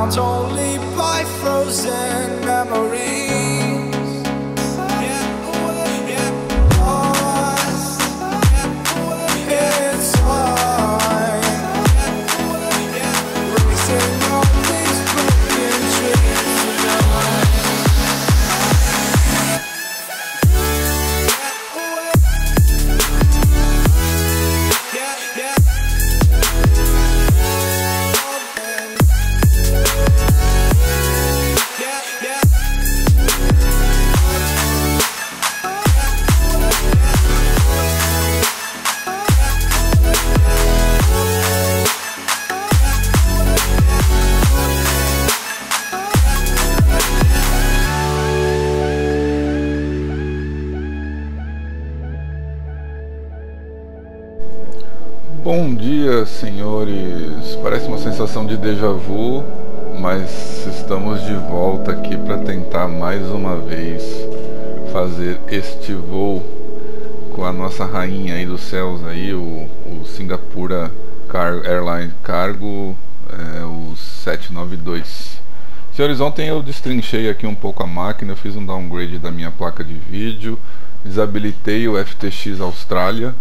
bound only by frozen memories. Lost in time, racing on these broken dreams tonight. Bom dia, senhores. Parece uma sensação de déjà vu, mas estamos de volta aqui para tentar mais uma vez fazer este voo com a nossa rainha aí dos céus aí, o Singapura Airlines Cargo, o 792. Senhores, ontem eu destrinchei aqui um pouco a máquina, eu fiz um downgrade da minha placa de vídeo, desabilitei o FTX Austrália,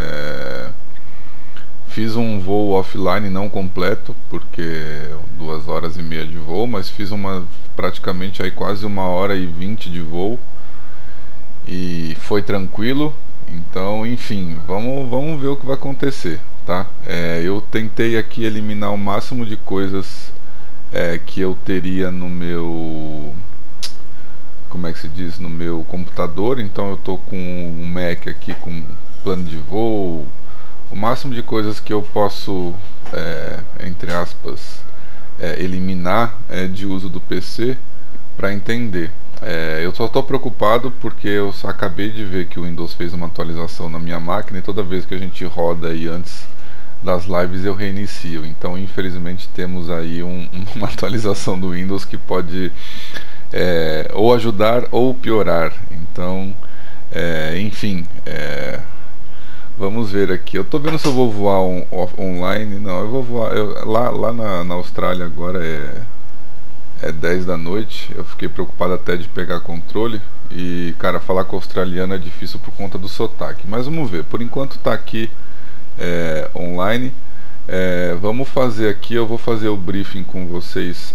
fiz um voo offline não completo, porque 2 horas e meia de voo, mas fiz praticamente aí quase 1h20 de voo e foi tranquilo. Então, enfim, vamos ver o que vai acontecer, tá? Eu tentei aqui eliminar o máximo de coisas que eu teria no meu, como é que se diz, no meu computador. Então eu tô com um Mac aqui com plano de voo, o máximo de coisas que eu posso, entre aspas, eliminar de uso do PC para entender. Eu só estou preocupado porque eu só acabei de ver que o Windows fez uma atualização na minha máquina e toda vez que a gente roda aí antes das lives eu reinicio. Então infelizmente temos aí uma atualização do Windows que pode ou ajudar ou piorar. Então, enfim, vamos ver aqui. Eu tô vendo se eu vou voar online. Não, eu vou voar. Lá na Austrália agora é 10 da noite. Eu fiquei preocupado até de pegar controle. E, cara, falar com o australiano é difícil por conta do sotaque. Mas vamos ver. Por enquanto tá aqui online. Vamos fazer aqui. Eu vou fazer o briefing com vocês.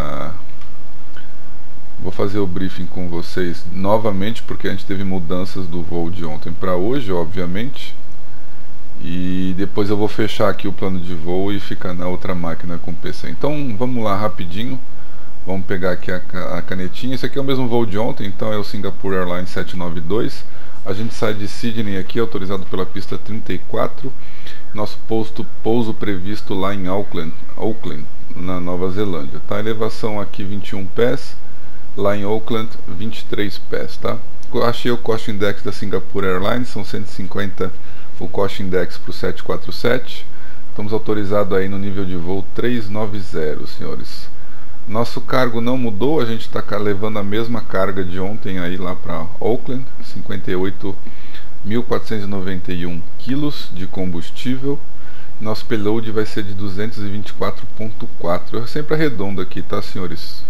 Vou fazer o briefing com vocês novamente, porque a gente teve mudanças do voo de ontem para hoje, obviamente. E depois eu vou fechar aqui o plano de voo e ficar na outra máquina com o PC. Então vamos lá rapidinho. Vamos pegar aqui a canetinha. Esse aqui é o mesmo voo de ontem, então é o Singapore Airlines 792. A gente sai de Sydney aqui, autorizado pela pista 34. Nosso pouso previsto lá em Auckland, na Nova Zelândia, tá? Elevação aqui 21 pés, lá em Auckland 23 pés, tá? Achei o Cost Index da Singapore Airlines, são 150 o Cost Index para o 747. Estamos autorizados aí no nível de voo 390, senhores. Nosso cargo não mudou, a gente está levando a mesma carga de ontem aí lá para Auckland, 58.491 quilos de combustível. Nosso payload vai ser de 224.4. Eu sempre arredondo aqui, tá, senhores?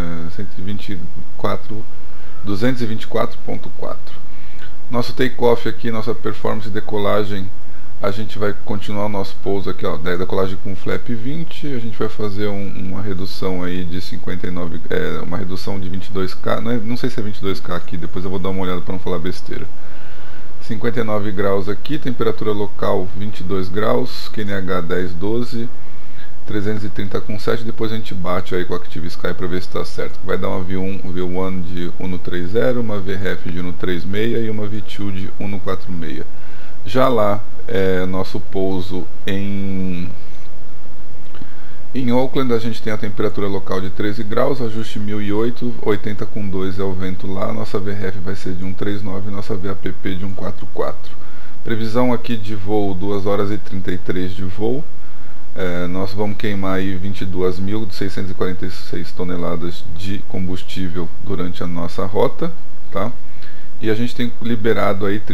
224.4. Nosso takeoff aqui, nossa performance de decolagem, a gente vai continuar o nosso pouso aqui, ó, da decolagem com flap 20. A gente vai fazer uma redução aí de 59, uma redução de 22k, não sei se é 22k aqui, depois eu vou dar uma olhada para não falar besteira. 59 graus aqui, temperatura local 22 graus, QNH 1012, 330,7. Depois a gente bate aí com o Active Sky para ver se está certo. Vai dar uma V1 de 130, uma VRF de 136 e uma V2 de 146. Já lá nosso pouso em Auckland, a gente tem a temperatura local de 13 graus, ajuste 1008, 80,2 é o vento lá. Nossa VRF vai ser de 139, nossa VAPP de 144. Previsão aqui de voo 2 horas e 33 de voo. Nós vamos queimar aí 22.646 toneladas de combustível durante a nossa rota, tá? E a gente tem liberado aí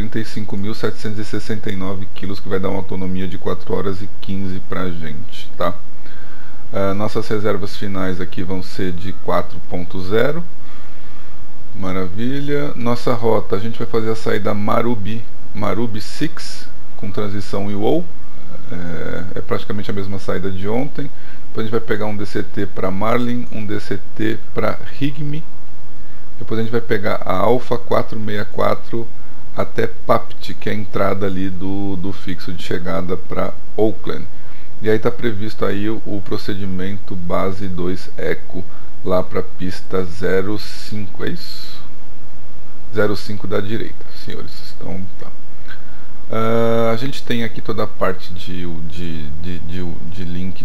35.769 quilos, que vai dar uma autonomia de 4 horas e 15 pra gente, tá? Nossas reservas finais aqui vão ser de 4.0. Maravilha. Nossa rota, a gente vai fazer a saída Marubi 6 com transição IWO. É praticamente a mesma saída de ontem. Depois a gente vai pegar um DCT para Marlin, um DCT para Rigme. Depois a gente vai pegar a Alpha 464 até Papt, que é a entrada ali do fixo de chegada para Auckland. E aí está previsto aí o procedimento base 2 Eco lá para a pista 05, é isso? 05 da direita, senhores. Então tá. A gente tem aqui toda a parte de link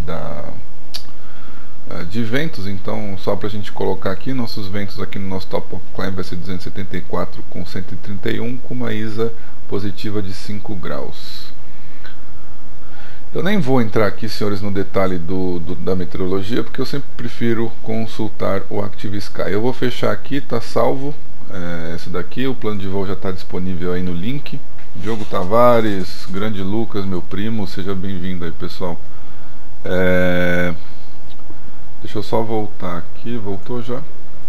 de ventos, então só para a gente colocar aqui, nossos ventos aqui no nosso top of climb vai ser 274 com 131, com uma ISA positiva de 5 graus. Eu nem vou entrar aqui, senhores, no detalhe da meteorologia, porque eu sempre prefiro consultar o Active Sky. Eu vou fechar aqui, tá salvo esse daqui, o plano de voo já está disponível aí no link. Diogo Tavares, grande Lucas, meu primo, seja bem-vindo aí, pessoal. Deixa eu só voltar aqui, voltou já.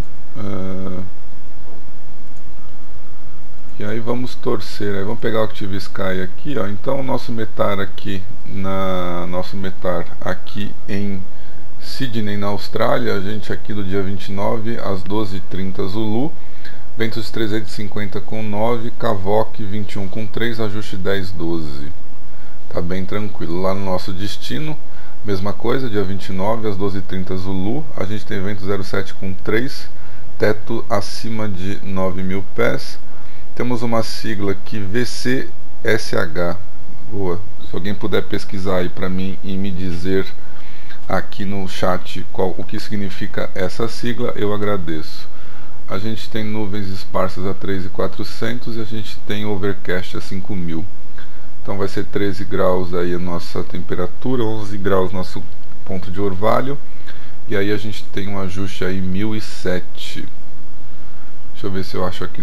E aí vamos torcer, aí vamos pegar o Active Sky aqui, ó. Então o nosso METAR aqui em Sydney, na Austrália, a gente aqui do dia 29 às 12h30 Zulu, ventos de 350 com 9, Cavoque 21 com 3, ajuste 10-12. Tá bem tranquilo. Lá no nosso destino, mesma coisa, dia 29 às 12h30 Zulu, a gente tem vento 07 com 3, teto acima de 9.000 pés. Temos uma sigla aqui, VCSH. Boa. Se alguém puder pesquisar aí para mim e me dizer aqui no chat o que significa essa sigla, eu agradeço. A gente tem nuvens esparsas a 3.400 e a gente tem overcast a 5.000. Então vai ser 13 graus aí a nossa temperatura, 11 graus nosso ponto de orvalho. E aí a gente tem um ajuste aí 1007. Deixa eu ver se eu acho aqui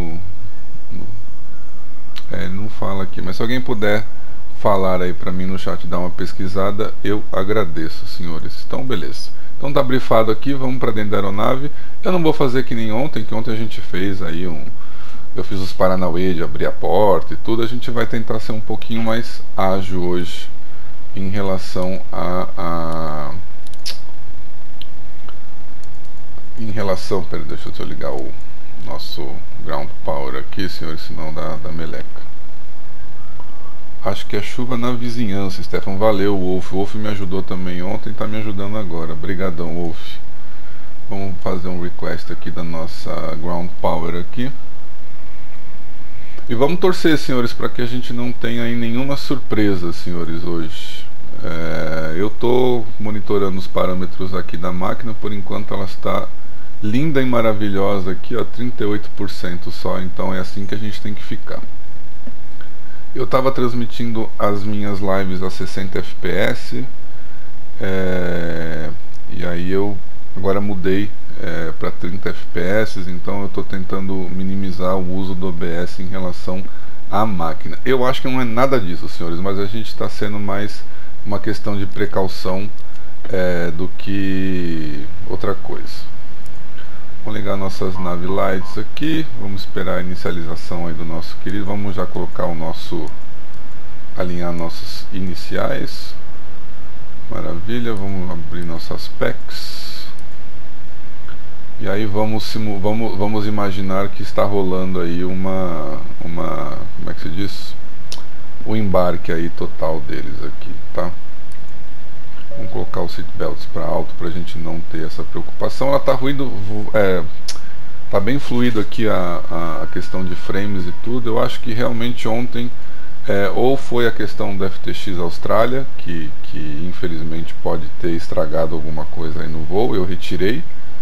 não fala aqui, mas se alguém puder falar aí pra mim no chat, dar uma pesquisada, eu agradeço, senhores. Então beleza, então tá brifado aqui, vamos pra dentro da aeronave. Eu não vou fazer que nem ontem, que ontem a gente fez aí eu fiz os Paranauê de abrir a porta e tudo. A gente vai tentar ser um pouquinho mais ágil hoje em relação pera, deixa eu ligar o nosso ground power aqui, senhores, senão dá meleca. Acho que é chuva na vizinhança, Stefan. Valeu, Wolf. O Wolf me ajudou também ontem, tá me ajudando agora. Obrigadão, Wolf. Vamos fazer um request aqui da nossa ground power aqui. E vamos torcer, senhores, para que a gente não tenha aí nenhuma surpresa, senhores, hoje. Eu tô monitorando os parâmetros aqui da máquina, por enquanto ela está linda e maravilhosa aqui, ó, 38% só, então é assim que a gente tem que ficar. Eu estava transmitindo as minhas lives a 60 fps, e aí eu agora mudei para 30 fps, então eu estou tentando minimizar o uso do OBS em relação à máquina. Eu acho que não é nada disso, senhores, mas a gente está sendo mais uma questão de precaução do que outra coisa. Vamos ligar nossas nav lights aqui, vamos esperar a inicialização aí do nosso querido. Vamos já colocar alinhar nossos iniciais. Maravilha, vamos abrir nossas packs. E aí vamos imaginar que está rolando aí como é que se diz? O embarque aí total deles aqui, tá? Vamos colocar os seatbelts para alto para a gente não ter essa preocupação. Ela tá ruindo, tá bem fluido aqui a questão de frames e tudo. Eu acho que realmente ontem ou foi a questão da FTX Austrália, que infelizmente pode ter estragado alguma coisa aí no voo, eu retirei,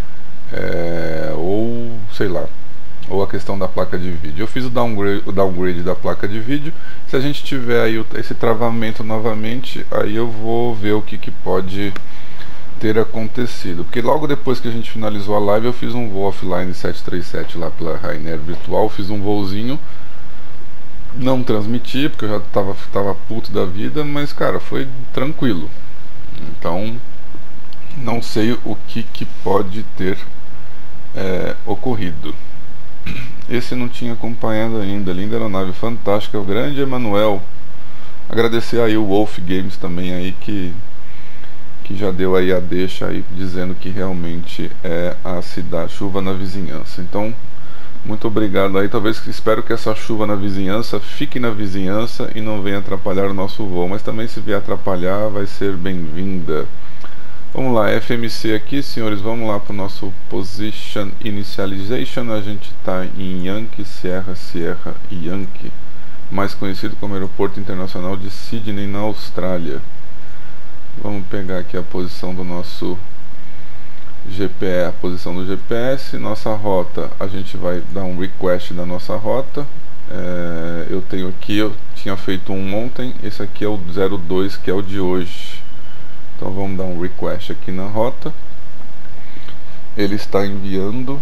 ou sei lá, ou a questão da placa de vídeo. Eu fiz o downgrade da placa de vídeo. Se a gente tiver aí esse travamento novamente, aí eu vou ver o que pode ter acontecido, porque logo depois que a gente finalizou a live eu fiz um voo offline 737 lá pela Ryanair virtual, fiz um voozinho, não transmiti porque eu já tava puto da vida, mas cara, foi tranquilo. Então Não sei o que pode ter ocorrido. Esse não tinha acompanhado ainda. Linda aeronave, fantástica. O grande Emanuel. Agradecer aí o Wolf Games também aí que já deu aí a deixa aí dizendo que realmente é a cidade, chuva na vizinhança. Então, muito obrigado aí. Talvez, espero que essa chuva na vizinhança fique na vizinhança e não venha atrapalhar o nosso voo. Mas também, se vier atrapalhar, vai ser bem-vinda. Vamos lá, FMC aqui, senhores. Vamos lá para o nosso Position Initialization. A gente está em Yankee, Sierra, Sierra e Yankee, mais conhecido como Aeroporto Internacional de Sydney, na Austrália. Vamos pegar aqui a posição do nosso GPS, a posição do GPS, nossa rota. A gente vai dar um request da nossa rota. Eu tenho aqui, eu tinha feito um ontem, esse aqui é o 02, que é o de hoje. Então vamos dar um request aqui na rota. Ele está enviando.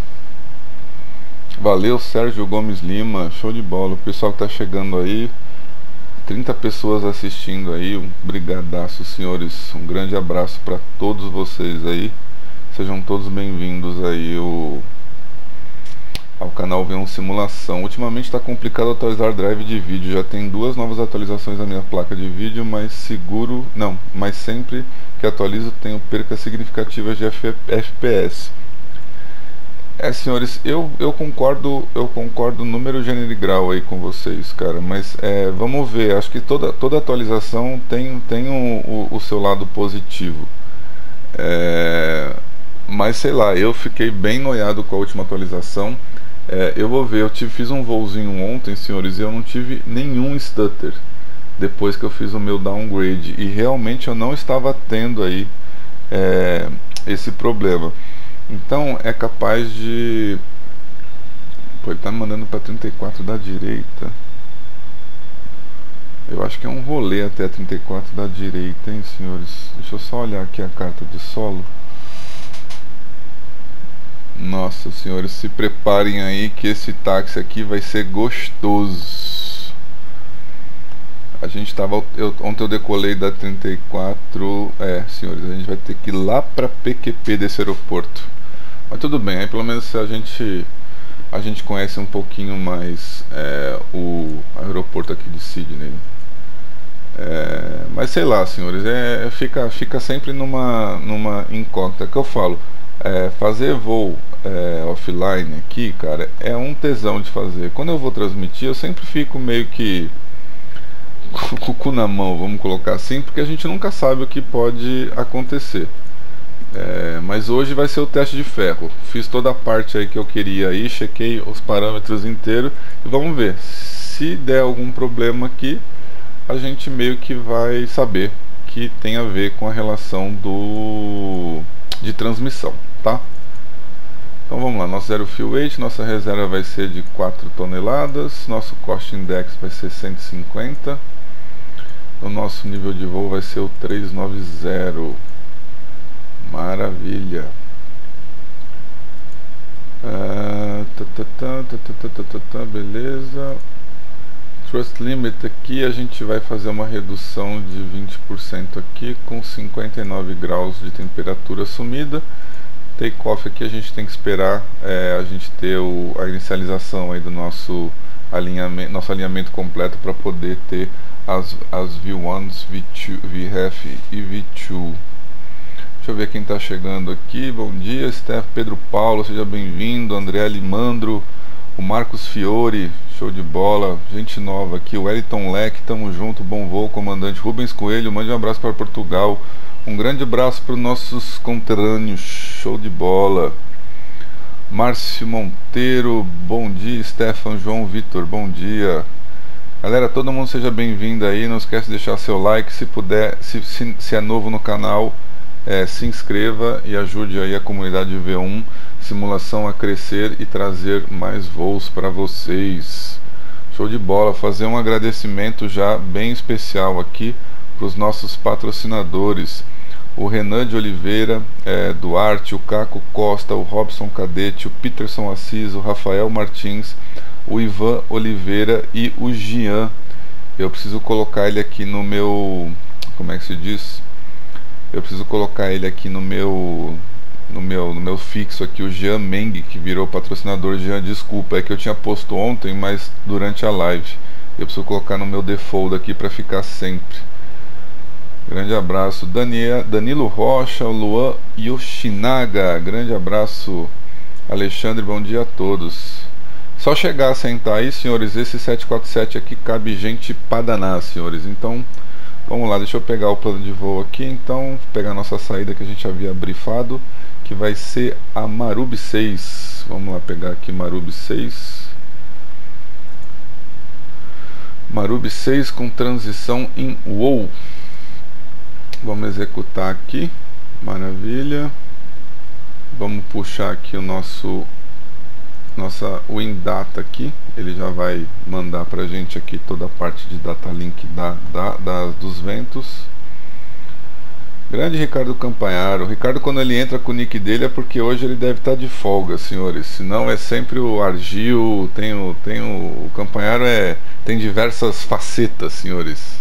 Valeu, Sérgio Gomes Lima, show de bola. O pessoal que está chegando aí, 30 pessoas assistindo aí, um brigadaço, senhores. Um grande abraço para todos vocês aí. Sejam todos bem-vindos aí ao canal V1 Simulação. Ultimamente está complicado atualizar drive de vídeo. Já tem 2 novas atualizações na minha placa de vídeo, mas mas sempre que atualizo tenho percas significativas de FPS. Senhores, eu concordo número, gênero e grau aí com vocês, cara, mas vamos ver, acho que toda atualização tem o seu lado positivo, mas sei lá, eu fiquei bem noiado com a última atualização. Eu vou ver, fiz um voozinho ontem, senhores, e eu não tive nenhum stutter depois que eu fiz o meu downgrade, e realmente eu não estava tendo aí esse problema. Então é capaz de... Pô, ele tá me mandando para 34 da direita. Eu acho que é um rolê até a 34 da direita, hein, senhores. Deixa eu só olhar aqui a carta de solo. Nossa, senhores, se preparem aí que esse táxi aqui vai ser gostoso. A gente tava... ontem eu decolei da 34... senhores, a gente vai ter que ir lá pra PQP desse aeroporto. Mas tudo bem, aí pelo menos a gente conhece um pouquinho mais o aeroporto aqui de Sydney. Mas sei lá, senhores, fica sempre numa incógnita. Que eu falo, fazer voo offline aqui, cara, é um tesão de fazer. Quando eu vou transmitir, eu sempre fico meio que com o cu na mão, vamos colocar assim, porque a gente nunca sabe o que pode acontecer. Mas hoje vai ser o teste de ferro. Fiz toda a parte aí que eu queria aí, chequei os parâmetros inteiros e vamos ver. Se der algum problema aqui, a gente meio que vai saber que tem a ver com a relação de transmissão, tá? Então vamos lá, nosso zero fuel weight, nossa reserva vai ser de 4 toneladas, nosso cost index vai ser 150, o nosso nível de voo vai ser o 390. Maravilha. Beleza. Thrust limit aqui, a gente vai fazer uma redução de 20% aqui com 59 graus de temperatura assumida. Take off aqui, a gente tem que esperar a gente ter a inicialização aí do nosso alinhamento completo para poder ter as V1s, V2, VREF e V2. Deixa eu ver quem está chegando aqui. Bom dia, Steph, Pedro Paulo, seja bem-vindo. André Limandro, o Marcos Fiore, show de bola. Gente nova aqui, o Wellington Leque, tamo junto, bom voo, comandante Rubens Coelho, mande um abraço para Portugal. Um grande abraço para os nossos conterrâneos, show de bola. Márcio Monteiro, bom dia. Stefan, João Vitor, bom dia. Galera, todo mundo seja bem-vindo aí. Não esquece de deixar seu like, se puder, se é novo no canal. Se inscreva e ajude aí a comunidade V1 Simulação a crescer e trazer mais voos para vocês. Show de bola. Fazer um agradecimento já bem especial aqui para os nossos patrocinadores: o Renan de Oliveira Duarte, o Caco Costa, o Robson Cadete, o Peterson Assis, o Rafael Martins, o Ivan Oliveira e o Gian. Eu preciso colocar ele aqui no meu, como é que se diz? Eu preciso colocar ele aqui no meu fixo aqui, o Jean Meng, que virou patrocinador. Jean, desculpa, é que eu tinha posto ontem, mas durante a live. Eu preciso colocar no meu default aqui para ficar sempre. Grande abraço, Danilo Rocha, Luan Yoshinaga. Grande abraço, Alexandre, bom dia a todos. Só chegar a sentar aí, senhores. Esse 747 aqui cabe gente pra danar, senhores. Então, vamos lá, deixa eu pegar o plano de voo aqui. Então, pegar a nossa saída que a gente havia brifado, que vai ser a Marubi 6. Vamos lá pegar aqui Marubi 6. Marubi 6 com transição em WOW. Vamos executar aqui. Maravilha. Vamos puxar aqui o nossa WinData aqui. Ele já vai mandar pra gente aqui toda a parte de data link dos ventos. Grande Ricardo Campanharo. O Ricardo, quando ele entra com o nick dele, é porque hoje ele deve estar de folga, senhores. Senão é sempre o Argil. O Campanharo tem diversas facetas, senhores.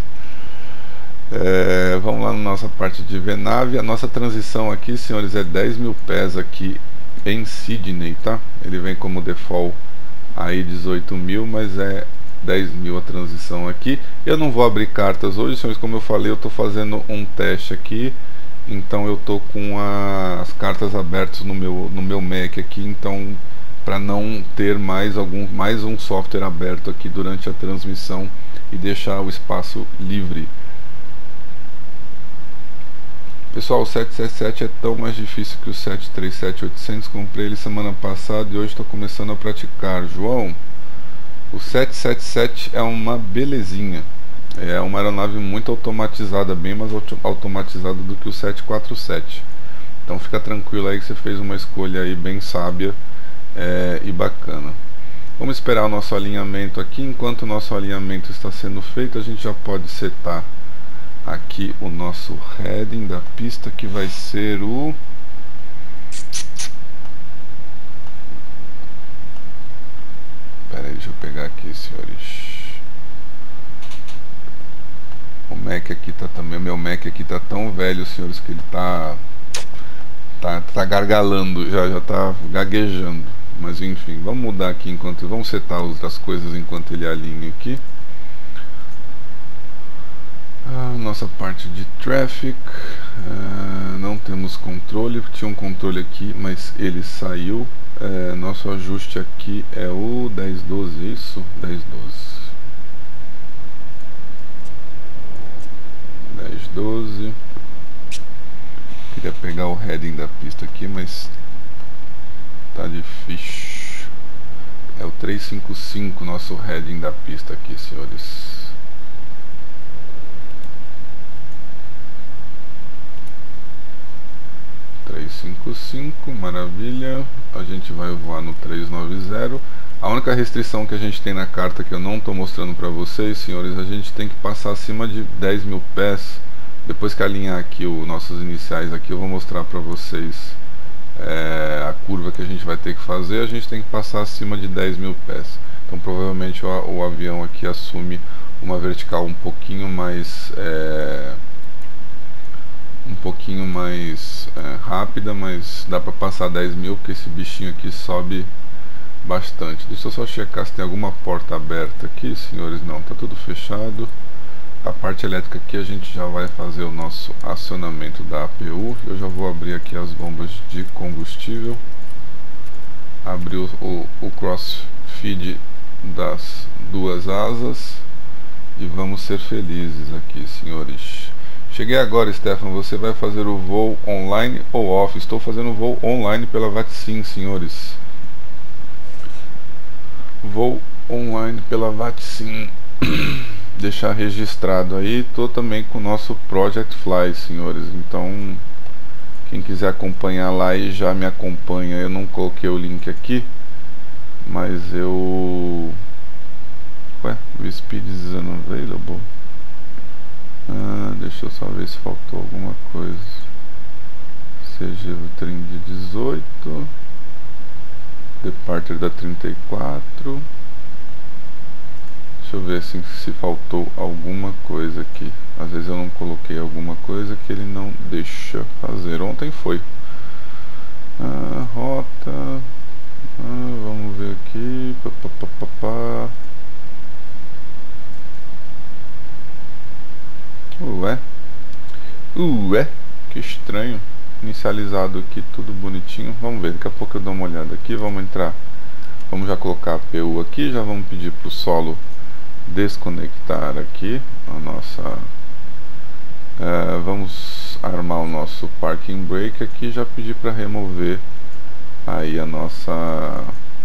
Vamos lá na nossa parte de VNAV. A nossa transição aqui, senhores, é 10 mil pés aqui em Sydney, tá? Ele vem como default aí 18 mil, mas é 10 mil a transição aqui. Eu não vou abrir cartas hoje, senhores, como eu falei, eu estou fazendo um teste aqui, então eu estou com as cartas abertas no meu Mac aqui, então para não ter mais um software aberto aqui durante a transmissão e deixar o espaço livre. Pessoal, o 777 é tão mais difícil que o 737-800. Comprei ele semana passada e hoje estou começando a praticar. João, o 777 é uma belezinha. É uma aeronave muito automatizada, bem mais automatizada do que o 747. Então fica tranquilo aí que você fez uma escolha aí bem sábia e bacana. Vamos esperar o nosso alinhamento aqui. Enquanto o nosso alinhamento está sendo feito, a gente já pode setar aqui o nosso heading da pista, que vai ser o deixa eu pegar aqui, senhores. O Mac aqui tá também, meu Mac aqui tá tão velho, senhores, que ele tá gargalando, já tá gaguejando. Mas enfim, vamos mudar aqui vamos setar outras coisas enquanto ele alinha aqui. Nossa parte de traffic, não temos controle. Tinha um controle aqui, mas ele saiu. Nosso ajuste aqui é o 1012, isso? 1012. Queria pegar o heading da pista aqui, mas tá difícil. É o 355 nosso heading da pista aqui, senhores. 355, maravilha. A gente vai voar no 390. A única restrição que a gente tem na carta, que eu não estou mostrando para vocês, senhores, a gente tem que passar acima de 10 mil pés. Depois que alinhar aqui os nossos iniciais aqui, eu vou mostrar para vocês a curva que a gente vai ter que fazer. A gente tem que passar acima de 10 mil pés. Então provavelmente o avião aqui assume uma vertical um pouquinho mais rápida, mas dá para passar 10 mil, porque esse bichinho aqui sobe bastante. Deixa eu só checar se tem alguma porta aberta aqui, senhores. Não, tá tudo fechado. A parte elétrica aqui a gente já vai fazer o nosso acionamento da APU. Eu já vou abrir aqui as bombas de combustível, abrir o crossfeed das duas asas e vamos ser felizes aqui, senhores. Cheguei agora, Stefan. Você vai fazer o voo online ou off? Estou fazendo o voo online pela VATSIM, senhores. Voo online pela VATSIM. Deixar registrado aí. Estou também com o nosso Project Fly, senhores. Então, quem quiser acompanhar lá e já me acompanha. Eu não coloquei o link aqui, mas o speed is unavailable. Deixa eu só ver se faltou alguma coisa. CG trim de 18, departure da 34. Deixa eu ver se faltou alguma coisa aqui. Às vezes eu não coloquei alguma coisa que ele não deixa fazer. Ontem foi. Rota. Vamos ver aqui. Ué, que estranho. Inicializado aqui, tudo bonitinho. Vamos ver, daqui a pouco eu dou uma olhada aqui. Vamos entrar. Vamos já colocar a PU aqui. Já vamos pedir para o solo desconectar aqui a nossa. Vamos armar o nosso parking brake aqui. Já pedir para remover aí a nossa.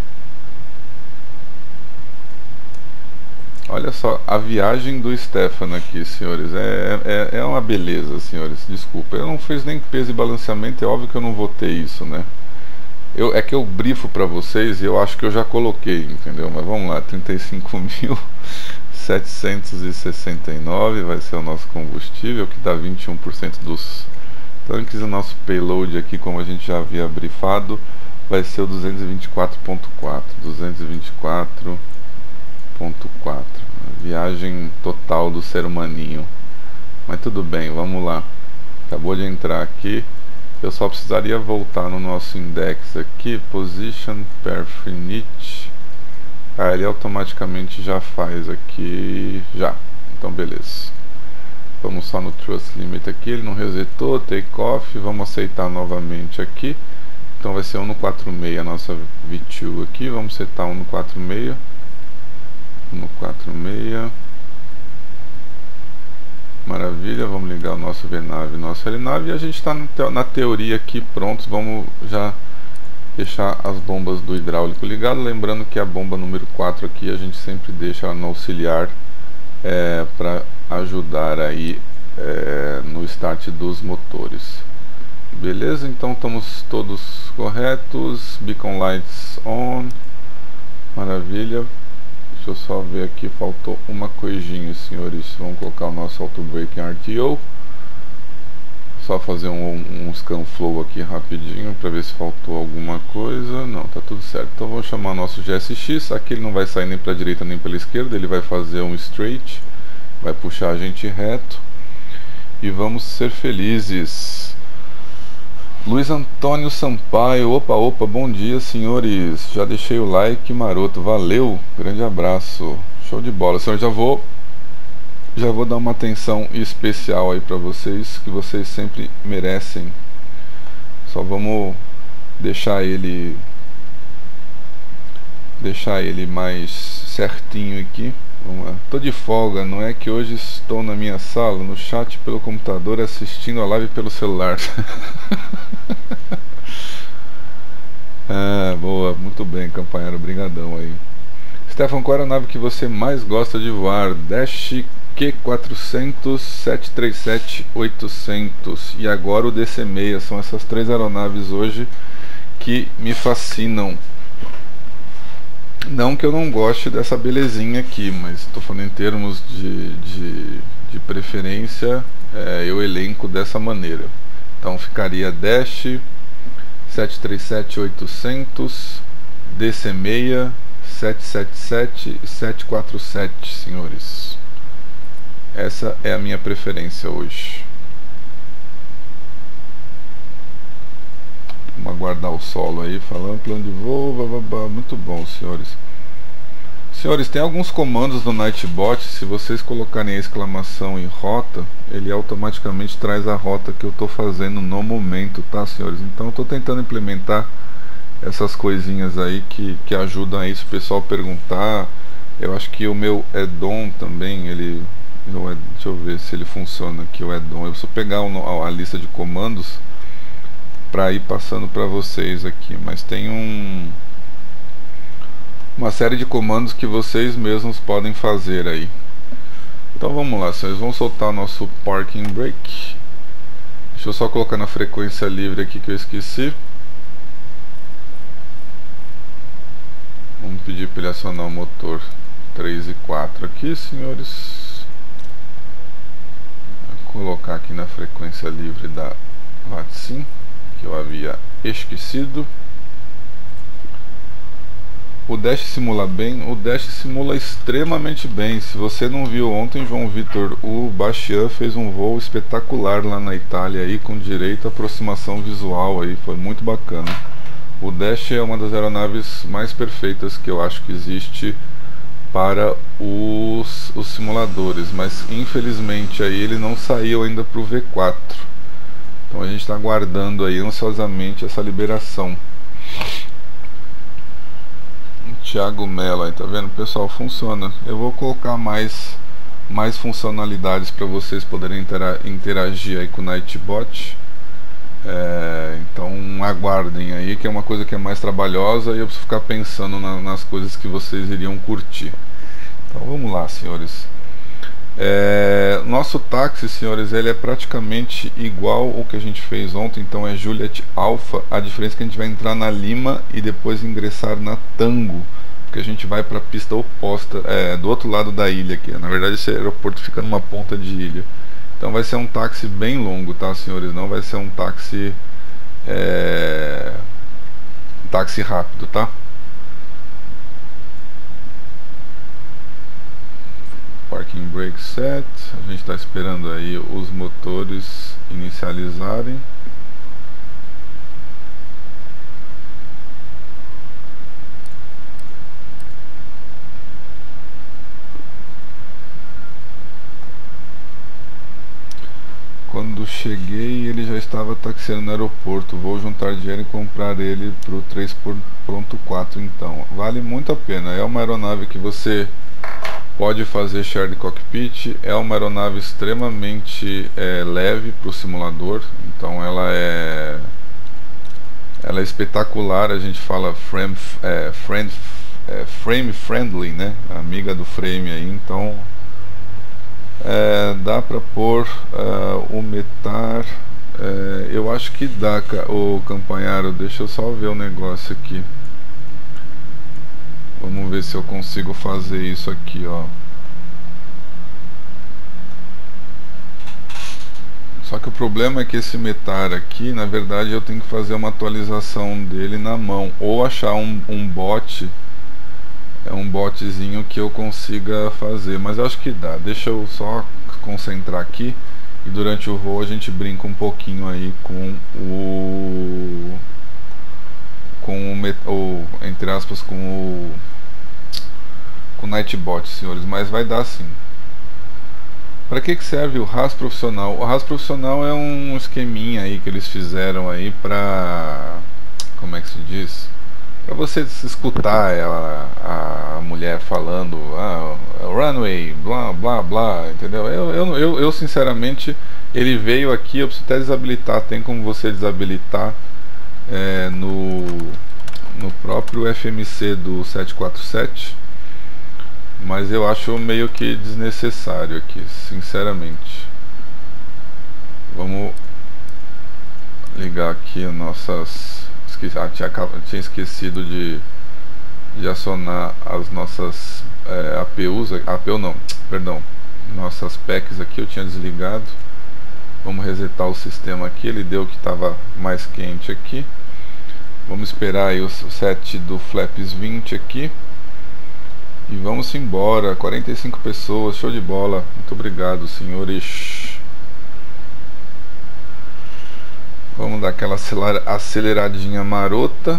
Olha só, a viagem do Stefano aqui, senhores, é uma beleza, senhores, desculpa, eu não fiz nem peso e balanceamento, é óbvio que eu não vou ter isso, né? É que eu brifo pra vocês e eu acho que eu já coloquei, entendeu? Mas vamos lá, 35.769 vai ser o nosso combustível, que dá 21% dos tanques. O nosso payload aqui, como a gente já havia brifado, vai ser o 224.4, 224.4, viagem total do ser humaninho. Mas tudo bem, vamos lá. Acabou de entrar aqui. Eu só precisaria voltar no nosso index aqui, position perfinite. Ele automaticamente já faz aqui, já. Então beleza. Vamos só no Trust Limit aqui, ele não resetou, take off, vamos aceitar novamente aqui. Então vai ser 1.46 a nossa V2 aqui, vamos setar 1.46. 1.46. Maravilha, vamos ligar o nosso VNAV e nosso LNAV e a gente está na teoria aqui prontos. Vamos já deixar as bombas do hidráulico ligado, lembrando que a bomba número 4 aqui a gente sempre deixa ela no auxiliar para ajudar aí no start dos motores. Beleza, então estamos todos corretos, beacon lights on, maravilha. Deixa eu só ver aqui, faltou uma coisinha, senhores. Vamos colocar o nosso auto brake em RTO. Só fazer um scan flow aqui rapidinho para ver se faltou alguma coisa. Não, tá tudo certo. Então vamos chamar o nosso GSX. Aqui ele não vai sair nem para a direita nem pela esquerda, ele vai fazer um straight, vai puxar a gente reto e vamos ser felizes. Luiz Antônio Sampaio, opa, bom dia, senhores. Já deixei o like maroto, valeu, grande abraço, show de bola. Senhor, já vou dar uma atenção especial aí pra vocês, que vocês sempre merecem. Só vamos deixar ele mais certinho aqui. Vamos lá. Tô de folga, não é que hoje estou na minha sala, no chat pelo computador, assistindo a live pelo celular. Boa, muito bem, companheiro, brigadão aí. Stefan, qual é a nave que você mais gosta de voar? Dash Q400, 737, 800 e agora o DC-6. São essas três aeronaves hoje que me fascinam. Não que eu não goste dessa belezinha aqui, mas estou falando em termos de preferência, eu elenco dessa maneira. Então ficaria Dash 737-800, DC-6, 777 e 747, senhores. Essa é a minha preferência hoje. Vamos aguardar o solo aí, falando plano de voo, muito bom, senhores. Senhores, tem alguns comandos no Nightbot, se vocês colocarem a exclamação em rota, ele automaticamente traz a rota que eu estou fazendo no momento, tá, senhores? Então eu estou tentando implementar essas coisinhas aí que ajudam a isso, o pessoal perguntar. Eu acho que o meu add-on também, deixa eu ver se ele funciona aqui, o add-on. Eu preciso pegar a lista de comandos para ir passando para vocês aqui, mas tem uma série de comandos que vocês mesmos podem fazer aí. Então vamos lá, senhores, vamos soltar o nosso parking brake. Deixa eu só colocar na frequência livre aqui que eu esqueci. Vamos pedir para ele acionar o motor 3 e 4 aqui, senhores. Vou colocar aqui na frequência livre da VATSIM, que eu havia esquecido. O Dash simula bem? O Dash simula extremamente bem. Se você não viu ontem, João Vitor, o Bastian fez um voo espetacular lá na Itália aí, com direito à aproximação visual aí, foi muito bacana. O Dash é uma das aeronaves mais perfeitas que eu acho que existe para os simuladores, mas infelizmente aí ele não saiu ainda para o V4. Então a gente está aguardando aí ansiosamente essa liberação. Thiago Mello aí, tá vendo pessoal? Funciona. Eu vou colocar mais funcionalidades para vocês poderem interagir aí com o Nightbot. Então aguardem aí, que é uma coisa que é mais trabalhosa e eu preciso ficar pensando nas coisas que vocês iriam curtir. Então vamos lá, senhores. Nosso táxi, senhores, ele é praticamente igual ao que a gente fez ontem. Então é Juliet Alpha. A diferença é que a gente vai entrar na Lima e depois ingressar na Tango, porque a gente vai para a pista oposta, do outro lado da ilha aqui. Na verdade esse aeroporto fica numa ponta de ilha. Então vai ser um táxi bem longo, tá, senhores? Não vai ser um táxi táxi rápido, tá? Parking brake set. A gente está esperando aí os motores inicializarem. Quando cheguei, ele já estava taxiando no aeroporto. Vou juntar dinheiro e comprar ele para o 3.4. Então, vale muito a pena. É uma aeronave que você pode fazer shared cockpit. É uma aeronave extremamente leve para o simulador. Então, ela é espetacular. A gente fala frame friendly, né? Amiga do frame aí. Então dá pra pôr o metar, eu acho que dá, o Campanharo. Deixa eu só ver o negócio aqui. Vamos ver se eu consigo fazer isso aqui, ó. Só que o problema é que esse metar aqui, na verdade eu tenho que fazer uma atualização dele na mão, ou achar um bot, um botzinho que eu consiga fazer, mas eu acho que dá. Deixa eu só concentrar aqui e durante o voo a gente brinca um pouquinho aí com entre aspas, com o Nightbot, senhores, mas vai dar sim. Para que serve o RAS profissional? O RAS profissional é um esqueminha aí que eles fizeram aí pra, como é que se diz? Para você escutar a mulher falando runway, blá blá blá, entendeu? Eu sinceramente, ele veio aqui, eu preciso até desabilitar. Tem como você desabilitar no próprio FMC do 747, mas eu acho meio que desnecessário aqui, sinceramente. Vamos ligar aqui as nossas... tinha esquecido de acionar as nossas APUs, nossas PECs aqui, eu tinha desligado. Vamos resetar o sistema aqui, ele deu que estava mais quente aqui. Vamos esperar aí o set do Flaps 20 aqui. E vamos embora, 45 pessoas, show de bola. Muito obrigado, senhores. Vamos dar aquela aceleradinha marota.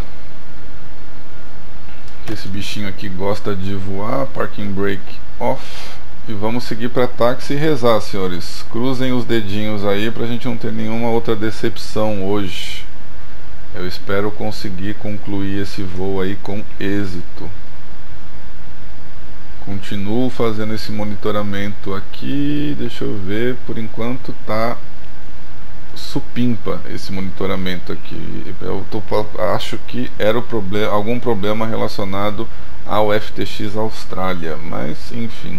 Esse bichinho aqui gosta de voar. Parking brake off. E vamos seguir para táxi e rezar, senhores. Cruzem os dedinhos aí pra gente não ter nenhuma outra decepção hoje. Eu espero conseguir concluir esse voo aí com êxito. Continuo fazendo esse monitoramento aqui. Deixa eu ver, por enquanto tá supimpa esse monitoramento aqui. Acho que era algum problema relacionado ao FTX Austrália, mas enfim.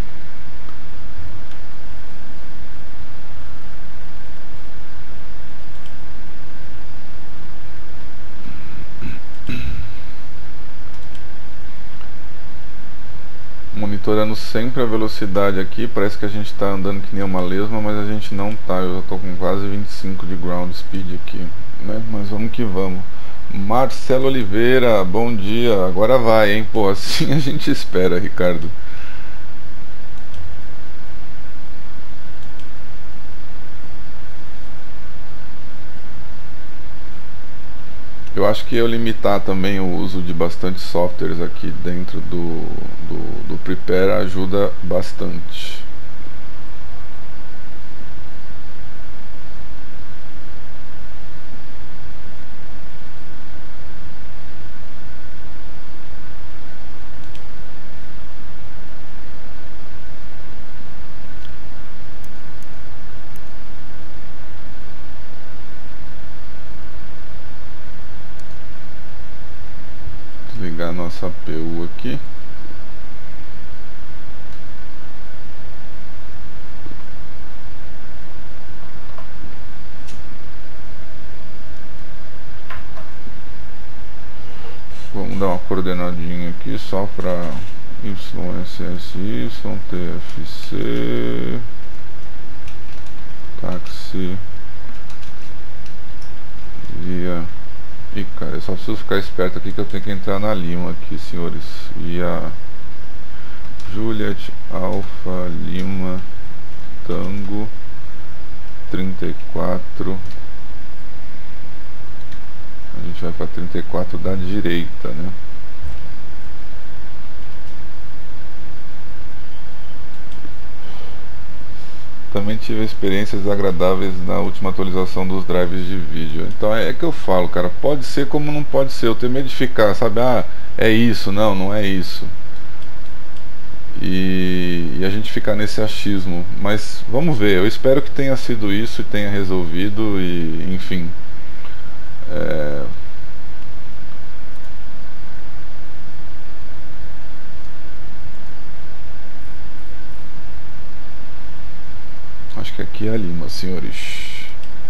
Monitorando sempre a velocidade aqui. Parece que a gente está andando que nem uma lesma, mas a gente não tá. Eu já estou com quase 25 de ground speed aqui, né? Mas vamos que vamos. Marcelo Oliveira, bom dia. Agora vai, hein? Pô, assim a gente espera, Ricardo. Eu acho que eu limitar também o uso de bastante softwares aqui dentro do Prepare ajuda bastante. Desligar nossa APU aqui. Vamos dar uma coordenadinha aqui só para YSSY, TFC, táxi, via. Ih, cara, eu só preciso ficar esperto aqui que eu tenho que entrar na Lima aqui, senhores. Via Juliet Alpha Lima Tango 34. A gente vai para 34 da direita, né? Também tive experiências agradáveis na última atualização dos drives de vídeo. Então é que eu falo, cara, pode ser como não pode ser. Eu tenho medo de ficar, sabe? Ah, é isso, não é isso. E a gente ficar nesse achismo. Mas vamos ver, eu espero que tenha sido isso e tenha resolvido e enfim. Acho que aqui é a Lima, senhores.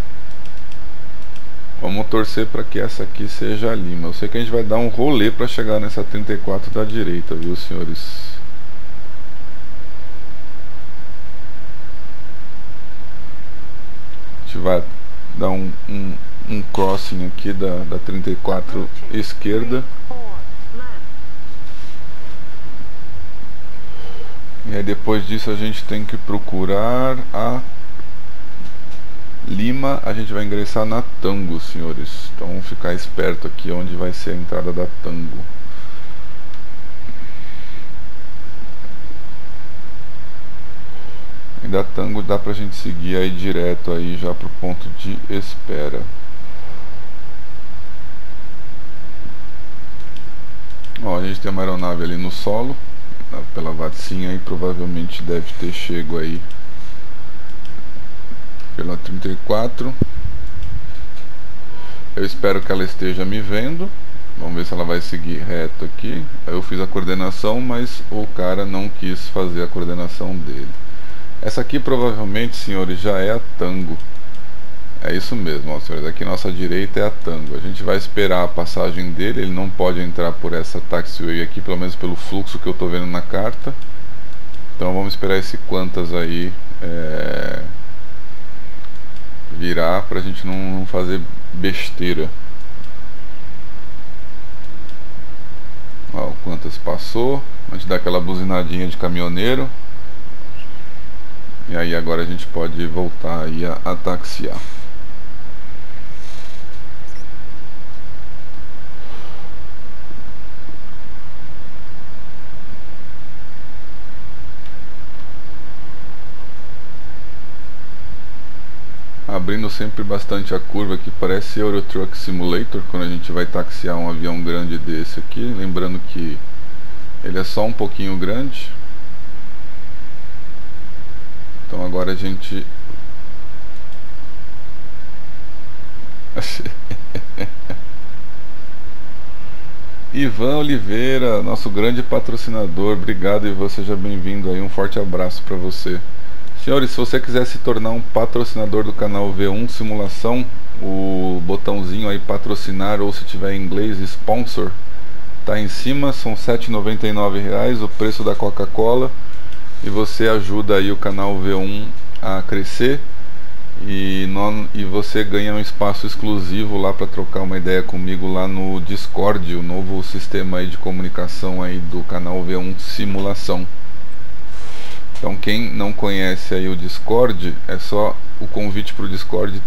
Vamos torcer para que essa aqui seja a Lima. Eu sei que a gente vai dar um rolê para chegar nessa 34 da direita, viu, senhores? A gente vai dar um crossing aqui da 34 esquerda. E aí depois disso a gente tem que procurar a Lima. A gente vai ingressar na Tango, senhores. Então vamos ficar esperto aqui onde vai ser a entrada da Tango. E da Tango dá pra gente seguir aí direto aí já pro ponto de espera. Ó, a gente tem uma aeronave ali no solo, pela vacinha aí, provavelmente deve ter chego aí pela 34. Eu espero que ela esteja me vendo. Vamos ver se ela vai seguir reto aqui. Eu fiz a coordenação, mas o cara não quis fazer a coordenação dele. Essa aqui provavelmente, senhores, já é a Tango. É isso mesmo, ó, senhores. Aqui nossa direita é a Tango. A gente vai esperar a passagem dele. Ele não pode entrar por essa taxiway aqui, pelo menos pelo fluxo que eu estou vendo na carta. Então vamos esperar esse Qantas aí virar pra gente não fazer besteira. Ó, o Qantas passou. A gente dá aquela buzinadinha de caminhoneiro. E aí agora a gente pode voltar aí a taxiar. Abrindo sempre bastante a curva aqui, parece Euro Truck Simulator quando a gente vai taxiar um avião grande desse aqui. Lembrando que ele é só um pouquinho grande. Então agora a gente Ivan Oliveira, nosso grande patrocinador. Obrigado, Ivan, seja bem-vindo aí. Um forte abraço para você. Senhores, se você quiser se tornar um patrocinador do canal V1 Simulação, o botãozinho aí patrocinar, ou se tiver em inglês sponsor, tá em cima. São R$ 7,99 o preço da Coca-Cola, e você ajuda aí o canal V1 a crescer e você ganha um espaço exclusivo lá para trocar uma ideia comigo lá no Discord, o novo sistema aí de comunicação aí do canal V1 Simulação. Então quem não conhece aí o Discord, é só o convite para o Discord.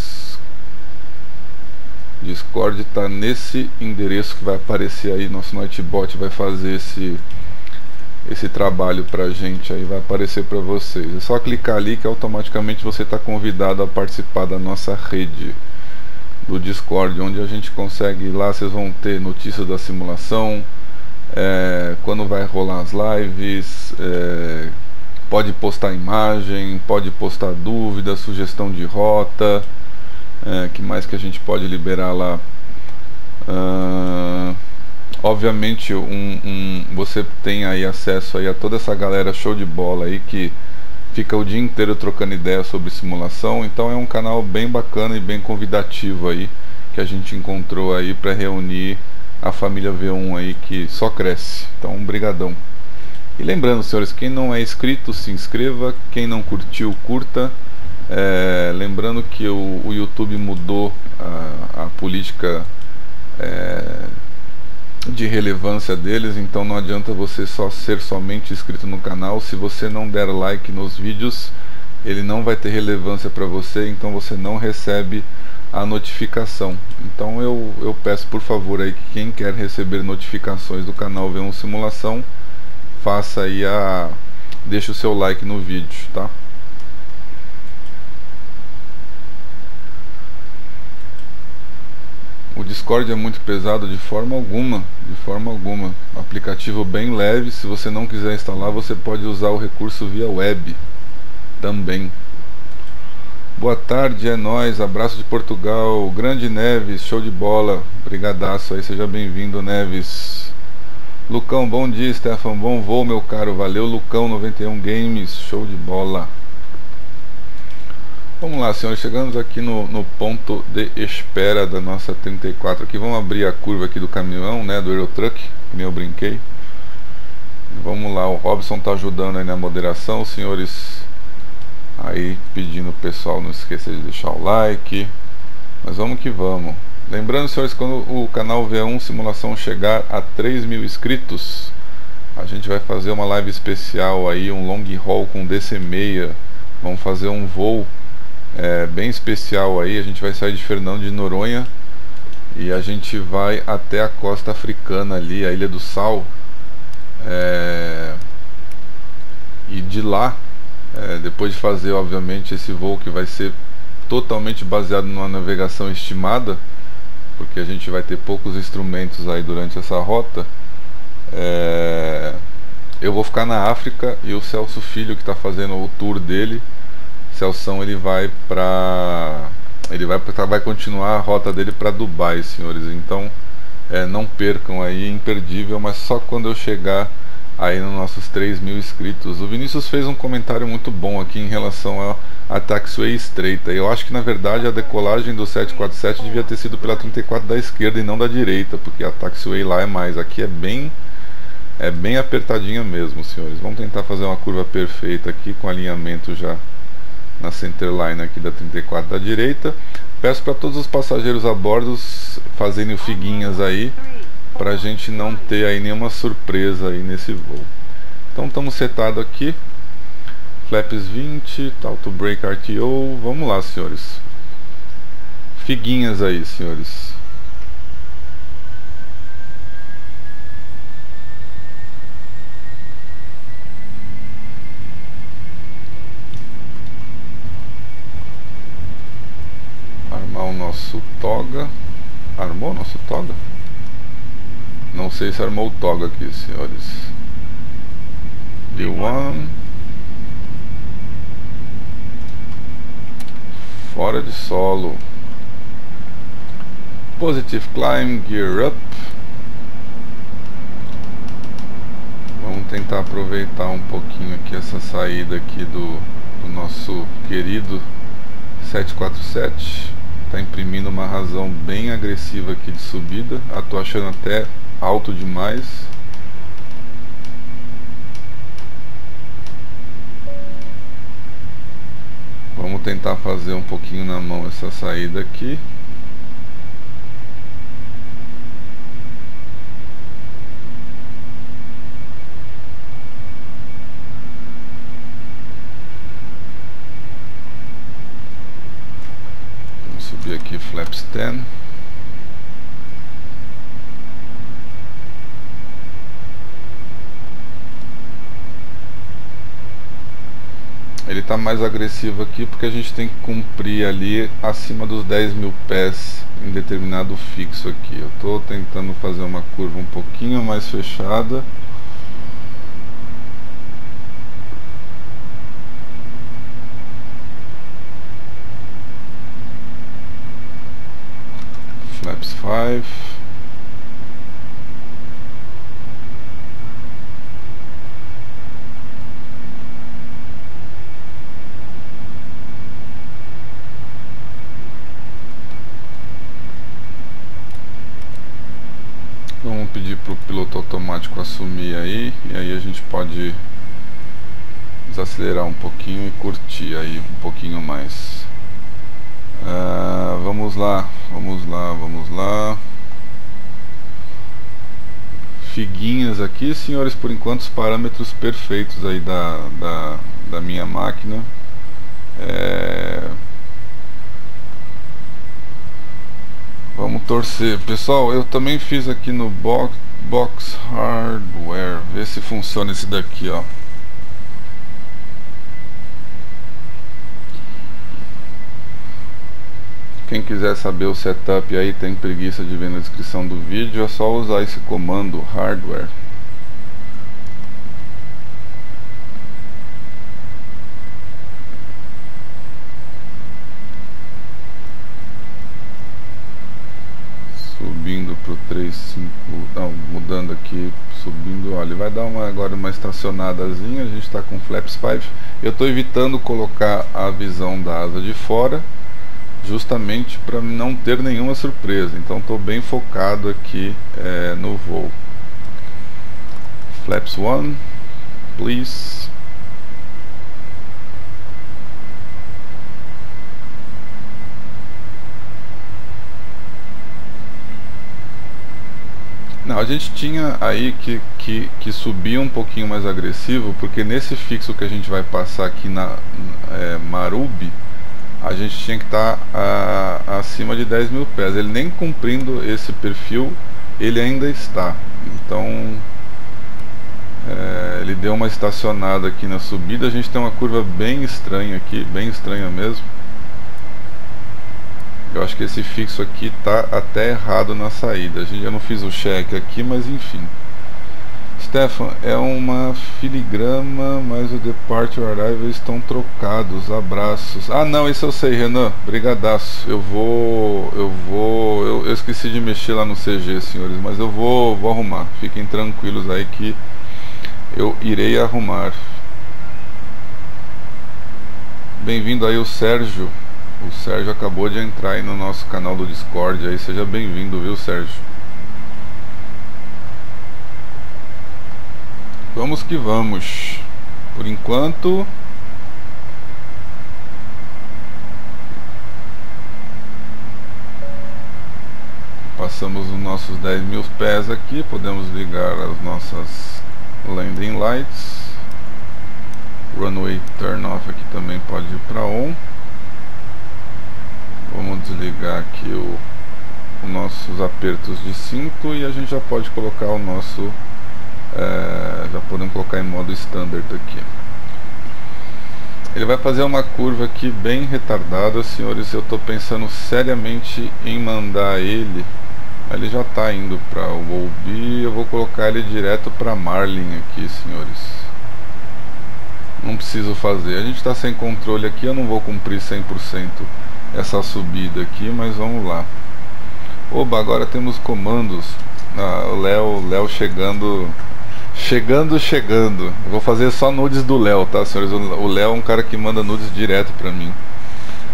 Discord tá nesse endereço que vai aparecer aí. Nosso Nightbot vai fazer esse trabalho pra gente aí, vai aparecer para vocês. É só clicar ali que automaticamente você está convidado a participar da nossa rede do Discord, onde a gente consegue, lá vocês vão ter notícias da simulação, quando vai rolar as lives, pode postar imagem, pode postar dúvida, sugestão de rota, que mais que a gente pode liberar lá. Obviamente você tem aí acesso aí a toda essa galera show de bola aí que fica o dia inteiro trocando ideias sobre simulação. Então é um canal bem bacana e bem convidativo aí que a gente encontrou aí para reunir a família V1 aí que só cresce. Então brigadão. E lembrando, senhores, quem não é inscrito se inscreva, quem não curtiu curta. Lembrando que o YouTube mudou a política de relevância deles, então não adianta você só ser somente inscrito no canal. Se você não der like nos vídeos, ele não vai ter relevância para você, então você não recebe a notificação. Então eu peço por favor aí que quem quer receber notificações do canal V1 Simulação, faça aí deixe o seu like no vídeo, tá? O Discord é muito pesado? De forma alguma, de forma alguma. Aplicativo bem leve. Se você não quiser instalar, você pode usar o recurso via web também. Boa tarde, é nóis, abraço de Portugal. Grande Neves, show de bola, brigadaço aí, seja bem-vindo, Neves. Lucão, bom dia. Stefan, bom voo, meu caro, valeu. Lucão 91 Games, show de bola. Vamos lá, senhores, chegamos aqui no ponto de espera da nossa 34 aqui. Vamos abrir a curva aqui do caminhão, né, do Eurotruck, que nem eu brinquei. Vamos lá, o Robson tá ajudando aí na moderação, os senhores aí pedindo o pessoal não esqueça de deixar o like. Mas vamos que vamos. Lembrando, senhores, quando o canal V1 Simulação chegar a 3.000 inscritos, a gente vai fazer uma live especial aí, um long haul com DC-6. Vamos fazer um voo bem especial aí. A gente vai sair de Fernando de Noronha e a gente vai até a costa africana ali, a Ilha do Sal, e de lá, depois de fazer obviamente esse voo que vai ser totalmente baseado numa navegação estimada, porque a gente vai ter poucos instrumentos aí durante essa rota, eu vou ficar na África e o Celso Filho, que está fazendo o tour dele, Celção, ele vai continuar a rota dele para Dubai, senhores. Então não percam aí, imperdível, mas só quando eu chegar aí nos nossos 3.000 inscritos. O Vinícius fez um comentário muito bom aqui em relação a taxiway estreita. Eu acho que na verdade a decolagem do 747 devia ter sido pela 34 da esquerda e não da direita, porque a taxiway lá é mais, aqui é bem apertadinha mesmo, senhores. Vamos tentar fazer uma curva perfeita aqui com alinhamento já na centerline aqui da 34 da direita. Peço para todos os passageiros a bordo fazerem figuinhas aí, pra gente não ter aí nenhuma surpresa aí nesse voo. Então estamos setados aqui, flaps 20, auto brake RTO. Vamos lá, senhores, figuinhas aí, senhores. Armar o nosso toga. Armou o nosso toga? Não sei se armou o toga aqui, senhores. V1. Fora de solo. Positive climb, gear up. Vamos tentar aproveitar um pouquinho aqui essa saída aqui do nosso querido 747. Está imprimindo uma razão bem agressiva aqui de subida. Tô achando até alto demais. Vamos tentar fazer um pouquinho na mão essa saída aqui. Vamos subir aqui flaps 10. Ele está mais agressivo aqui porque a gente tem que cumprir ali acima dos 10.000 pés em determinado fixo aqui. Eu estou tentando fazer uma curva um pouquinho mais fechada. Flaps 5. Vamos pedir para o piloto automático assumir aí, e aí a gente pode desacelerar um pouquinho e curtir aí um pouquinho mais. Vamos lá. Figuinhas aqui, senhores, por enquanto os parâmetros perfeitos aí da minha máquina. Vamos torcer. Pessoal, eu também fiz aqui no Box Hardware. Ver se funciona esse daqui, ó. Quem quiser saber o setup aí, tem preguiça de ver na descrição do vídeo, é só usar esse comando hardware. Subindo pro 3.5, não, mudando aqui, subindo, olha, vai dar agora uma estacionadazinha. A gente está com flaps 5. Eu estou evitando colocar a visão da asa de fora, justamente para não ter nenhuma surpresa. Então estou bem focado aqui no voo. Flaps 1, please. Não, a gente tinha aí que subir um pouquinho mais agressivo, porque nesse fixo que a gente vai passar aqui na Marubi, a gente tinha que estar acima de 10.000 pés. Ele nem cumprindo esse perfil, ele ainda está. Então ele deu uma estacionada aqui na subida. A gente tem uma curva bem estranha aqui, bem estranha mesmo. Eu acho que esse fixo aqui tá até errado na saída. Eu não fiz o check aqui, mas enfim. Stefan, é uma filigrama, mas o departure arrival estão trocados. Abraços. Ah, não, isso eu sei, Renan. Brigadaço. Eu esqueci de mexer lá no CG, senhores, mas eu vou arrumar. Fiquem tranquilos aí que eu irei arrumar. Bem-vindo aí o Sérgio. O Sérgio acabou de entrar aí no nosso canal do Discord aí. Seja bem-vindo, viu, Sérgio? Vamos que vamos. Por enquanto passamos os nossos 10.000 pés aqui. Podemos ligar as nossas landing lights. Runway turn off aqui também pode ir para on. Vamos desligar aqui os nossos apertos de cinto e a gente já pode colocar o nosso já podemos colocar em modo standard aqui. Ele vai fazer uma curva aqui bem retardada, senhores. Eu estou pensando seriamente em mandar ele. Ele já está indo para o OB. Eu vou colocar ele direto para Marlin aqui, senhores. Não preciso fazer. A gente está sem controle aqui. Eu não vou cumprir 100% essa subida aqui, mas vamos lá. Oba, agora temos comandos. O Léo chegando. Eu vou fazer só nudes do Léo, tá, senhores? O Léo é um cara que manda nudes direto pra mim.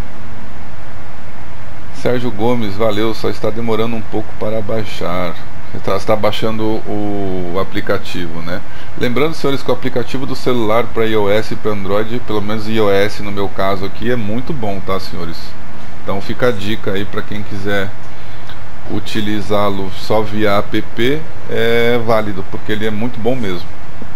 Sérgio Gomes, valeu, só está demorando um pouco para baixar. Está baixando o aplicativo, né? Lembrando, senhores, que o aplicativo do celular para iOS e para Android, pelo menos iOS no meu caso aqui, é muito bom, tá, senhores? Então fica a dica aí para quem quiser utilizá-lo só via app, é válido, porque ele é muito bom mesmo.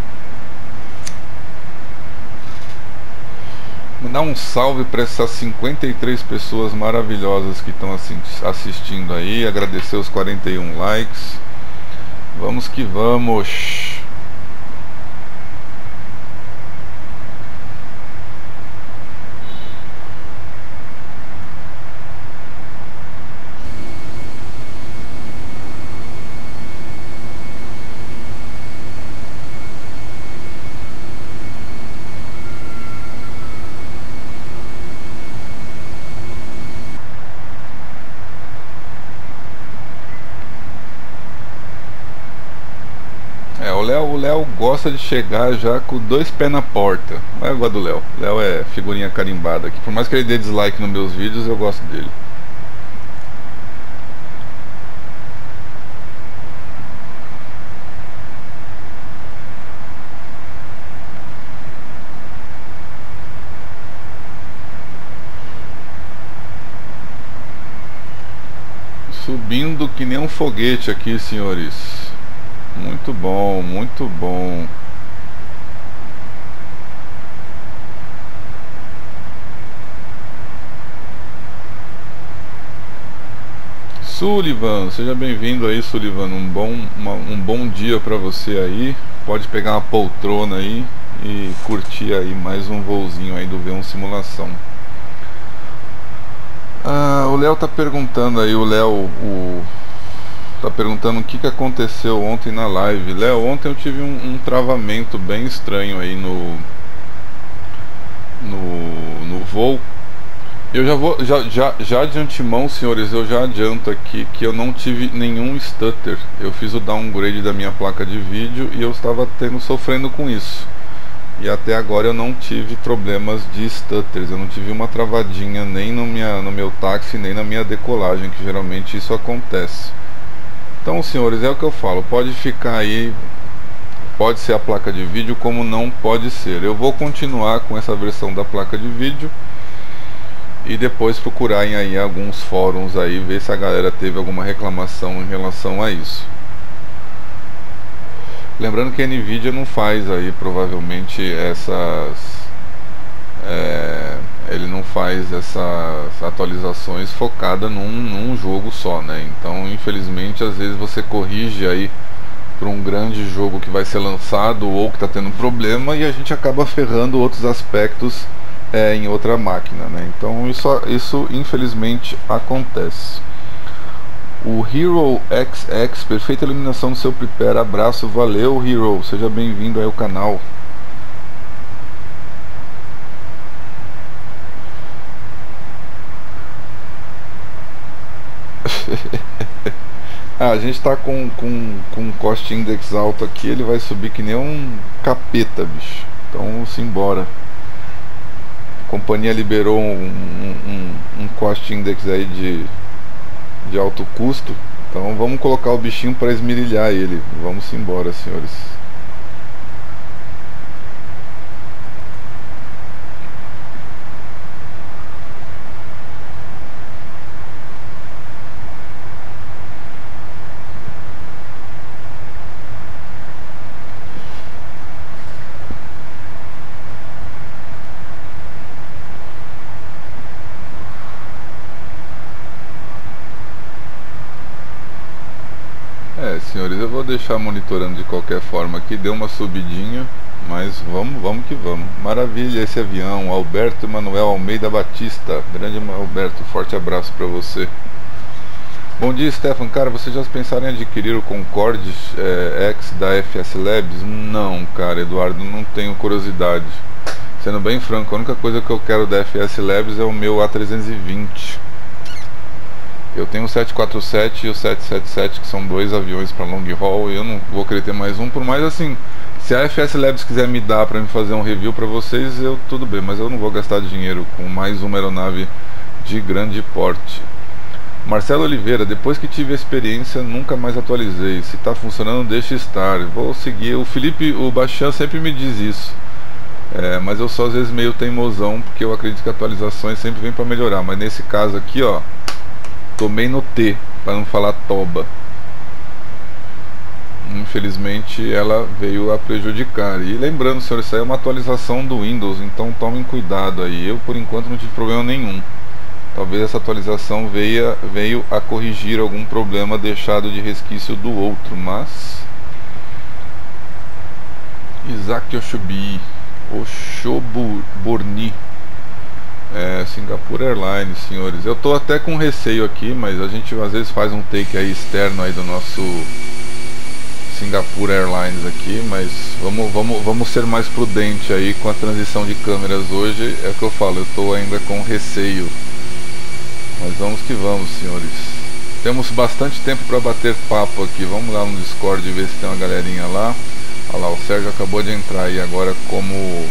Mandar um salve para essas 53 pessoas maravilhosas que estão assistindo aí, agradecer os 41 likes. Vamos que vamos. O Léo gosta de chegar já com 2 pés na porta. Não é igual do Léo. Léo é figurinha carimbada aqui. Por mais que ele dê dislike nos meus vídeos, eu gosto dele. Subindo que nem um foguete aqui, senhores. Muito bom, muito bom. Sullivan, seja bem-vindo aí, Sullivan. Um bom dia pra você aí. Pode pegar uma poltrona aí e curtir aí mais um voozinho aí do V1 Simulação. O Léo tá perguntando aí, tá perguntando o que aconteceu ontem na live. Léo, ontem eu tive um travamento bem estranho aí no voo. Eu já de antemão, senhores, eu já adianto aqui que eu não tive nenhum stutter. Eu fiz o downgrade da minha placa de vídeo e eu estava sofrendo com isso. E até agora eu não tive problemas de stutters. Eu não tive uma travadinha nem no meu táxi, nem na minha decolagem, que geralmente isso acontece. Então, senhores, é o que eu falo, pode ficar aí, pode ser a placa de vídeo, como não pode ser. Eu vou continuar com essa versão da placa de vídeo e depois procurar aí alguns fóruns aí, ver se a galera teve alguma reclamação em relação a isso. Lembrando que a Nvidia não faz aí provavelmente ele não faz essas atualizações focadas num jogo só, né? Então, infelizmente, às vezes você corrige aí para um grande jogo que vai ser lançado ou que está tendo problema e a gente acaba ferrando outros aspectos em outra máquina, né? Então isso infelizmente acontece. O Hero XX, perfeita iluminação do seu Prepare. Abraço, valeu Hero, seja bem-vindo aí ao canal. A gente tá com um cost index alto aqui, ele vai subir que nem um capeta, bicho. Então vamos embora. A companhia liberou um cost index aí de alto custo. Então vamos colocar o bichinho para esmirilhar ele. Vamos embora, senhores. Senhores, eu vou deixar monitorando de qualquer forma aqui, deu uma subidinha, mas vamos que vamos. Maravilha esse avião. Alberto Emanuel Almeida Batista, grande Alberto, forte abraço para você. Bom dia, Stefan. Cara, vocês já pensaram em adquirir o Concorde X da FS Labs? Não, cara, Eduardo, não tenho curiosidade. Sendo bem franco, a única coisa que eu quero da FS Labs é o meu A320. Eu tenho o 747 e o 777, que são dois aviões para long haul, e eu não vou querer ter mais um, por mais assim, se a FS Labs quiser me dar para me fazer um review para vocês, tudo bem, mas eu não vou gastar dinheiro com mais uma aeronave de grande porte. Marcelo Oliveira, depois que tive a experiência, nunca mais atualizei. Se tá funcionando, deixa estar. Vou seguir. O Felipe, o Bastian sempre me diz isso. Mas eu sou às vezes meio teimosão, porque eu acredito que atualizações sempre vêm para melhorar. Mas nesse caso aqui, ó, tomei no T, para não falar toba. Infelizmente ela veio a prejudicar. E lembrando, senhor, isso aí é uma atualização do Windows, então tomem cuidado aí. Eu por enquanto não tive problema nenhum. Talvez essa atualização veio a corrigir algum problema deixado de resquício do outro, mas... Isaac Oshoborni, Singapore Airlines, senhores. Eu tô até com receio aqui, mas a gente às vezes faz um take aí externo aí do nosso Singapore Airlines aqui, mas vamos ser mais prudente aí com a transição de câmeras hoje. É o que eu falo, eu tô ainda com receio. Mas vamos que vamos, senhores. Temos bastante tempo para bater papo aqui. Vamos lá no Discord ver se tem uma galerinha lá. Olha lá, o Sérgio acabou de entrar aí agora como...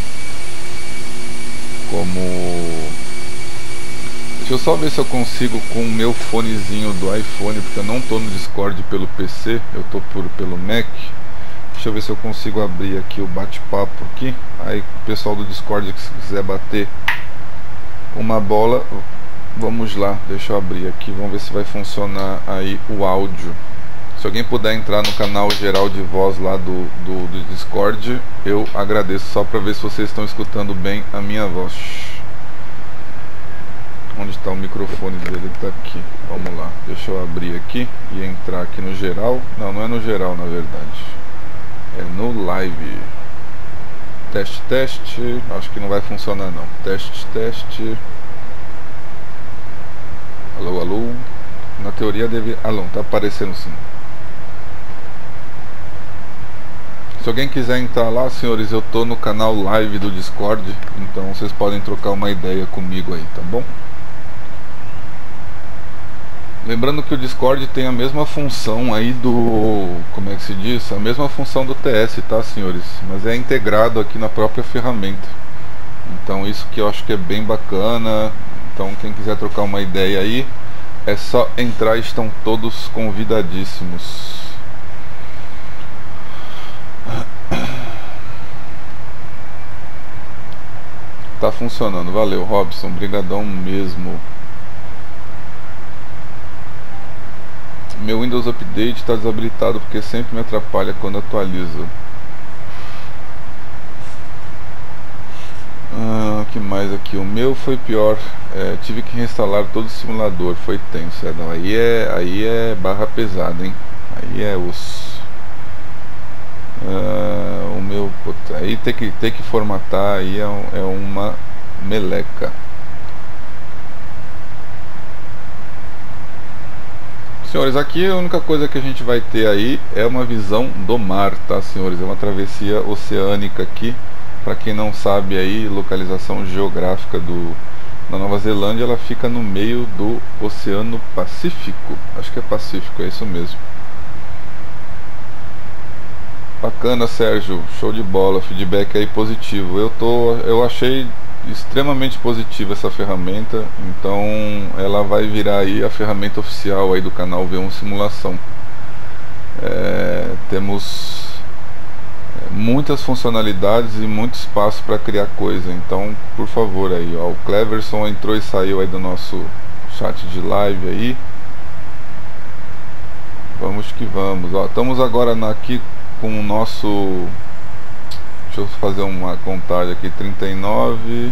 Deixa eu só ver se eu consigo com o meu fonezinho do iPhone, porque eu não tô no Discord pelo PC, eu tô pelo Mac. Deixa eu ver se eu consigo abrir aqui o bate-papo aqui. Aí o pessoal do Discord, que se quiser bater uma bola, vamos lá, deixa eu abrir aqui, vamos ver se vai funcionar aí o áudio. Se alguém puder entrar no canal geral de voz lá do Discord, eu agradeço, só para ver se vocês estão escutando bem a minha voz. Onde está o microfone dele? Ele está aqui. Vamos lá, deixa eu abrir aqui e entrar aqui no geral. Não, não é no geral na verdade, é no live. Teste, teste. Acho que não vai funcionar não. Teste, teste. Alô, alô. Na teoria deve... Alô, tá aparecendo sim. Se alguém quiser entrar lá, senhores, eu tô no canal live do Discord, então vocês podem trocar uma ideia comigo aí, tá bom? Lembrando que o Discord tem a mesma função aí do... Como é que se diz? A mesma função do TS, tá, senhores? Mas é integrado aqui na própria ferramenta. Então isso que eu acho que é bem bacana. Então quem quiser trocar uma ideia aí, é só entrar, estão todos convidadíssimos. Tá funcionando, valeu Robson, brigadão mesmo. Meu Windows Update está desabilitado porque sempre me atrapalha quando atualizo. Que mais aqui? O meu foi pior, tive que reinstalar todo o simulador, foi tenso. Não, aí é barra pesada, hein? Aí é osso. O meu, puta, aí ter que formatar aí é uma meleca. Senhores, aqui a única coisa que a gente vai ter aí é uma visão do mar, tá, senhores? É uma travessia oceânica aqui. Para quem não sabe aí, localização geográfica da Nova Zelândia, ela fica no meio do Oceano Pacífico. Acho que é Pacífico, é isso mesmo. Bacana, Sérgio, show de bola, feedback aí positivo. Eu achei extremamente positiva essa ferramenta, então ela vai virar aí a ferramenta oficial aí do canal V1 Simulação. Temos muitas funcionalidades e muito espaço para criar coisa, então por favor aí, ó, o Cleverson entrou e saiu aí do nosso chat de live aí. Vamos que vamos, ó, estamos agora aqui com o nosso... Deixa eu fazer uma contagem aqui, 39,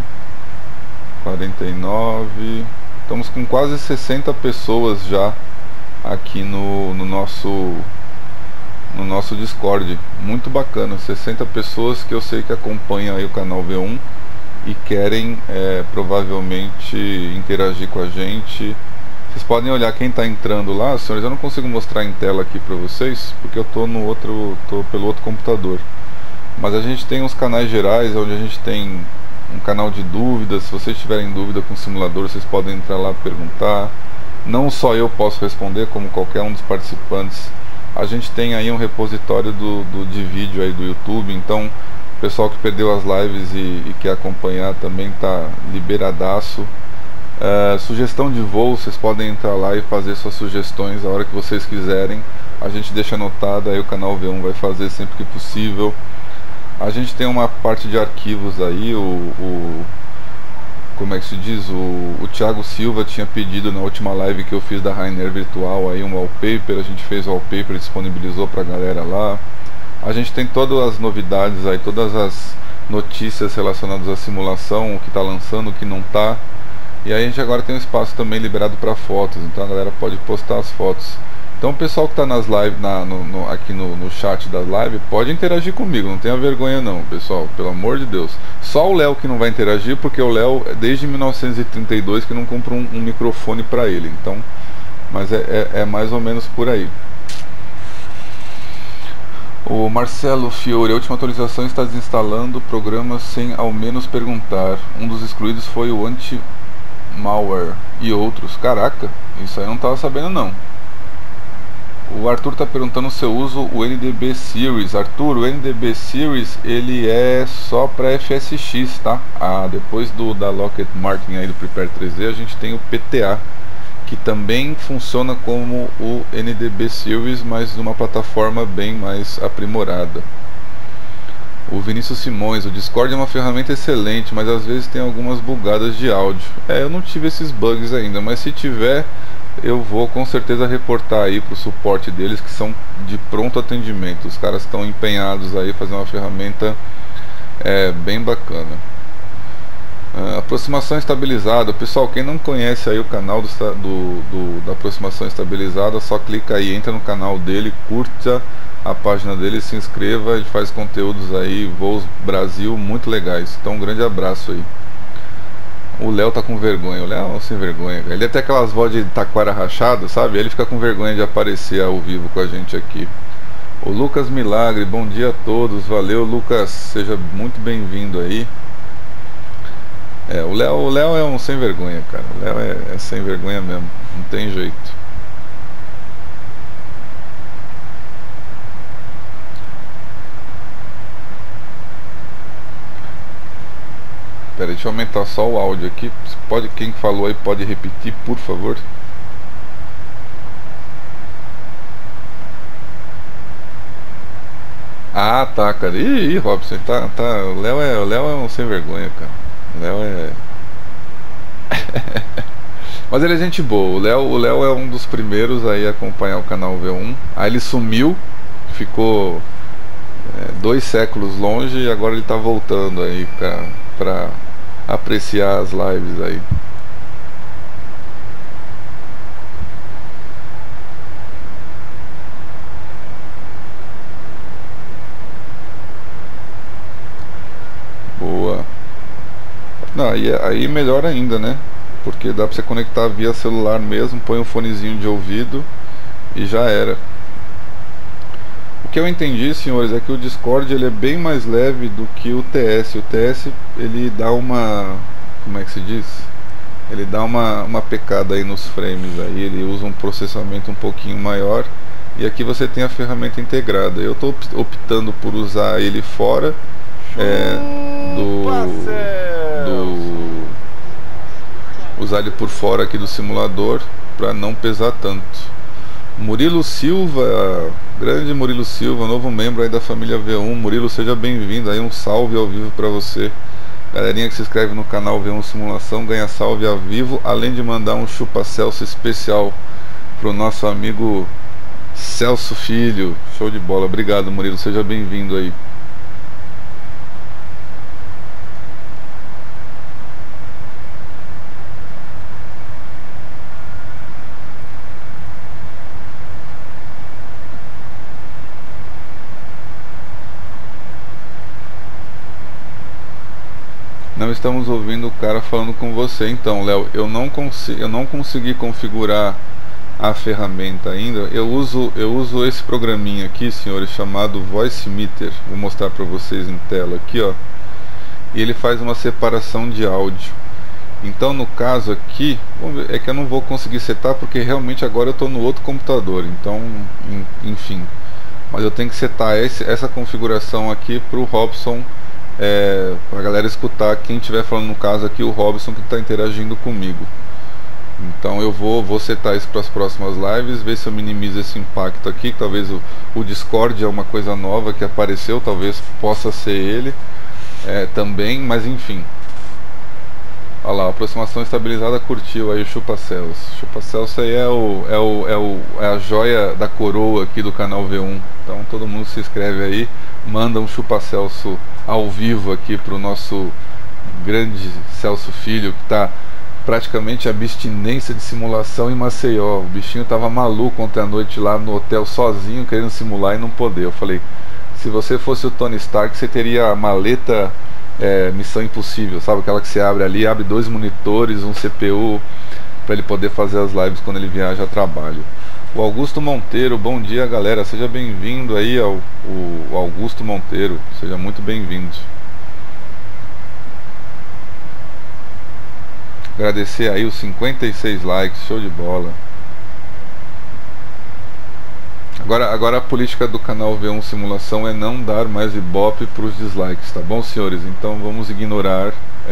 49, estamos com quase 60 pessoas já aqui no nosso Discord, muito bacana, 60 pessoas que eu sei que acompanham aí o canal V1 e querem provavelmente interagir com a gente. Vocês podem olhar quem está entrando lá, senhores, eu não consigo mostrar em tela aqui para vocês, porque eu tô pelo outro computador. Mas a gente tem uns canais gerais, onde a gente tem um canal de dúvidas. Se vocês tiverem dúvida com o simulador, vocês podem entrar lá e perguntar. Não só eu posso responder, como qualquer um dos participantes. A gente tem aí um repositório de vídeo aí do YouTube, então o pessoal que perdeu as lives e quer acompanhar também tá liberadaço. Sugestão de voo, vocês podem entrar lá e fazer suas sugestões a hora que vocês quiserem. A gente deixa anotado, aí o canal V1 vai fazer sempre que possível. A gente tem uma parte de arquivos aí, como é que se diz? O Thiago Silva tinha pedido na última live que eu fiz da Rainer Virtual aí um wallpaper, a gente fez o wallpaper e disponibilizou pra galera lá. A gente tem todas as novidades aí, todas as notícias relacionadas à simulação, o que está lançando, o que não está. E aí a gente agora tem um espaço também liberado para fotos, então a galera pode postar as fotos. Então o pessoal que está nas lives, aqui no chat da live, pode interagir comigo, não tenha vergonha não, pessoal, pelo amor de Deus. Só o Léo que não vai interagir, porque o Léo, desde 1932 que não compra um microfone para ele, então, mas é mais ou menos por aí. O Marcelo Fiore, a última atualização está desinstalando programas sem ao menos perguntar. Um dos excluídos foi o anti-malware e outros. Caraca, isso aí eu não estava sabendo não. O Arthur está perguntando se eu uso o NDB Series. Arthur, o NDB Series ele é só para FSX, tá? Depois da Lockheed Martin aí do Prepare 3D, a gente tem o PTA, que também funciona como o NDB Series, mas numa plataforma bem mais aprimorada. O Vinícius Simões, o Discord é uma ferramenta excelente, mas às vezes tem algumas bugadas de áudio. Eu não tive esses bugs ainda, mas se tiver, eu vou com certeza reportar aí para o suporte deles, que são de pronto atendimento. Os caras estão empenhados aí fazer uma ferramenta bem bacana. Aproximação estabilizada. Pessoal, quem não conhece aí o canal da aproximação estabilizada, só clica aí, entra no canal dele, curta a página dele, se inscreva. Ele faz conteúdos aí, voos Brasil muito legais. Então um grande abraço aí. O Léo tá com vergonha, o Léo é sem vergonha, ele tem aquelas vozes de taquara rachada, sabe? Ele fica com vergonha de aparecer ao vivo com a gente aqui. O Lucas Milagre, bom dia a todos. Valeu, Lucas, seja muito bem-vindo aí. O Léo é um sem vergonha, cara. O Léo é sem vergonha mesmo, não tem jeito. Pera aí, deixa eu aumentar só o áudio aqui. Quem falou aí pode repetir, por favor. Ah, tá, cara. Ih, Robson, tá. O Léo é um sem vergonha, cara. O Léo é... Mas ele é gente boa. O Léo é um dos primeiros aí a acompanhar o canal V1. Aí ele sumiu, ficou 2 séculos longe e agora ele tá voltando aí pra apreciar as lives aí. Boa. Não, aí melhor ainda, né? Porque dá pra você conectar via celular mesmo, põe um fonezinho de ouvido e já era. O que eu entendi, senhores, é que o Discord ele é bem mais leve do que o TS. O TS ele dá uma... como é que se diz? Ele dá uma pecada aí nos frames, aí ele usa um processamento um pouquinho maior. E aqui você tem a ferramenta integrada. Eu estou optando por usar ele fora usar ele por fora aqui do simulador para não pesar tanto. Murilo Silva, grande Murilo Silva, novo membro aí da família V1. Murilo, seja bem-vindo aí, um salve ao vivo para você. Galerinha que se inscreve no canal V1 Simulação ganha salve ao vivo, além de mandar um chupa Celso especial pro nosso amigo Celso Filho. Show de bola, obrigado Murilo, seja bem-vindo aí. Não estamos ouvindo o cara falando com você. Então, Léo, eu não consegui configurar a ferramenta ainda. Eu uso esse programinha aqui, senhores, chamado Voice Meter. Vou mostrar para vocês em tela aqui, ó. E ele faz uma separação de áudio. Então, no caso aqui, vamos ver, é que eu não vou conseguir setar porque realmente agora eu estou no outro computador. Então, enfim. Mas eu tenho que setar essa configuração aqui para o Robson. Para a galera escutar, quem estiver falando no caso aqui, o Robson que está interagindo comigo. Então eu vou setar isso para as próximas lives, ver se eu minimizo esse impacto aqui, que talvez o Discord é uma coisa nova que apareceu, talvez possa ser ele também, mas enfim. Olha lá, aproximação estabilizada, curtiu aí o Chupa Celso. Chupa Celso aí é a joia da coroa aqui do canal V1. Então todo mundo se inscreve aí, manda um Chupa Celso ao vivo aqui pro nosso grande Celso Filho, que tá praticamente abstinência de simulação em Maceió. O bichinho tava maluco ontem à noite lá no hotel sozinho, querendo simular e não poder. Eu falei, se você fosse o Tony Stark, você teria a maleta Missão Impossível, sabe? Aquela que você abre ali, abre 2 monitores, um CPU, para ele poder fazer as lives quando ele viaja a trabalho. O Augusto Monteiro, bom dia galera, seja bem-vindo aí ao Augusto Monteiro, seja muito bem-vindo. Agradecer aí os 56 likes, show de bola. Agora a política do canal V1 Simulação é não dar mais ibope para os dislikes, tá bom, senhores? Então vamos ignorar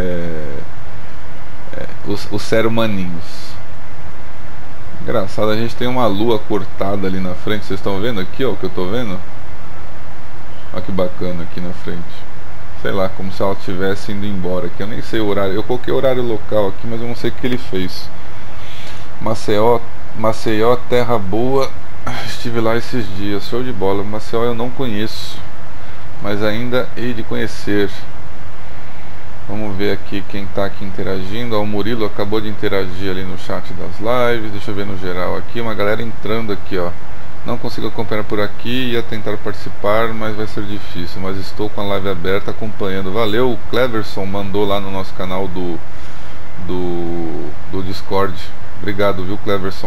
os seromaninhos. Engraçado, a gente tem uma lua cortada ali na frente, vocês estão vendo aqui, ó, o que eu tô vendo? Olha que bacana aqui na frente. Sei lá, como se ela estivesse indo embora aqui, eu nem sei o horário, eu coloquei o horário local aqui, mas eu não sei o que ele fez. Maceió, terra boa. Estive lá esses dias, show de bola. Maceió eu não conheço, mas ainda hei de conhecer. Vamos ver aqui quem está aqui interagindo. O Murilo acabou de interagir ali no chat das lives. Deixa eu ver no geral aqui, uma galera entrando aqui, ó. Não consigo acompanhar por aqui, ia tentar participar, mas vai ser difícil. Mas estou com a live aberta acompanhando. Valeu, o Cleverson mandou lá no nosso canal do Discord. Obrigado, viu, Cleverson.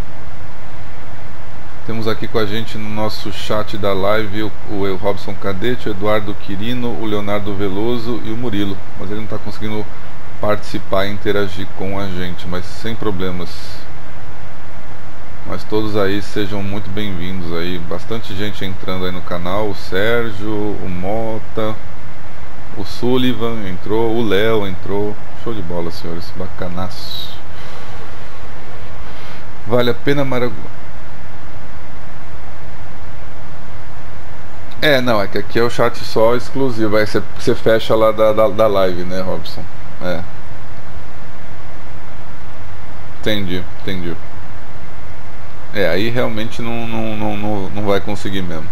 Temos aqui com a gente no nosso chat da live o Robson Cadete, o Eduardo Quirino, o Leonardo Veloso e o Murilo. Mas ele não está conseguindo participar e interagir com a gente, mas sem problemas. Mas todos aí sejam muito bem-vindos aí. Bastante gente entrando aí no canal. O Sérgio, o Mota, o Sullivan entrou, o Léo entrou. Show de bola, senhores. Bacanaço. Vale a pena Maragogi. Não, é que aqui é o chat só exclusivo. Aí você fecha lá da live, né, Robson? Entendi. Aí realmente não vai conseguir mesmo.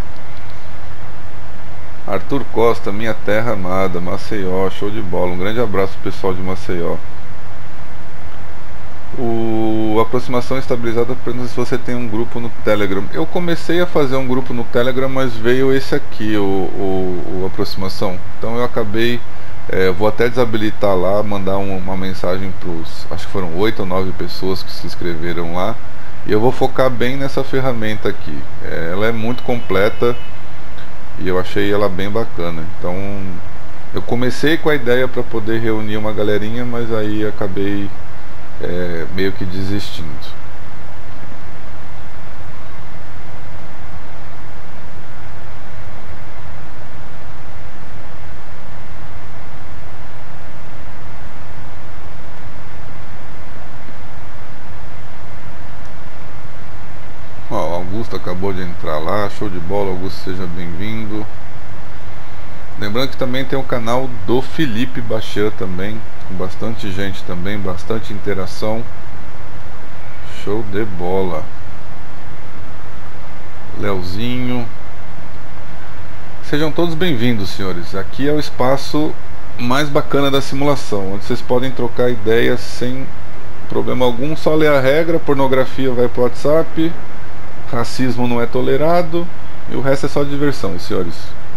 Arthur Costa, minha terra amada, Maceió, show de bola. Um grande abraço pro pessoal de Maceió. Aproximação estabilizada, apenas se você tem um grupo no Telegram. Eu comecei a fazer um grupo no Telegram, mas veio esse aqui, o aproximação. Então eu acabei, vou até desabilitar lá, mandar uma mensagem pros, acho que foram 8 ou 9 pessoas que se inscreveram lá. E eu vou focar bem nessa ferramenta aqui. Ela é muito completa e eu achei ela bem bacana. Então eu comecei com a ideia para poder reunir uma galerinha, mas aí acabei meio que desistindo. Ó, o Augusto acabou de entrar lá, show de bola, Augusto, seja bem-vindo. Lembrando que também tem o canal do Felipe Bachan também, com bastante gente também, bastante interação. Show de bola. Leozinho. Sejam todos bem-vindos, senhores. Aqui é o espaço mais bacana da simulação, onde vocês podem trocar ideias sem problema algum. Só ler a regra, pornografia vai pro WhatsApp, racismo não é tolerado e o resto é só diversão, senhores.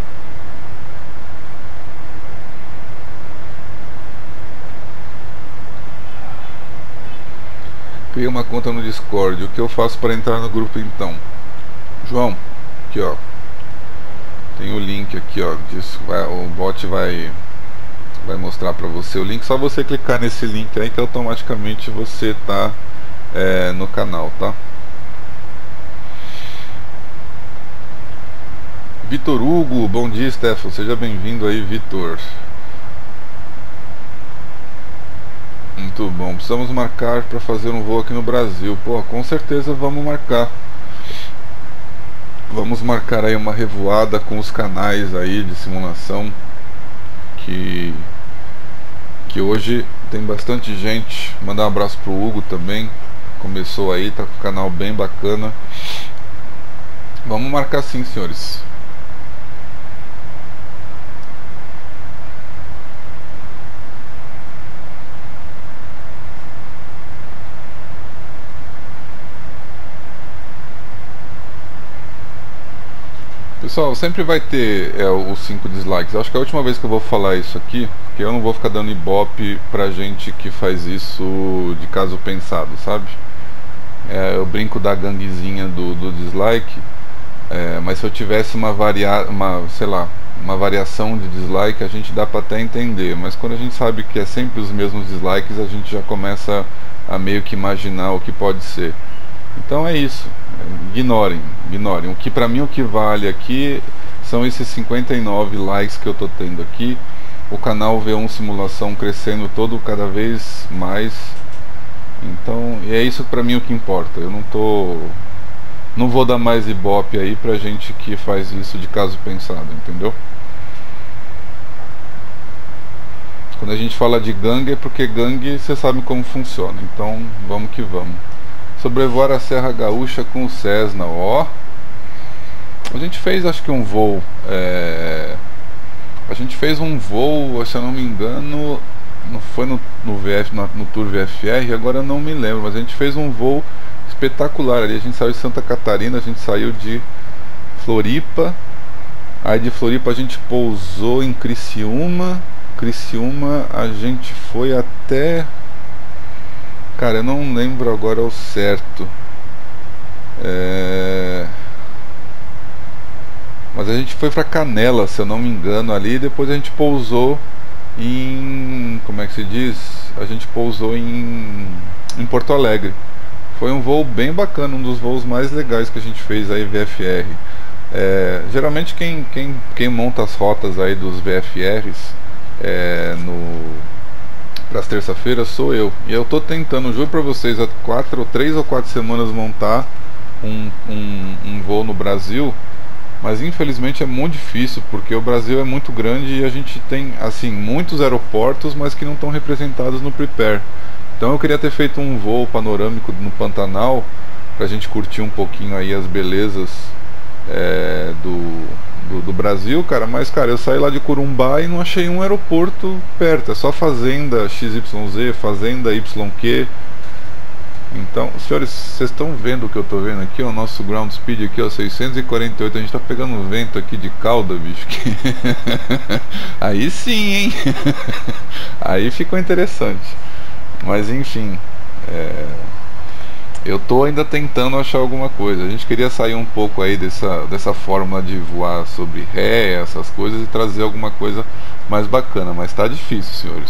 Criei uma conta no Discord. O que eu faço para entrar no grupo então? João, aqui ó, tem o link aqui ó, o bot vai mostrar para você o link. Só você clicar nesse link aí que automaticamente você tá no canal, tá? Vitor Hugo, bom dia, Stefano, seja bem-vindo aí, Vitor. Muito bom. Precisamos marcar para fazer um voo aqui no Brasil. Pô, com certeza vamos marcar. Vamos marcar aí uma revoada com os canais aí de simulação que hoje tem bastante gente. Mandar um abraço pro Hugo também. Começou aí, tá com o canal bem bacana. Vamos marcar sim, senhores. Pessoal, sempre vai ter os 5 dislikes. Acho que é a última vez que eu vou falar isso aqui, porque eu não vou ficar dando ibope pra gente que faz isso de caso pensado, sabe? Eu brinco da ganguezinha do dislike, mas se eu tivesse uma variação de dislike, a gente dá pra até entender. Mas quando a gente sabe que é sempre os mesmos dislikes, a gente já começa a meio que imaginar o que pode ser. Então é isso, ignorem. O que pra mim o que vale aqui são esses 59 likes que eu tô tendo aqui. O canal V1 Simulação crescendo cada vez mais. Então, é isso pra mim o que importa. Eu não vou dar mais ibope aí pra gente que faz isso de caso pensado, entendeu? Quando a gente fala de gangue é porque gangue você sabe como funciona. Então, vamos que vamos. Sobrevoar a Serra Gaúcha com o Cessna, ó. A gente fez acho que um voo. A gente fez um voo, se eu não me engano, não foi no Tour VFR, agora eu não me lembro, mas a gente fez um voo espetacular ali. A gente saiu de Santa Catarina, a gente saiu de Floripa. Aí de Floripa a gente pousou em Criciúma. A gente foi até... Cara, eu não lembro agora ao certo. Mas a gente foi pra Canela, se eu não me engano, ali. E depois a gente pousou em... Como é que se diz? A gente pousou em Porto Alegre. Foi um voo bem bacana, um dos voos mais legais que a gente fez aí, VFR. Geralmente quem monta as rotas aí dos VFRs para as terça-feiras sou eu. E eu tô tentando, juro pra vocês, há 3 ou 4 semanas montar um voo no Brasil. Mas infelizmente é muito difícil, porque o Brasil é muito grande e a gente tem assim muitos aeroportos, mas que não estão representados no Prepare. Então eu queria ter feito um voo panorâmico no Pantanal pra gente curtir um pouquinho aí as belezas do Brasil, cara. Mas cara, eu saí lá de Corumbá e não achei um aeroporto perto, é só fazenda XYZ, fazenda YQ. Então, senhores, vocês estão vendo o que eu tô vendo aqui? O nosso ground speed aqui, ó, 648. A gente tá pegando vento aqui de cauda, bicho. Aí sim, hein? Aí ficou interessante. Mas enfim, eu tô ainda tentando achar alguma coisa. A gente queria sair um pouco aí dessa fórmula de voar sobre ré, essas coisas, e trazer alguma coisa mais bacana. Mas tá difícil, senhores.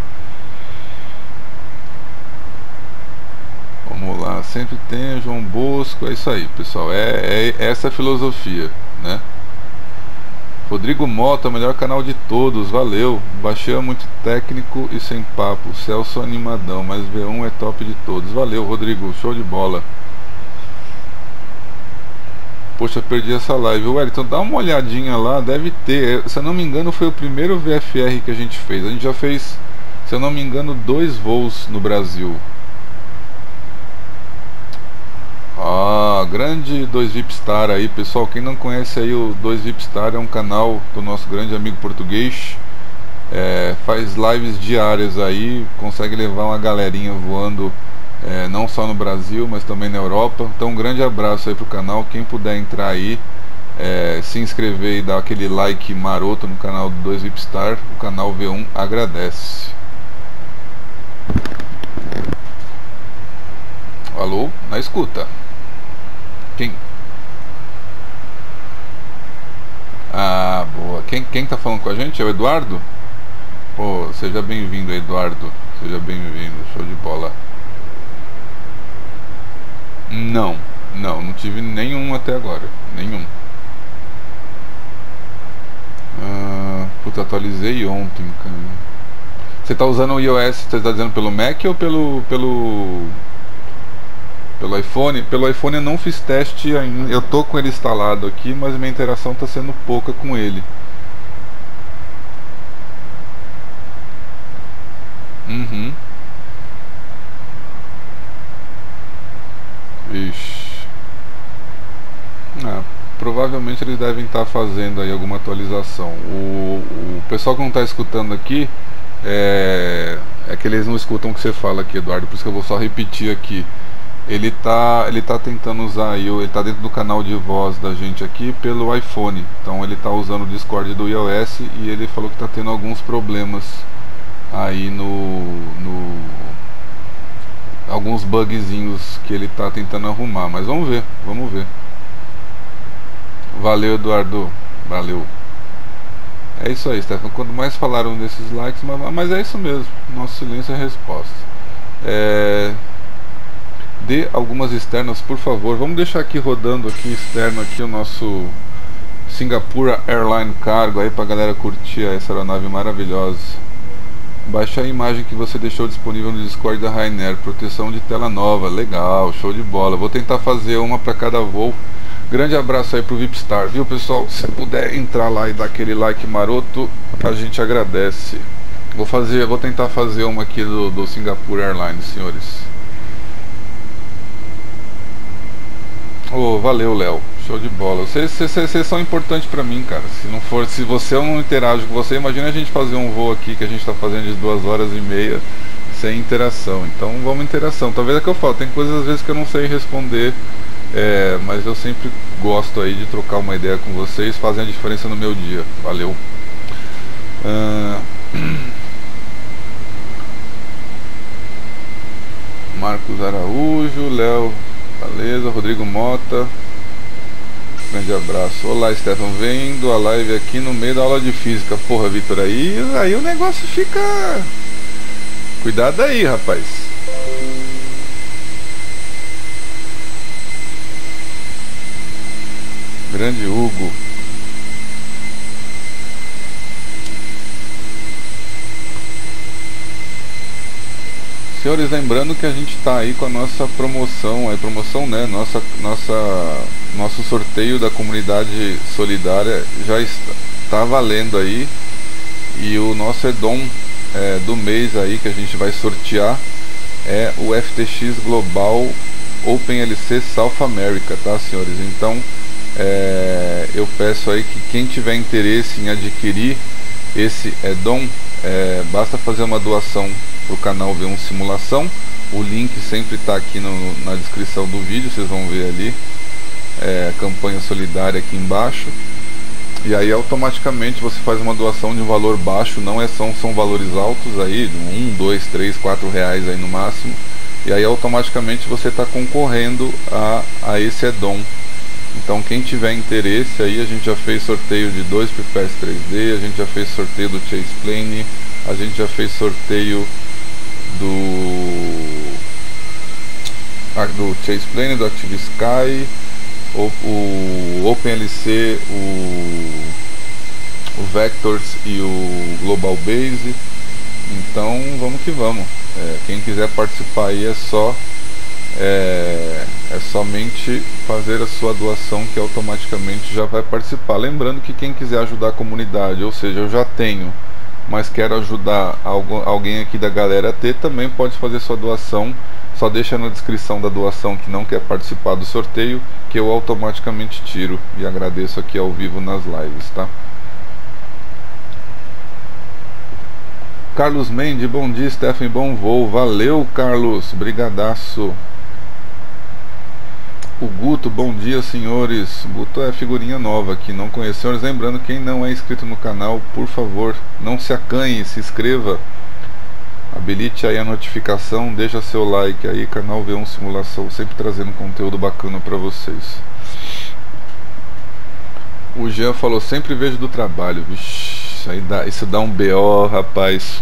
Vamos lá, sempre tem João Bosco, é isso aí, pessoal, essa é a filosofia, né? Rodrigo Mota, melhor canal de todos, valeu. Baixei é muito técnico e sem papo, Celso animadão, mas V1 é top de todos. Valeu, Rodrigo, show de bola. Poxa, perdi essa live. Wellington, dá uma olhadinha lá, deve ter. Se eu não me engano, foi o primeiro VFR que a gente fez. A gente já fez, se eu não me engano, 2 voos no Brasil. Grande 2VIPstar aí, pessoal. Quem não conhece aí, o 2VIPstar é um canal do nosso grande amigo português. Faz lives diárias aí, consegue levar uma galerinha voando, não só no Brasil, mas também na Europa. Então um grande abraço aí pro canal. Quem puder entrar aí, se inscrever e dar aquele like maroto no canal do 2VIPstar, o canal V1 agradece. Alô, na escuta. Quem? Boa. Quem tá falando com a gente? É o Eduardo? Pô, seja bem-vindo, Eduardo. Seja bem-vindo, show de bola. Não tive nenhum até agora. Nenhum. Puta, atualizei ontem, cara. Você tá usando o iOS, você tá dizendo pelo Mac ou pelo iPhone? Pelo iPhone eu não fiz teste ainda. Eu tô com ele instalado aqui, mas minha interação tá sendo pouca com ele. Uhum. Ixi. Ah, provavelmente eles devem estar fazendo aí alguma atualização. O pessoal que não está escutando aqui é que eles não escutam o que você fala aqui, Eduardo, por isso que eu vou só repetir aqui. Ele tá tentando usar aí, ele tá dentro do canal de voz da gente aqui pelo iPhone. Então ele tá usando o Discord do iOS e ele falou que tá tendo alguns problemas aí no alguns bugzinhos que ele tá tentando arrumar, mas vamos ver, vamos ver. Valeu, Eduardo. Valeu. É isso aí, Stefan. Quanto mais falaram desses likes, mas é isso mesmo. Nosso silêncio é resposta. Dê algumas externas, por favor. Vamos deixar aqui rodando aqui externo aqui o nosso Singapura Airline Cargo aí pra galera curtir essa aeronave maravilhosa. Baixe a imagem que você deixou disponível no Discord da Ryanair. Proteção de tela nova. Legal, show de bola. Vou tentar fazer uma para cada voo. Grande abraço aí pro VIPstar, viu, pessoal? Se puder entrar lá e dar aquele like maroto, a gente agradece. Vou tentar fazer uma aqui do Singapore Airlines, senhores. Oh, valeu, Léo. Show de bola. Vocês são importantes pra mim, cara. Se você não interage com você, imagina a gente fazer um voo aqui que a gente tá fazendo de 2 horas e meia sem interação. Então vamos interação. Talvez é que eu falo, tem coisas às vezes que eu não sei responder, mas eu sempre gosto aí de trocar uma ideia com vocês, fazem a diferença no meu dia. Valeu. Marcos Araújo, Léo, beleza, Rodrigo Mota, grande abraço. Olá, Stefan, vendo a live aqui no meio da aula de física. Porra, Vitor, aí o negócio fica... Cuidado aí, rapaz. Grande Hugo. Senhores, lembrando que a gente está aí com a nossa promoção, né? Nosso sorteio da comunidade solidária já está valendo aí. E o nosso Edom do mês aí que a gente vai sortear é o FTX Global OpenLC South America, tá, senhores? Então eu peço aí que quem tiver interesse em adquirir esse Edom, basta fazer uma doação para o canal V1 Simulação. O link sempre está aqui na descrição do vídeo, vocês vão ver ali, a campanha solidária aqui embaixo. E aí automaticamente você faz uma doação de um valor baixo, são valores altos aí, de 1, 2, 3, 4 reais aí no máximo. E aí automaticamente você está concorrendo a esse Edom. Então quem tiver interesse aí, a gente já fez sorteio de 2 Prepares 3D, a gente já fez sorteio do Chase Plane, a gente já fez sorteio do Chase Plane, do Active Sky, o OpenLC, o Vectors e o Global Base. Então vamos que vamos. Quem quiser participar aí é somente fazer a sua doação que automaticamente já vai participar. Lembrando que quem quiser ajudar a comunidade, ou seja, eu já tenho, mas quero ajudar alguém aqui da galera a ter, também pode fazer sua doação. Só deixa na descrição da doação que não quer participar do sorteio, que eu automaticamente tiro e agradeço aqui ao vivo nas lives, tá? Carlos Mendes, bom dia, Stephen, bom voo. Valeu, Carlos, brigadaço. O Guto, bom dia, senhores. O Guto é figurinha nova aqui, não conheço. Senhores, lembrando, quem não é inscrito no canal, por favor, não se acanhe, se inscreva, habilite aí a notificação, deixa seu like aí, canal V1 Simulação, sempre trazendo conteúdo bacana pra vocês. O Jean falou, sempre vejo do trabalho. Vixe, isso dá um BO, rapaz.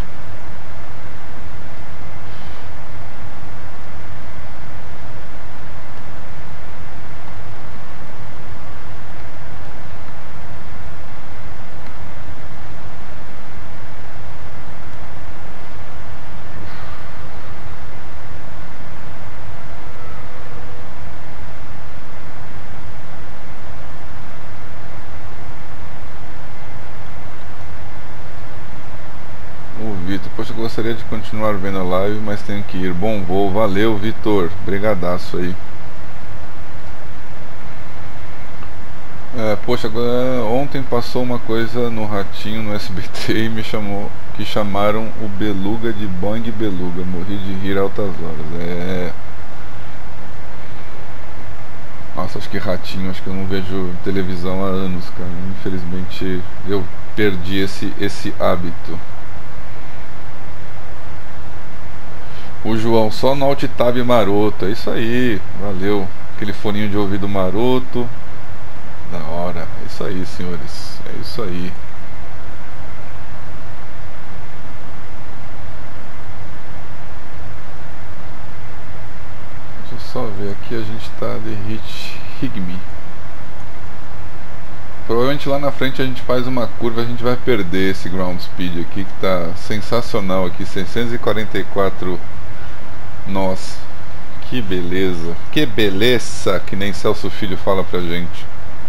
Poxa, eu gostaria de continuar vendo a live, mas tenho que ir. Bom voo, valeu, Vitor. Brigadaço aí. Poxa, ontem passou uma coisa no Ratinho, no SBT, e me chamou, que chamaram o Beluga de Boing Beluga. Morri de rir altas horas. Nossa, acho que Ratinho, acho que eu não vejo televisão há anos, cara. Infelizmente eu perdi esse hábito. O João, só no Alt Tab maroto. É isso aí, valeu. Aquele foninho de ouvido maroto. Da hora. É isso aí, senhores. É isso aí. Deixa eu só ver aqui, a gente tá de hit Higme. Provavelmente lá na frente a gente faz uma curva, a gente vai perder esse ground speed aqui que tá sensacional aqui, 644 nós. Que beleza. Que beleza, que nem Celso Filho fala pra gente.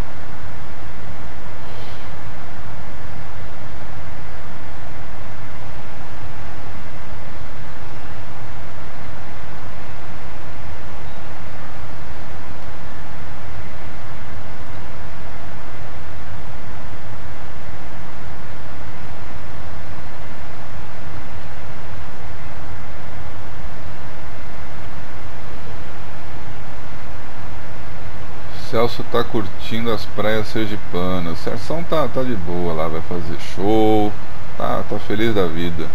Celso tá curtindo as praias sergipanas. Serção tá de boa lá, vai fazer show. Tá feliz da vida.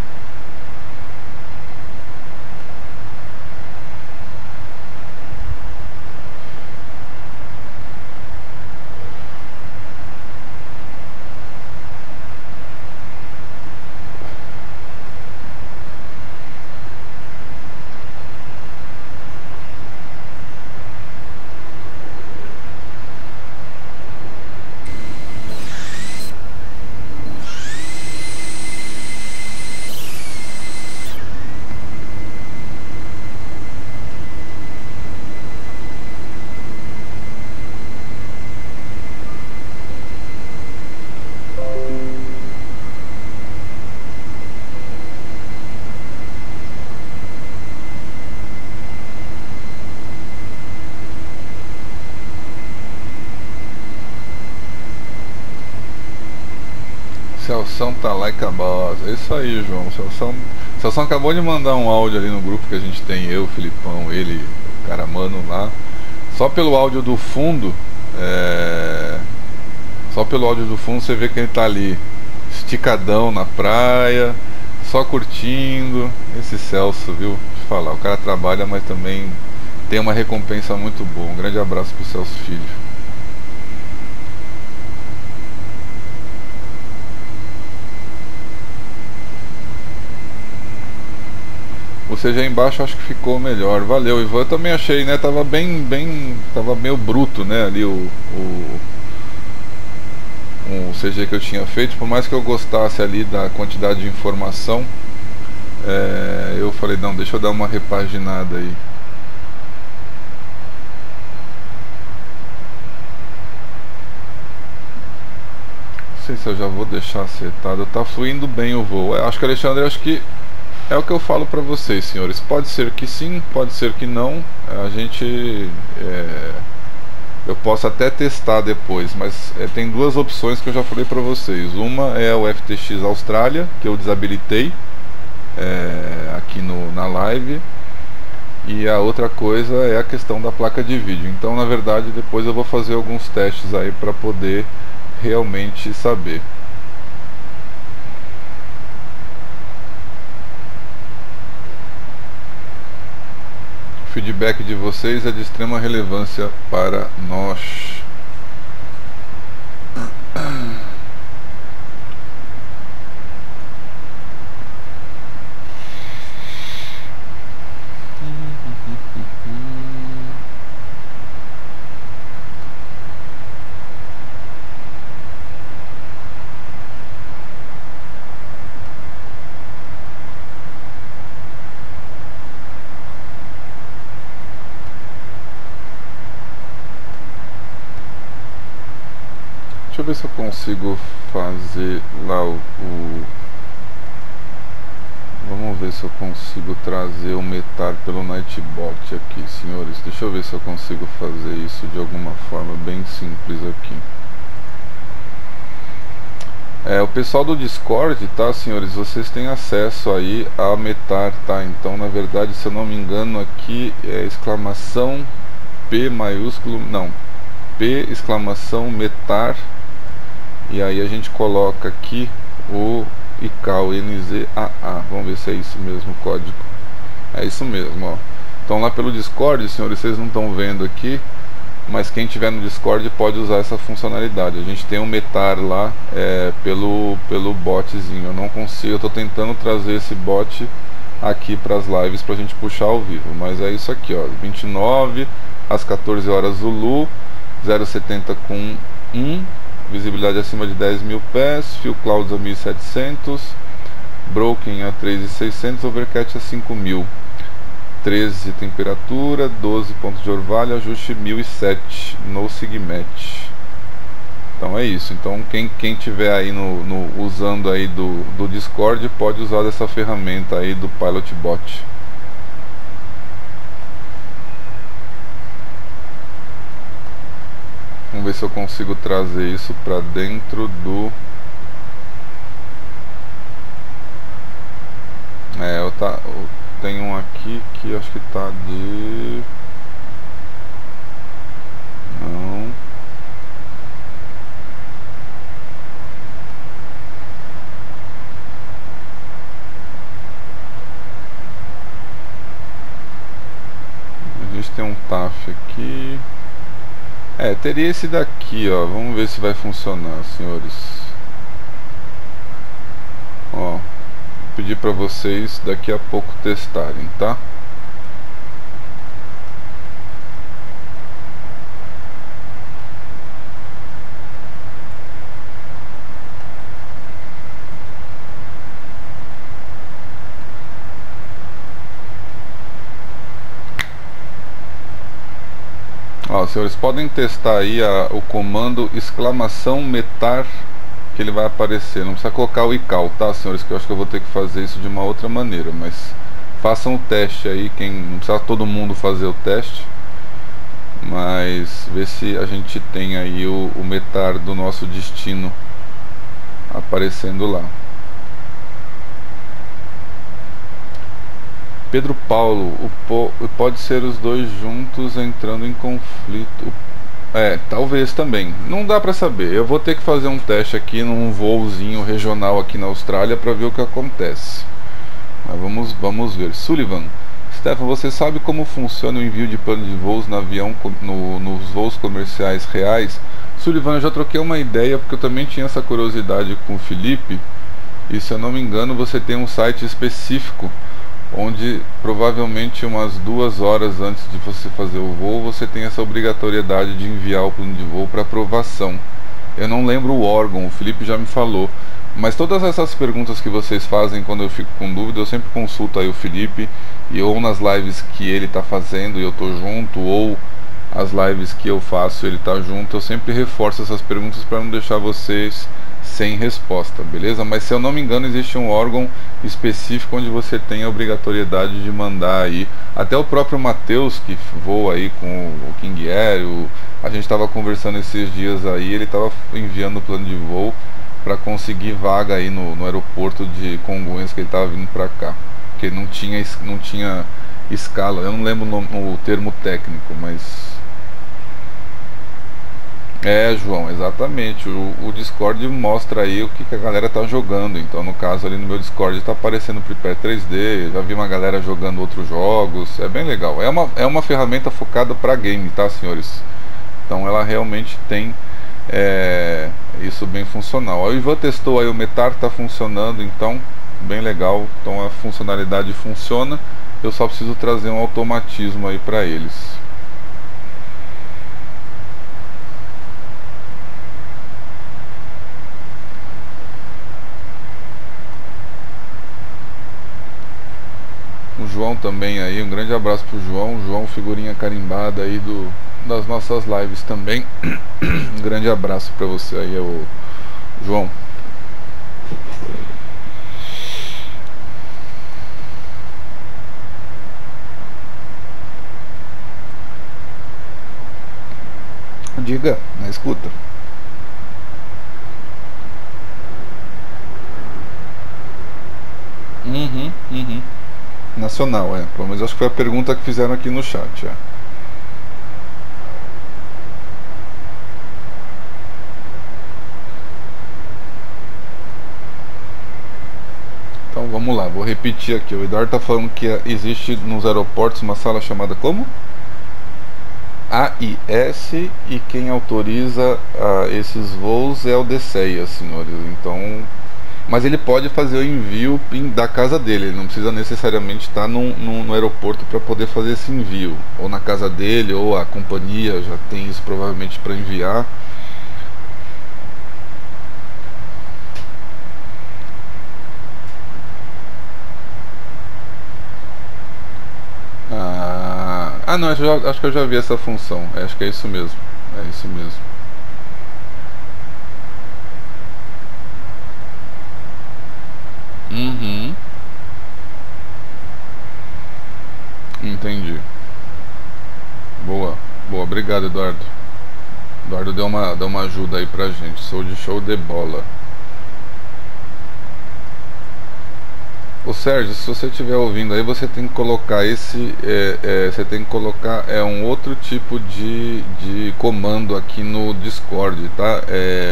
Celção tá like a boss. É isso aí, João. Celção acabou de mandar um áudio ali no grupo que a gente tem, eu, Filipão, ele, o cara mano lá. Só pelo áudio do fundo, só pelo áudio do fundo você vê que ele tá ali esticadão na praia, só curtindo. Esse Celso, viu? Deixa eu falar, o cara trabalha, mas também tem uma recompensa muito boa. Um grande abraço pro Celso Filho. Ou seja, aí embaixo acho que ficou melhor. Valeu, Ivan. Eu também achei, né? Tava tava meio bruto, né? Ali o CG que eu tinha feito. Por mais que eu gostasse ali da quantidade de informação, eu falei, não, deixa eu dar uma repaginada aí. Não sei se eu já vou deixar acertado. Tá fluindo bem o voo. Acho que, Alexandre, acho que é o que eu falo pra vocês, senhores. Pode ser que sim, pode ser que não. A gente... eu posso até testar depois, mas tem duas opções que eu já falei pra vocês. Uma é o FTX Austrália, que eu desabilitei aqui na live. E a outra coisa é a questão da placa de vídeo. Então, na verdade, depois eu vou fazer alguns testes aí pra poder realmente saber. O feedback de vocês é de extrema relevância para nós. Deixa eu ver se eu consigo fazer lá o Vamos ver se eu consigo trazer o Metar pelo Nightbot aqui, senhores. Deixa eu ver se eu consigo fazer isso de alguma forma bem simples aqui. O pessoal do Discord, tá, senhores? Vocês têm acesso aí a Metar, tá? Então, na verdade, se eu não me engano, aqui é exclamação P maiúsculo, não, P exclamação Metar. E aí a gente coloca aqui o ICAO NZAA. Vamos ver se é isso mesmo o código. É isso mesmo, ó. Então lá pelo Discord, senhores, vocês não estão vendo aqui, mas quem tiver no Discord pode usar essa funcionalidade. A gente tem um Metar lá pelo botzinho. Eu não consigo, eu estou tentando trazer esse bot aqui para as lives para a gente puxar ao vivo. Mas é isso aqui, ó. 29 às 14 horas Zulu, 0,70 com 1. Visibilidade acima de 10.000 pés, Fill Clouds a 1.700, Broken a 3.600, Overcat a 5.000, 13 temperatura, 12 pontos de orvalho, ajuste 1.007 no Sigmet. Então é isso. Então quem tiver aí usando aí do Discord pode usar dessa ferramenta aí do Pilot Bot. Vamos ver se eu consigo trazer isso para dentro do... eu tenho um aqui que acho que tá de... Não... A gente tem um TAF aqui... teria esse daqui, ó. Vamos ver se vai funcionar, senhores. Ó, vou pedir para vocês daqui a pouco testarem, tá? Ó, senhores, podem testar aí o comando exclamação Metar, que ele vai aparecer. Não precisa colocar o ICAO, tá, senhores? Que eu acho que eu vou ter que fazer isso de uma outra maneira. Mas façam o teste aí, não precisa todo mundo fazer o teste. Mas ver se a gente tem aí o Metar do nosso destino aparecendo lá. Pedro Paulo, pode ser os dois juntos entrando em conflito. Talvez também. Não dá pra saber. Eu vou ter que fazer um teste aqui num voozinho regional aqui na Austrália para ver o que acontece. Mas vamos ver. Sullivan, Stefan, você sabe como funciona o envio de plano de voos no avião nos voos comerciais reais? Sullivan, eu já troquei uma ideia porque eu também tinha essa curiosidade com o Felipe. E se eu não me engano, você tem um site específico onde provavelmente umas 2 horas antes de você fazer o voo, você tem essa obrigatoriedade de enviar o plano de voo para aprovação. Eu não lembro o órgão, o Felipe já me falou, mas todas essas perguntas que vocês fazem quando eu fico com dúvida, eu sempre consulto aí o Felipe, e ou nas lives que ele está fazendo e eu estou junto, ou as lives que eu faço e ele está junto, eu sempre reforço essas perguntas para não deixar vocês sem resposta, beleza? Mas se eu não me engano, existe um órgão específico onde você tem a obrigatoriedade de mandar aí. Até o próprio Matheus, que voa aí com o King Air, a gente estava conversando esses dias aí, ele estava enviando o plano de voo para conseguir vaga aí no aeroporto de Congonhas, que ele estava vindo para cá, porque não tinha escala. Eu não lembro o termo técnico, mas... João, exatamente. O Discord mostra aí o que a galera tá jogando. Então, no caso, ali no meu Discord tá aparecendo Prepare 3D. Já vi uma galera jogando outros jogos. É bem legal. É uma ferramenta focada para game, tá, senhores? Então, ela realmente tem isso bem funcional. O Ivan testou aí, o Metar tá funcionando, então, bem legal. Então, a funcionalidade funciona. Eu só preciso trazer um automatismo aí para eles. O João também aí, um grande abraço pro João. João, figurinha carimbada aí das nossas lives também. Um grande abraço pra você aí, João. escuta. Uhum. Nacional, é. Pelo menos acho que foi a pergunta que fizeram aqui no chat, é. Então vamos lá, vou repetir aqui. O Eduardo está falando que existe nos aeroportos uma sala chamada como? AIS, e quem autoriza esses voos é o DCEA, senhores. Então, mas ele pode fazer o envio da casa dele, ele não precisa necessariamente estar no aeroporto para poder fazer esse envio. Ou na casa dele, ou a companhia já tem isso provavelmente para enviar. Não, acho que eu já vi essa função. Acho que é isso mesmo. É isso mesmo. Uhum. Entendi. Boa. Boa, obrigado, Eduardo. Eduardo deu uma ajuda aí pra gente. Sou de show de bola. Ô Sérgio, se você estiver ouvindo aí, você tem que colocar você tem que colocar um outro tipo de comando aqui no Discord, tá?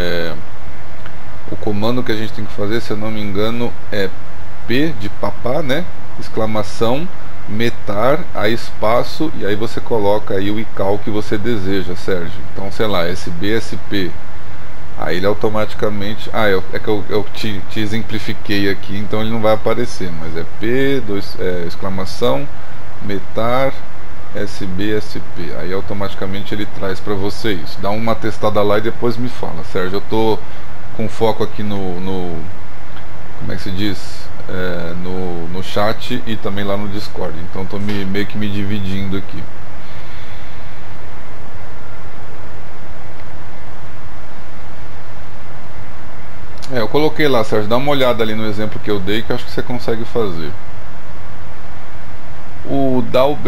O comando que a gente tem que fazer, se eu não me engano, é P de papá, né? Exclamação, metar, aí espaço, e aí você coloca aí o ICAO que você deseja, Sérgio. Então, sei lá, SBSP. Aí ele automaticamente. É que eu te exemplifiquei aqui, então ele não vai aparecer, mas é P, exclamação, metar, SBSP. Aí automaticamente ele traz para você isso. Dá uma testada lá e depois me fala, Sérgio. Eu tô com foco aqui no como é que se diz? No chat e também lá no Discord. Então tô meio que me dividindo aqui. Eu coloquei lá, Sérgio, dá uma olhada ali no exemplo que eu dei, que eu acho que você consegue fazer. O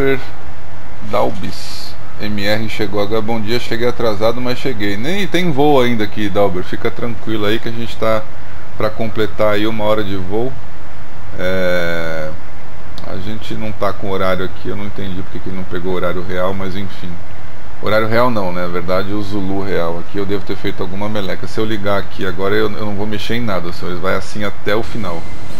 Dalbis MR chegou agora, bom dia, cheguei atrasado, mas cheguei. Nem tem voo ainda aqui, Dalber, fica tranquilo aí que a gente está para completar aí 1 hora de voo. A gente não tá com horário aqui, eu não entendi porque que ele não pegou o horário real, mas enfim. Horário real não, né? Na verdade o Zulu real aqui eu devo ter feito alguma meleca. Se eu ligar aqui agora eu não vou mexer em nada, senhores. Vai assim até o final.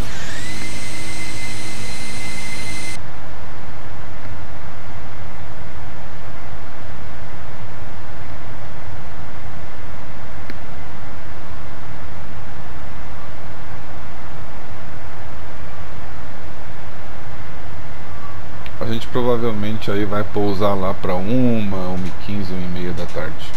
A gente provavelmente aí vai pousar lá para 1h15, 1h30 da tarde.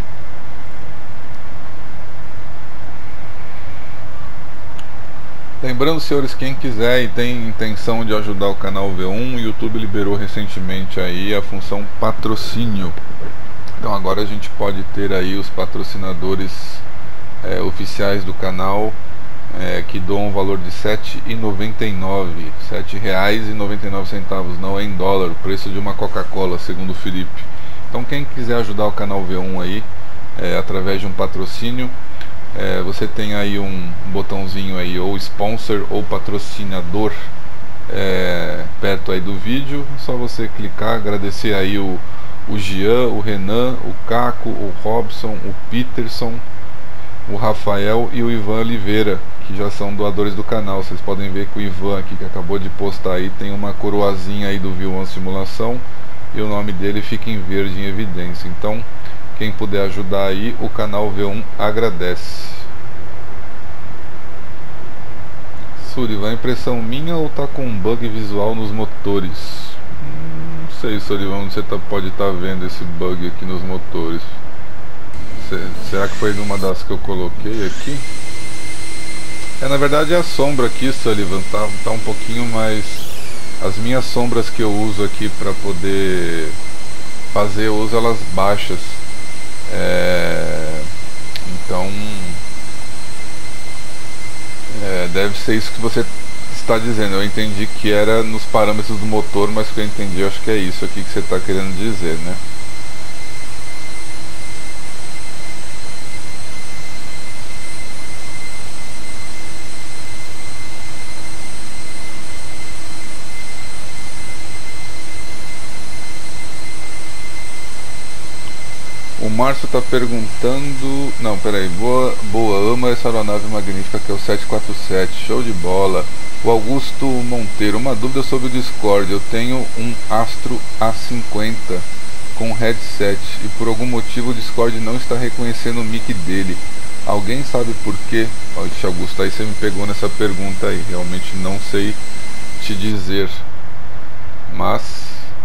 Lembrando, senhores, quem quiser e tem intenção de ajudar o canal V1, o YouTube liberou recentemente aí a função patrocínio. Então agora a gente pode ter aí os patrocinadores oficiais do canal, que doam um valor de R$ 7,99, R$ 7,99, não é em dólar, o preço de uma Coca-Cola, segundo o Felipe. Então quem quiser ajudar o canal V1 aí, através de um patrocínio, você tem aí um botãozinho aí, ou sponsor ou patrocinador, perto aí do vídeo. É só você clicar, agradecer aí o Gian, o Renan, o Caco, o Robson, o Peterson, o Rafael e o Ivan Oliveira, que já são doadores do canal. Vocês podem ver que o Ivan aqui, que acabou de postar aí, tem uma coroazinha aí do V1 Simulação e o nome dele fica em verde em evidência. Então quem puder ajudar aí, o canal V1 agradece. Surivan, impressão minha ou tá com um bug visual nos motores? Não sei, Surivan, você pode estar vendo esse bug aqui nos motores. Será que foi numa das que eu coloquei aqui? Na verdade é a sombra aqui, Sullivan, tá um pouquinho mais... As minhas sombras que eu uso aqui para poder fazer, eu uso elas baixas. Então deve ser isso que você está dizendo. Eu entendi que era nos parâmetros do motor, mas que eu entendi, eu acho que é isso aqui que você está querendo dizer, né? Márcio tá perguntando. Não, peraí. Boa, ama essa aeronave magnífica que é o 747. Show de bola. O Augusto Monteiro, uma dúvida sobre o Discord. Eu tenho um Astro A50 com headset e por algum motivo o Discord não está reconhecendo o mic dele. Alguém sabe por quê? Oxe, Augusto, aí você me pegou nessa pergunta aí. Realmente não sei te dizer. Mas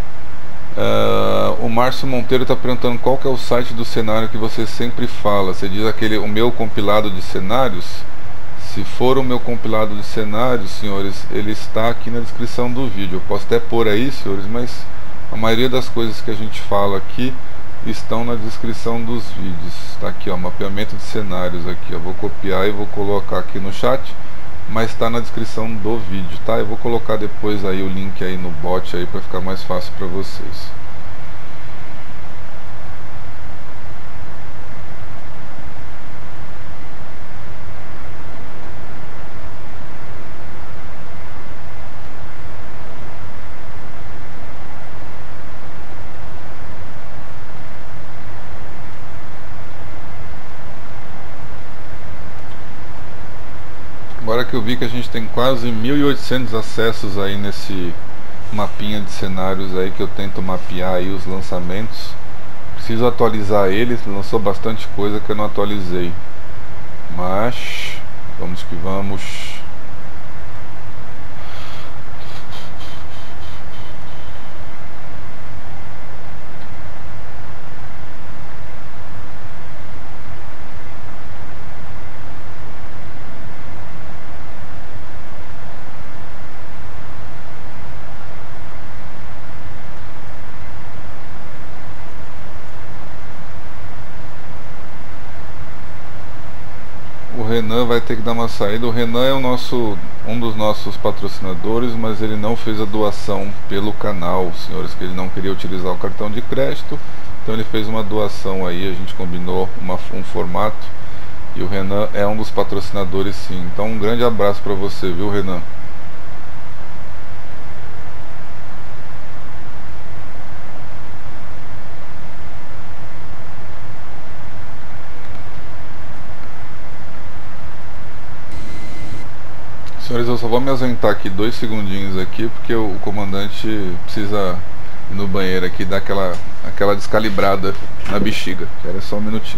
o Márcio Monteiro está perguntando qual que é o site do cenário que você sempre fala. Você diz aquele, o meu compilado de cenários? Se for o meu compilado de cenários, senhores, ele está aqui na descrição do vídeo. Eu posso até pôr aí, senhores, mas a maioria das coisas que a gente fala aqui estão na descrição dos vídeos. Está aqui, ó, mapeamento de cenários aqui. Eu vou copiar e vou colocar aqui no chat, mas está na descrição do vídeo, tá? Eu vou colocar depois aí o link aí no bot aí para ficar mais fácil para vocês. Agora que eu vi que a gente tem quase 1.800 acessos aí nesse mapinha de cenários aí que eu tento mapear aí os lançamentos. Preciso atualizar eles, lançou bastante coisa que eu não atualizei. Mas vamos que vamos. O Renan vai ter que dar uma saída. O Renan é um dos nossos patrocinadores, mas ele não fez a doação pelo canal, senhores, que ele não queria utilizar o cartão de crédito. Então ele fez uma doação aí, a gente combinou um formato. E o Renan é um dos patrocinadores, sim. Então um grande abraço para você, viu, Renan? Senhores, eu só vou me ausentar aqui 2 segundinhos aqui, porque o comandante precisa ir no banheiro aqui, dar aquela descalibrada na bexiga. Era só um minutinho.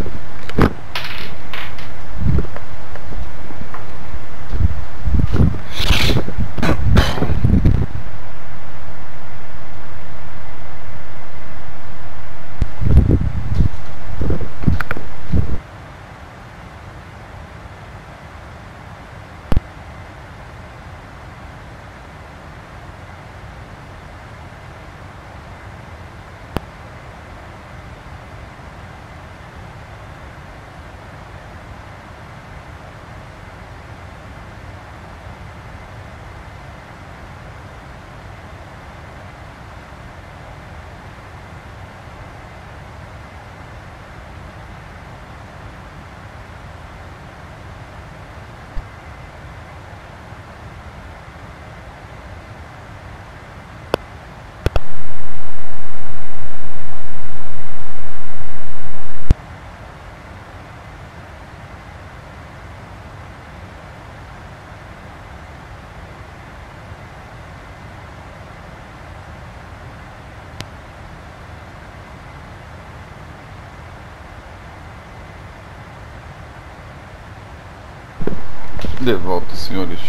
De volta, senhores.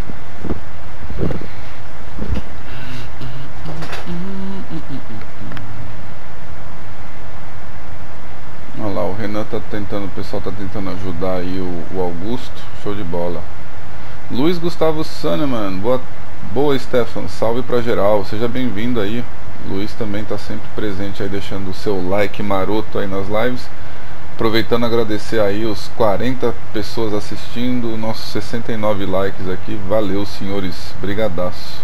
Olha lá, o Renan tá tentando, o pessoal tá tentando ajudar aí o Augusto. Show de bola. Luiz Gustavo Saneman, boa Stefan, salve pra geral, seja bem-vindo aí. Luiz também tá sempre presente aí, deixando o seu like maroto aí nas lives. Aproveitando agradecer aí os 40 pessoas assistindo, nossos 69 likes aqui, valeu senhores, brigadaço.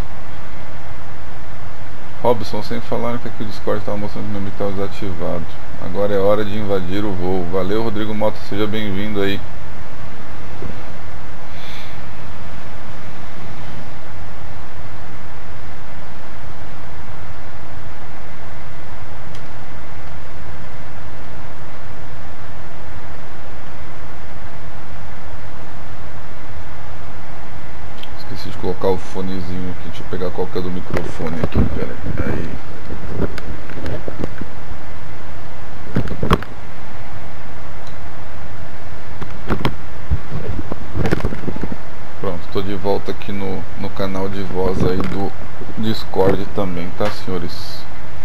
Robson, sem falar que aqui o Discord estava mostrando que o meu mic estava desativado. Agora é hora de invadir o voo. Valeu Rodrigo Mota, seja bem-vindo aí. esqueci de colocar o fonezinho aqui. Deixa eu pegar qual que é do microfone aqui. Pera aí. Pronto, tô de volta aqui no canal de voz aí do Discord também, tá, senhores?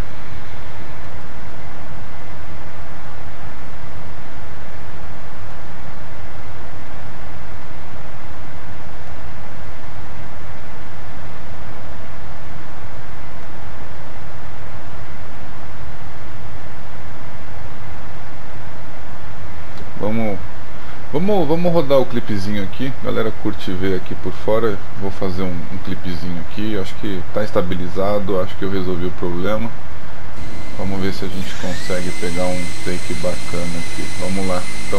Vamos rodar o clipezinho aqui. Galera, curte ver aqui por fora. Vou fazer um clipezinho aqui. Acho que tá estabilizado. Acho que eu resolvi o problema. Vamos ver se a gente consegue pegar um take bacana aqui. Vamos lá. Então,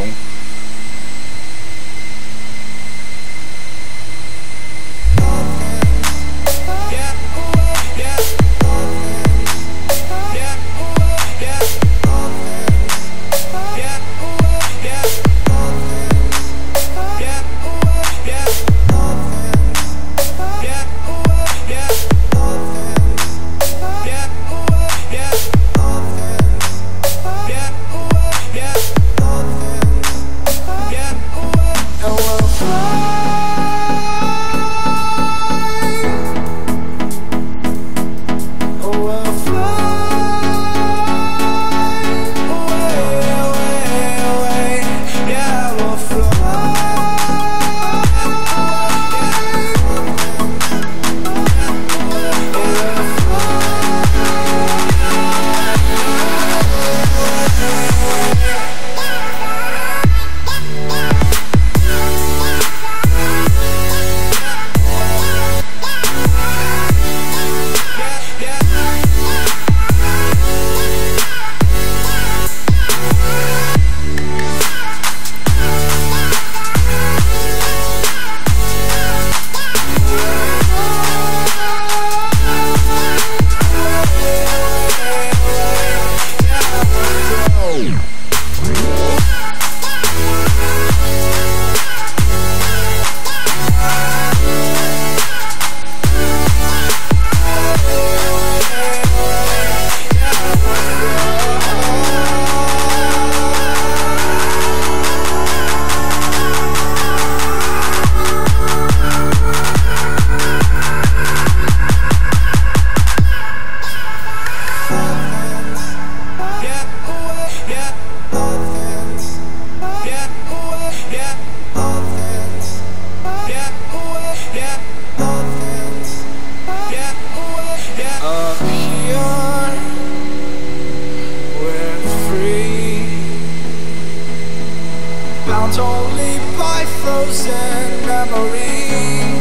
only by frozen memories.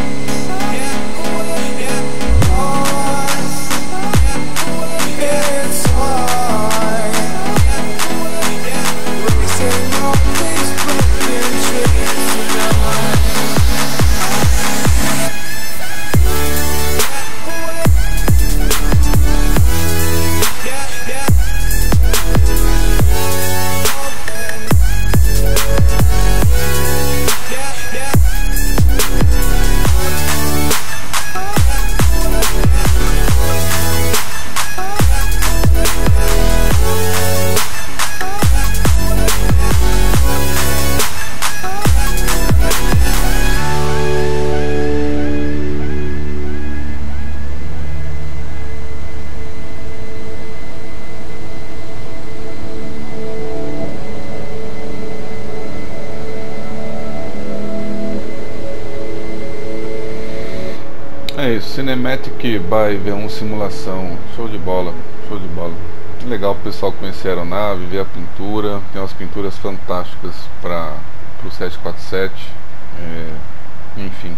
It's hard racing all these broken dreams tonight. É isso, Cinematic by V1 Simulação, show de bola, show de bola. Legal o pessoal conhecer a aeronave, ver a pintura, tem umas pinturas fantásticas para o 747, enfim.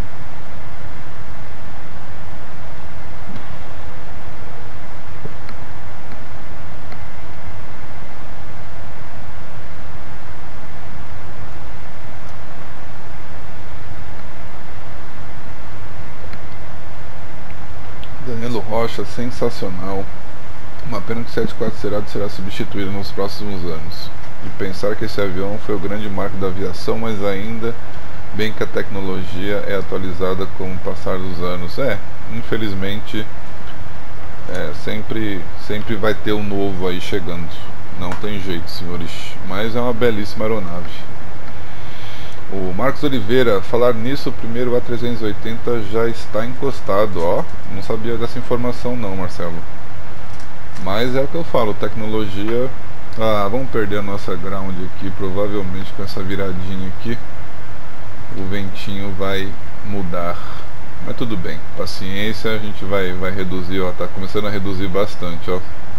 Danilo Rocha, sensacional. Uma pena que o 747 será substituído nos próximos anos. E pensar que esse avião foi o grande marco da aviação, mas ainda bem que a tecnologia é atualizada com o passar dos anos. Infelizmente, sempre vai ter um novo aí chegando. Não tem jeito, senhores. Mas é uma belíssima aeronave. O Marcos Oliveira, falar nisso, o primeiro A380 já está encostado, ó. Não sabia dessa informação não, Marcelo. Mas é o que eu falo, tecnologia. Vamos perder a nossa ground aqui, provavelmente com essa viradinha aqui. O ventinho vai mudar. Mas tudo bem, paciência, a gente vai reduzir, ó. Tá começando a reduzir bastante, ó.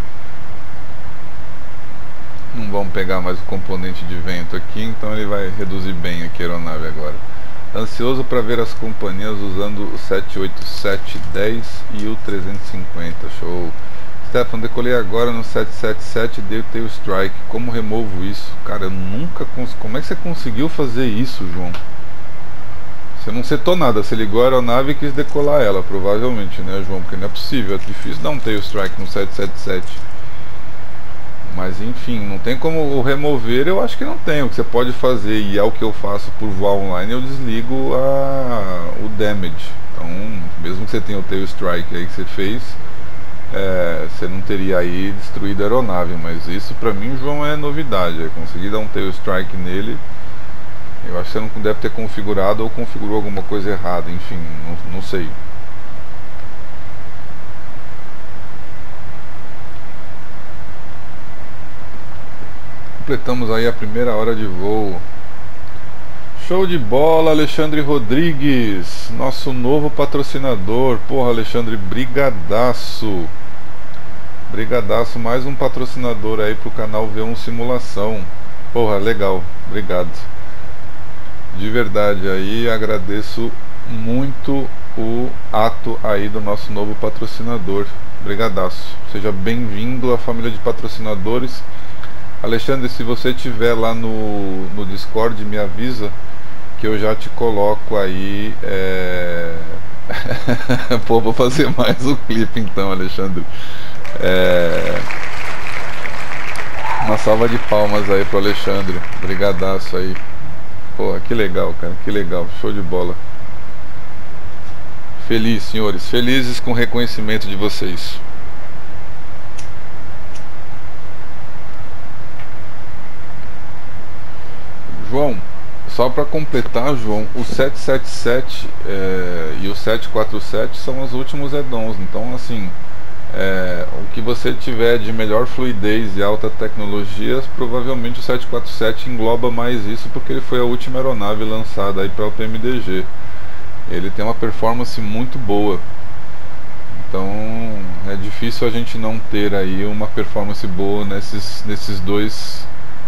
Não vamos pegar mais o componente de vento aqui, então ele vai reduzir bem aqui a aeronave agora. Ansioso para ver as companhias usando o 787-10 e o 350, show. Stefan, decolei agora no 777 e dei o tail strike, como removo isso? Cara, eu nunca consegui. Como é que você conseguiu fazer isso, João? Você não setou nada, você ligou a aeronave e quis decolar ela, provavelmente, né, João? Porque não é possível, é difícil dar um tail strike no 777. Mas enfim, não tem como remover, eu acho que não tem. O que você pode fazer, e é o que eu faço por voar online, eu desligo o damage. Então, mesmo que você tenha o tail strike aí que você fez, você não teria aí destruído a aeronave. Mas isso pra mim, João, é novidade. Conseguir dar um tail strike nele, eu acho que você não deve ter configurado ou configurou alguma coisa errada. Enfim, não sei. Completamos aí a primeira hora de voo. Show de bola, Alexandre Rodrigues, nosso novo patrocinador. Porra, Alexandre, brigadaço. Brigadaço, mais um patrocinador aí pro canal V1 Simulação. Porra, legal, obrigado. De verdade aí, agradeço muito o ato aí do nosso novo patrocinador. Brigadaço. Seja bem-vindo à família de patrocinadores. Alexandre, se você tiver lá no Discord, me avisa que eu já te coloco aí. Pô, vou fazer mais um clipe então, Alexandre. Uma salva de palmas aí pro Alexandre. Brigadaço aí. Pô, que legal, cara, que legal. Show de bola. Feliz, senhores, felizes com o reconhecimento de vocês. João, só para completar, João, o 777 e o 747 são os últimos add-ons. Então, assim, o que você tiver de melhor fluidez e alta tecnologia, provavelmente o 747 engloba mais isso, porque ele foi a última aeronave lançada aí para o PMDG. Ele tem uma performance muito boa. Então, é difícil a gente não ter aí uma performance boa nesses dois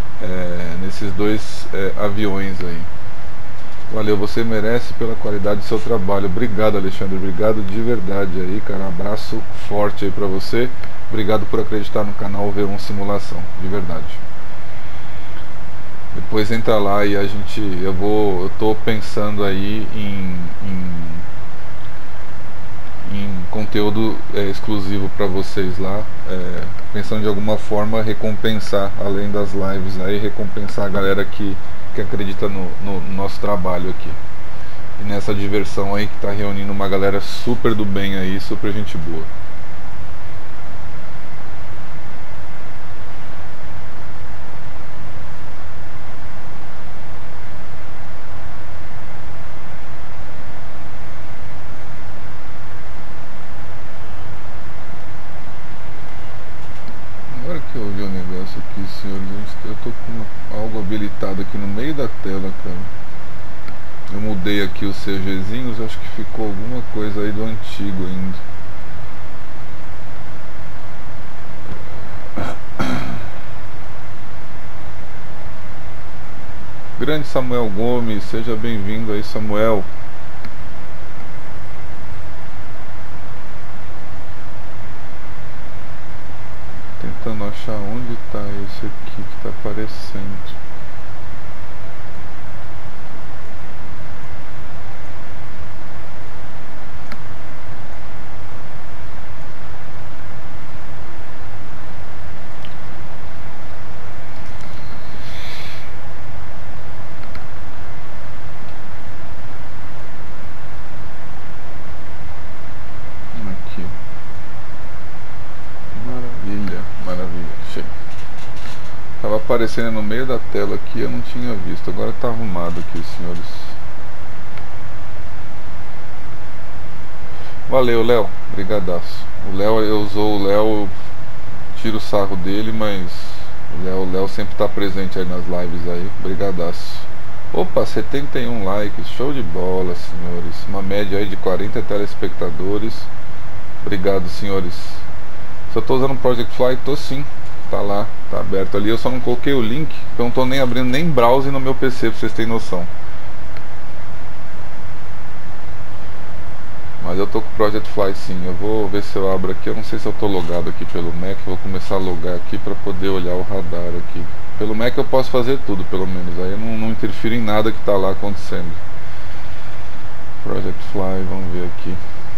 aviões aí. Valeu, você merece pela qualidade do seu trabalho. Obrigado, Alexandre, obrigado de verdade aí, cara. Um abraço forte aí pra você. Obrigado por acreditar no canal V1 Simulação, de verdade. Depois entra lá e eu tô pensando aí em conteúdo exclusivo para vocês lá, pensando de alguma forma recompensar, além das lives aí, recompensar a galera que acredita no nosso trabalho aqui, e nessa diversão aí que tá reunindo uma galera super do bem aí, super gente boa. Agora que eu vi o negócio aqui, senhores, eu tô com algo habilitado aqui no meio da tela, cara. Eu mudei aqui os CGzinhos, acho que ficou alguma coisa aí do antigo ainda. Grande Samuel Gomes, seja bem-vindo aí, Samuel. Tentando achar onde está esse aqui que está aparecendo. aparecendo no meio da tela aqui, eu não tinha visto. Agora tá arrumado aqui, senhores. Valeu, Léo. Brigadaço. O Léo, eu usou o Léo, tiro o sarro dele, mas o Léo sempre tá presente aí nas lives aí. Brigadaço. Opa, 71 likes. Show de bola, senhores. Uma média aí de 40 telespectadores. Obrigado, senhores. Se eu tô usando o Project Fly, tô sim. Tá lá, tá aberto ali. Eu só não coloquei o link, então não tô nem abrindo nem browser no meu PC, pra vocês terem noção. Mas eu tô com o Project Fly sim. Eu vou ver se eu abro aqui. Eu não sei se eu tô logado aqui pelo Mac. Vou começar a logar aqui pra poder olhar o radar aqui. Pelo Mac eu posso fazer tudo, pelo menos. Aí eu não interfiro em nada que tá lá acontecendo. Project Fly, vamos ver aqui.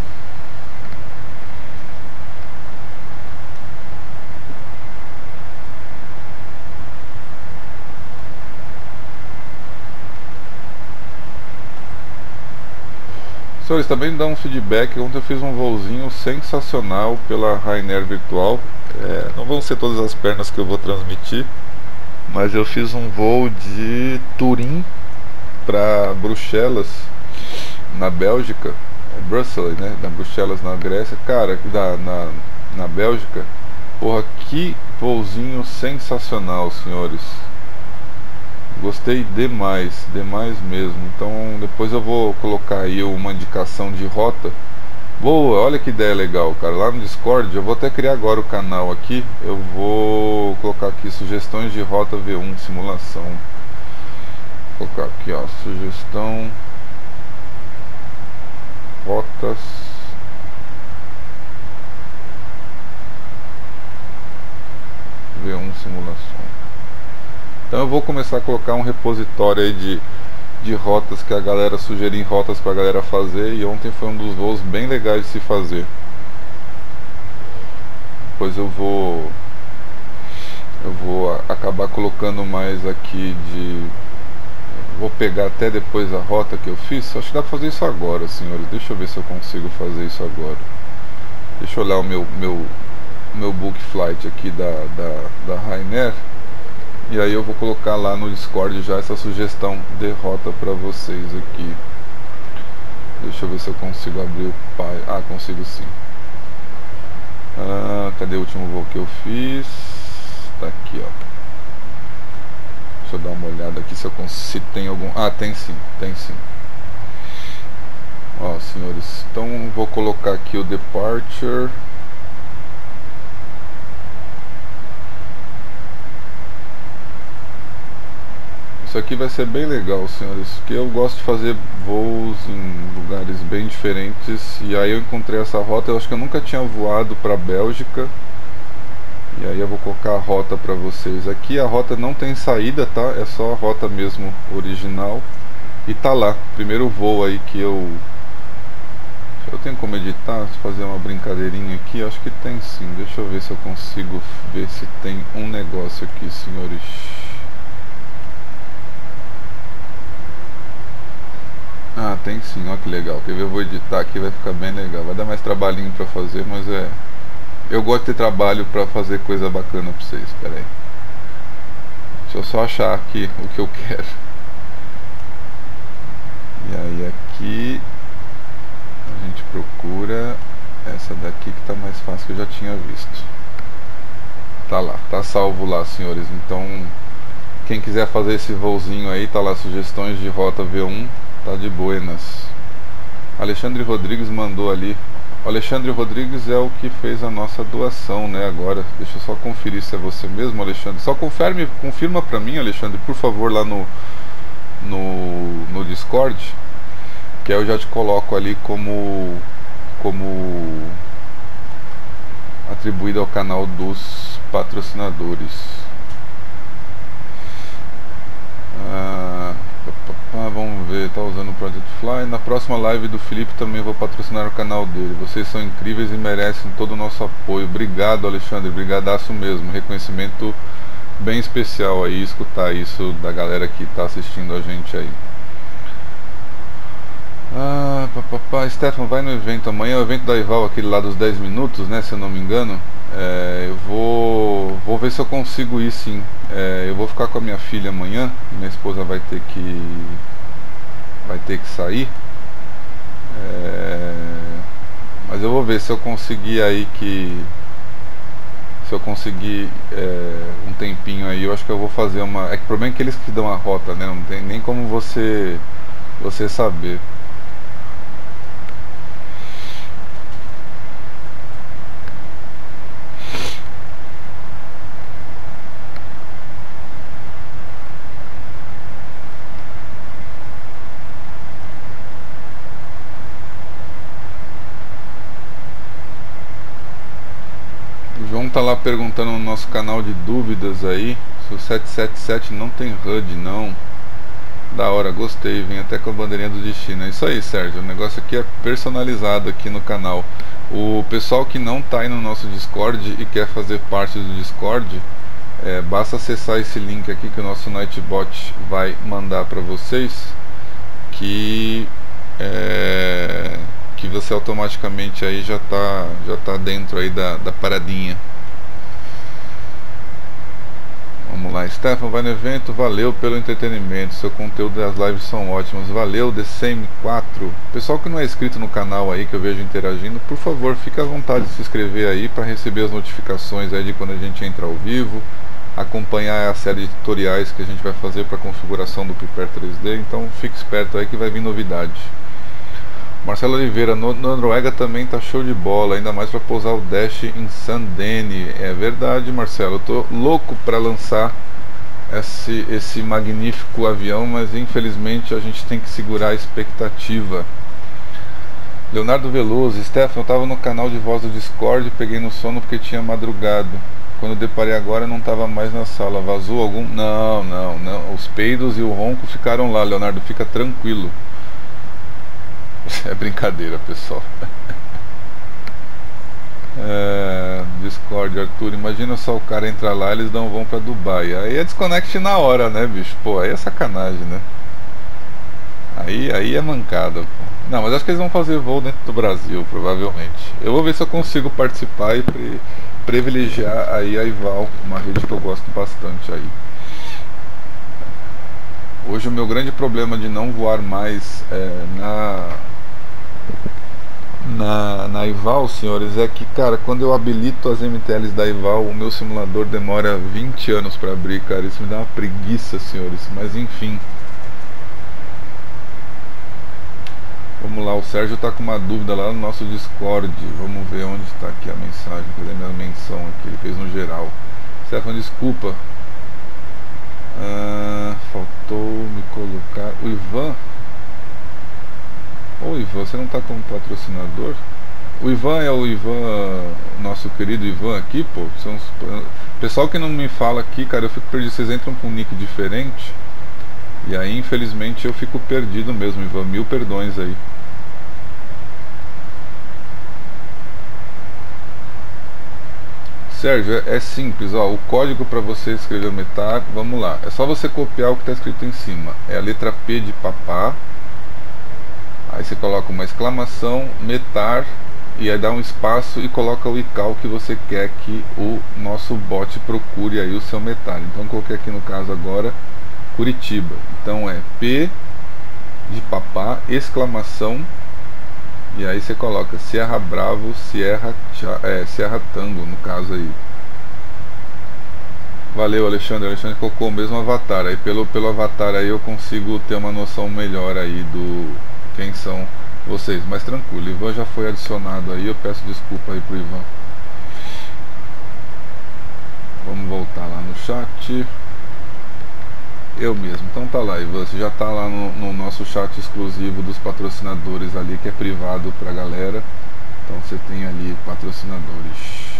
Senhores, também dá um feedback. Ontem eu fiz um voozinho sensacional pela Ryanair virtual. Não vão ser todas as pernas que eu vou transmitir, mas eu fiz um voo de Turim para Bruxelas, na Bélgica. Brussels, né? Na Bruxelas, na Grécia. Cara, na Bélgica. Porra, que voozinho sensacional, senhores. Gostei demais, demais mesmo. Então depois eu vou colocar aí uma indicação de rota. Boa, olha que ideia legal, cara. Lá no Discord, eu vou até criar agora o canal aqui. Eu vou colocar aqui sugestões de rota V1 simulação. Vou colocar aqui, ó, sugestão rotas V1 simulação. Então eu vou começar a colocar um repositório aí de rotas que a galera sugerir, rotas pra galera fazer. E ontem foi um dos voos bem legais de se fazer. Depois eu vou acabar colocando mais aqui vou pegar até depois a rota que eu fiz. Acho que dá pra fazer isso agora, senhores. Deixa eu ver se eu consigo fazer isso agora. Deixa eu olhar o meu book flight aqui da Ryanair. E aí eu vou colocar lá no Discord já essa sugestão de rota para vocês aqui. Deixa eu ver se eu consigo abrir o pai. Ah, consigo sim. Cadê o último voo que eu fiz? Tá aqui, ó. Deixa eu dar uma olhada aqui se tem algum. Ah, tem sim, tem sim. Ó, senhores, então vou colocar aqui o departure. Isso aqui vai ser bem legal, senhores, porque eu gosto de fazer voos em lugares bem diferentes. E aí eu encontrei essa rota. Eu acho que eu nunca tinha voado para a Bélgica. E aí eu vou colocar a rota para vocês aqui. A rota não tem saída, tá? É só a rota mesmo original. E tá lá, primeiro voo aí que eu tenho como editar, fazer uma brincadeirinha aqui. Acho que tem sim. Deixa eu ver se eu consigo ver se tem um negócio aqui, senhores. Ah, tem sim, olha que legal. Quer ver? Eu vou editar aqui, vai ficar bem legal. Vai dar mais trabalhinho pra fazer, mas eu gosto de ter trabalho pra fazer coisa bacana pra vocês. Espera aí. Deixa eu só achar aqui o que eu quero. E aí aqui a gente procura essa daqui que tá mais fácil, que eu já tinha visto. Tá lá, tá salvo lá, senhores. Então quem quiser fazer esse voozinho aí, tá lá, sugestões de rota V1. Tá de buenas. Alexandre Rodrigues mandou ali. O Alexandre Rodrigues é o que fez a nossa doação, né? Agora, deixa eu só conferir se é você mesmo, Alexandre. Só confirma pra mim, Alexandre, por favor, lá no Discord, que aí eu já te coloco ali como atribuído ao canal dos patrocinadores. Vamos ver, tá usando o Project Fly. Na próxima live do Felipe também vou patrocinar o canal dele. Vocês são incríveis e merecem todo o nosso apoio. Obrigado, Alexandre, brigadaço mesmo. Reconhecimento bem especial aí, escutar isso da galera que tá assistindo a gente aí. Stefan, vai no evento amanhã, o evento da Ival, aquele lá dos 10 minutos, né, se eu não me engano. Eu vou vou ver se eu consigo ir sim. Eu vou ficar com a minha filha amanhã. Minha esposa vai ter que sair. Mas eu vou ver se eu conseguir aí se eu conseguir um tempinho aí, eu acho que eu vou fazer uma. É que o problema é que eles que dão a rota, né? Não tem nem como você saber. O João tá lá perguntando no nosso canal de dúvidas aí se o 777 não tem HUD, não. Da hora, gostei, vem até com a bandeirinha do destino. É isso aí, Sérgio, o negócio aqui é personalizado aqui no canal. O pessoal que não tá aí no nosso Discord e quer fazer parte do Discord, basta acessar esse link aqui que o nosso Nightbot vai mandar para vocês, que você automaticamente aí já tá dentro aí da paradinha. Vamos lá, Stefan, vai no evento, valeu pelo entretenimento, seu conteúdo das lives são ótimos, valeu DCM4. Pessoal que não é inscrito no canal aí, que eu vejo interagindo, por favor, fique à vontade de se inscrever aí para receber as notificações aí de quando a gente entra ao vivo, acompanhar a série de tutoriais que a gente vai fazer para configuração do Prepare 3D, então fique esperto aí que vai vir novidade. Marcelo Oliveira, no Noruega também tá show de bola, ainda mais para pousar o Dash em Sandene. É verdade, Marcelo, eu tô louco para lançar esse magnífico avião, mas infelizmente a gente tem que segurar a expectativa. Leonardo Veloso, Stefan, eu tava no canal de voz do Discord, peguei no sono porque tinha madrugado. Quando eu deparei agora não tava mais na sala. Vazou algum? Não. Os peidos e o ronco ficaram lá, Leonardo, fica tranquilo. É brincadeira, pessoal. Discord, Arthur, imagina só o cara entrar lá, eles vão pra Dubai. Aí é desconnect na hora, né, bicho? Pô, aí é sacanagem, né? Aí é mancada, pô. Não, mas acho que eles vão fazer voo dentro do Brasil, provavelmente. Eu vou ver se eu consigo participar e privilegiar aí a Ival, uma rede que eu gosto bastante aí. Hoje o meu grande problema de não voar mais na Ival, senhores, é que, cara, quando eu habilito as MTLs da Ival, o meu simulador demora 20 anos para abrir, cara. Isso me dá uma preguiça, senhores, mas enfim. Vamos lá, o Sérgio tá com uma dúvida lá no nosso Discord. Vamos ver onde está aqui a mensagem. Cadê a minha menção aqui? Ele fez no geral. Stefan, desculpa. Faltou me colocar. O Ivan. Ô Ivan, você não tá como patrocinador? O Ivan é o Ivan, nosso querido Ivan aqui, pô. Pessoal que não me fala aqui, cara, eu fico perdido. Vocês entram com um nick diferente. E aí, infelizmente, eu fico perdido mesmo, Ivan. Mil perdões aí. Sérgio, é simples, ó, o código para você escrever o METAR, vamos lá, é só você copiar o que está escrito em cima, é a letra P de papá, aí você coloca uma exclamação, METAR, e aí dá um espaço e coloca o ICAO que você quer que o nosso bot procure aí o seu METAR. Então eu coloquei aqui no caso agora Curitiba, então é P de papá, exclamação, e aí você coloca Sierra Bravo, Sierra Tango, no caso aí. Valeu, Alexandre. Alexandre colocou o mesmo avatar. Aí pelo avatar aí eu consigo ter uma noção melhor aí do quem são vocês. Mas tranquilo, Ivan já foi adicionado aí. Eu peço desculpa aí pro Ivan. Vamos voltar lá no chat. Eu mesmo, então tá lá, Ivan, você já tá lá no nosso chat exclusivo dos patrocinadores ali, que é privado pra galera. Então você tem ali patrocinadores.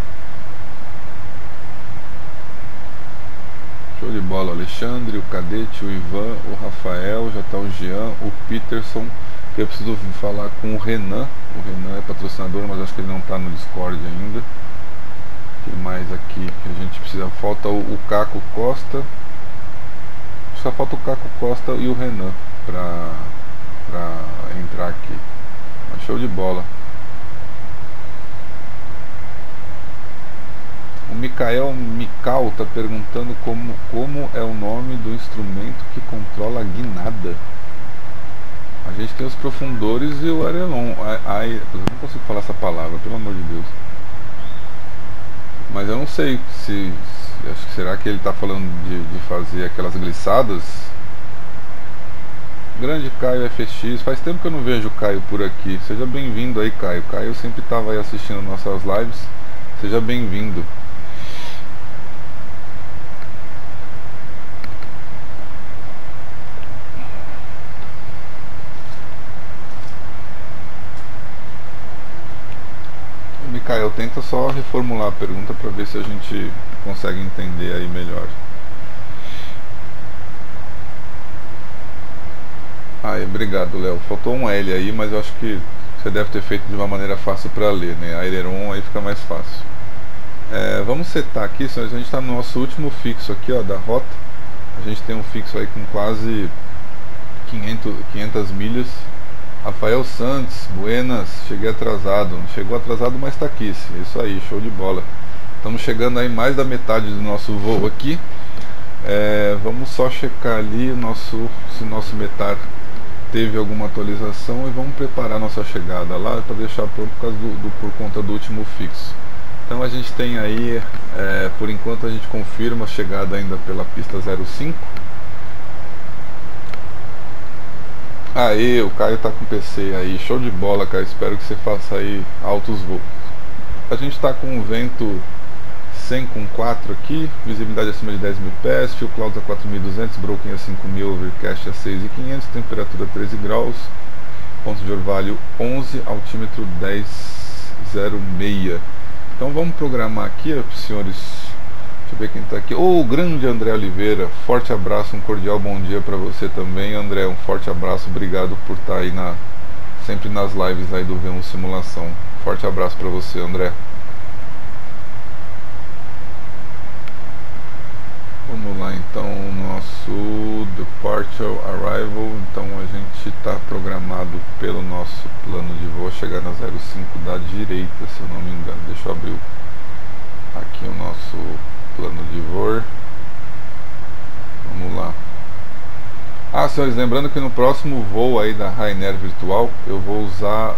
Show de bola, Alexandre, o Cadete, o Ivan, o Rafael, já tá o Jean, o Peterson. Eu preciso falar com o Renan. O Renan é patrocinador, mas acho que ele não tá no Discord ainda. Tem mais aqui que a gente precisa, falta o Caco Costa. Só falta o Caco Costa e o Renan pra entrar aqui. Mas show de bola. O Mikael Mikal tá perguntando como é o nome do instrumento que controla a guinada. A gente tem os profundores e o aileron. Eu não consigo falar essa palavra, pelo amor de Deus. Mas eu não sei se acho que será que ele está falando de fazer aquelas glissadas. Grande Caio FX, faz tempo que eu não vejo o Caio por aqui. Seja bem-vindo aí, Caio. Caio sempre estava aí assistindo nossas lives. Seja bem-vindo. Mikael, tenta só reformular a pergunta para ver se a gente consegue entender aí melhor. Obrigado, Léo. Faltou um L aí, mas eu acho que você deve ter feito de uma maneira fácil para ler, né? Aileron aí fica mais fácil. Vamos setar aqui, a gente está no nosso último fixo aqui, ó, da rota. A gente tem um fixo aí com quase 500 milhas. Rafael Santos, buenas, cheguei atrasado. Chegou atrasado, mas está aqui. Isso aí, show de bola. Estamos chegando aí mais da metade do nosso voo aqui. Vamos só checar ali se nosso METAR teve alguma atualização e vamos preparar nossa chegada lá para deixar pronto por conta do último fixo. Então a gente tem aí, por enquanto a gente confirma a chegada ainda pela pista 05. Aê, o Caio tá com PC aí, show de bola, Caio, espero que você faça aí altos voos. A gente tá com um vento 100 com 4 aqui, visibilidade acima de 10 mil pés, fio clouds a 4.200, broken a 5.000, overcast a 6.500, temperatura 13 graus, ponto de orvalho 11, altímetro 10,06. Então vamos programar aqui, senhores. Deixa eu ver quem está aqui. O grande André Oliveira, forte abraço, um cordial bom dia para você também, André. Um forte abraço, obrigado por estar aí sempre nas lives aí do V1 Simulação. Forte abraço para você, André. Vamos lá então, nosso Departure Arrival. Então a gente está programado pelo nosso plano de voo chegar na 05 da direita, se eu não me engano. Deixa eu abrir aqui o nosso plano de voo. Vamos lá. Senhores, lembrando que no próximo voo aí da Ryanair virtual eu vou usar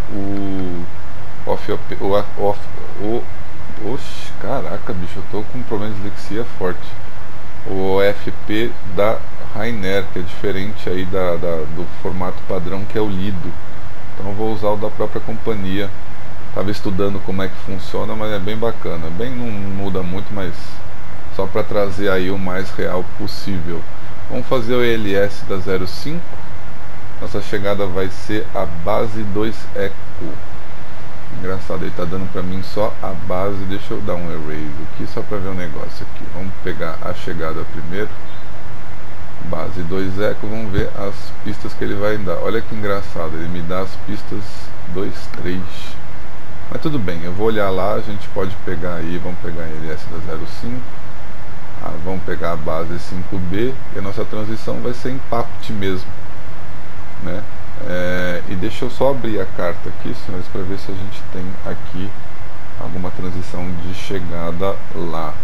oxe, caraca, bicho, eu tô com um problema de dislexia forte. O OFP da Ryanair, que é diferente aí do formato padrão que é o Lido. Então eu vou usar o da própria companhia. Estava estudando como é que funciona, mas é bem bacana. Não muda muito, mas só para trazer aí o mais real possível. Vamos fazer o ELS da 05. Nossa chegada vai ser a base 2 Eco. Engraçado, ele tá dando pra mim só a base. Deixa eu dar um erase aqui só pra ver um negócio aqui. Vamos pegar a chegada primeiro. Base 2 Eco, vamos ver as pistas que ele vai dar. Olha que engraçado, ele me dá as pistas 2, 3. Mas tudo bem, eu vou olhar lá, a gente pode pegar aí, vamos pegar a LS da 05. Vamos pegar a base 5B e a nossa transição vai ser em PAPT mesmo, né? E deixa eu só abrir a carta aqui, senhores, para ver se a gente tem aqui alguma transição de chegada lá.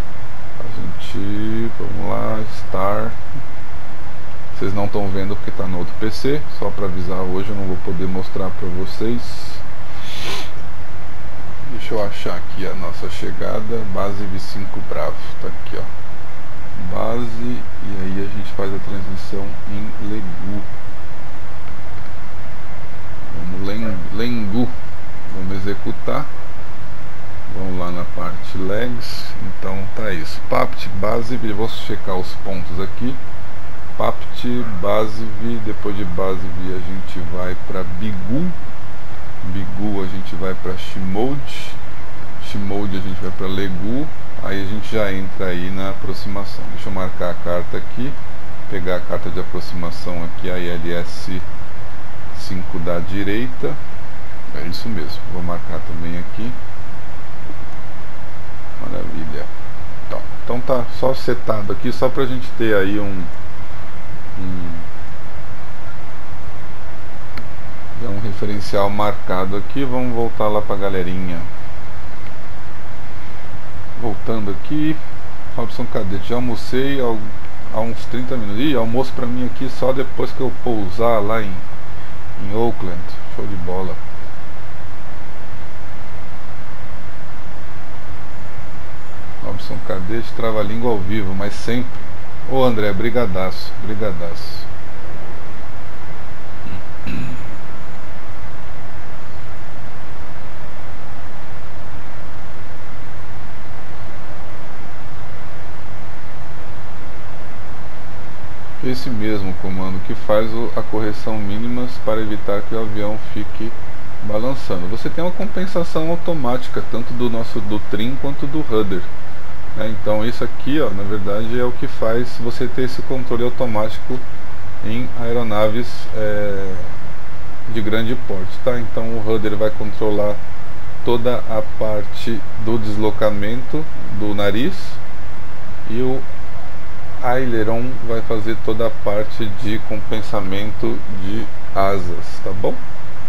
Vamos lá, Star. Vocês não estão vendo porque está no outro PC, só para avisar, hoje eu não vou poder mostrar para vocês. Deixa eu achar aqui a nossa chegada, base V5 Bravo, tá aqui, ó. Base, e aí a gente faz a transição em Legu. Lengu, vamos executar. Vamos lá na parte legs. Então tá isso, PAPT, base V, vou checar os pontos aqui. PAPT, base V, depois de base V a gente vai para Bigu. Bigu a gente vai para Shimode. Shimode a gente vai para Legu. Aí a gente já entra aí na aproximação. Deixa eu marcar a carta aqui, pegar a carta de aproximação aqui, a ILS 5 da direita. É isso mesmo, vou marcar também aqui. Maravilha. Então tá só setado aqui, só pra gente ter aí um referencial marcado aqui. Vamos voltar lá pra galerinha. Voltando aqui, Robson Cadete, já almocei há uns 30 minutos. Ih, almoço pra mim aqui só depois que eu pousar lá em Oakland. Show de bola. Robson Cadete, trava-língua ao vivo, mas sempre. Ô André, brigadaço, brigadaço. Esse mesmo comando que faz a correção mínimas para evitar que o avião fique balançando. Você tem uma compensação automática tanto do trim quanto do rudder, né? Então isso aqui, ó, na verdade é o que faz você ter esse controle automático em aeronaves de grande porte, tá? Então o rudder vai controlar toda a parte do deslocamento do nariz e o aileron vai fazer toda a parte de compensamento de asas, tá bom?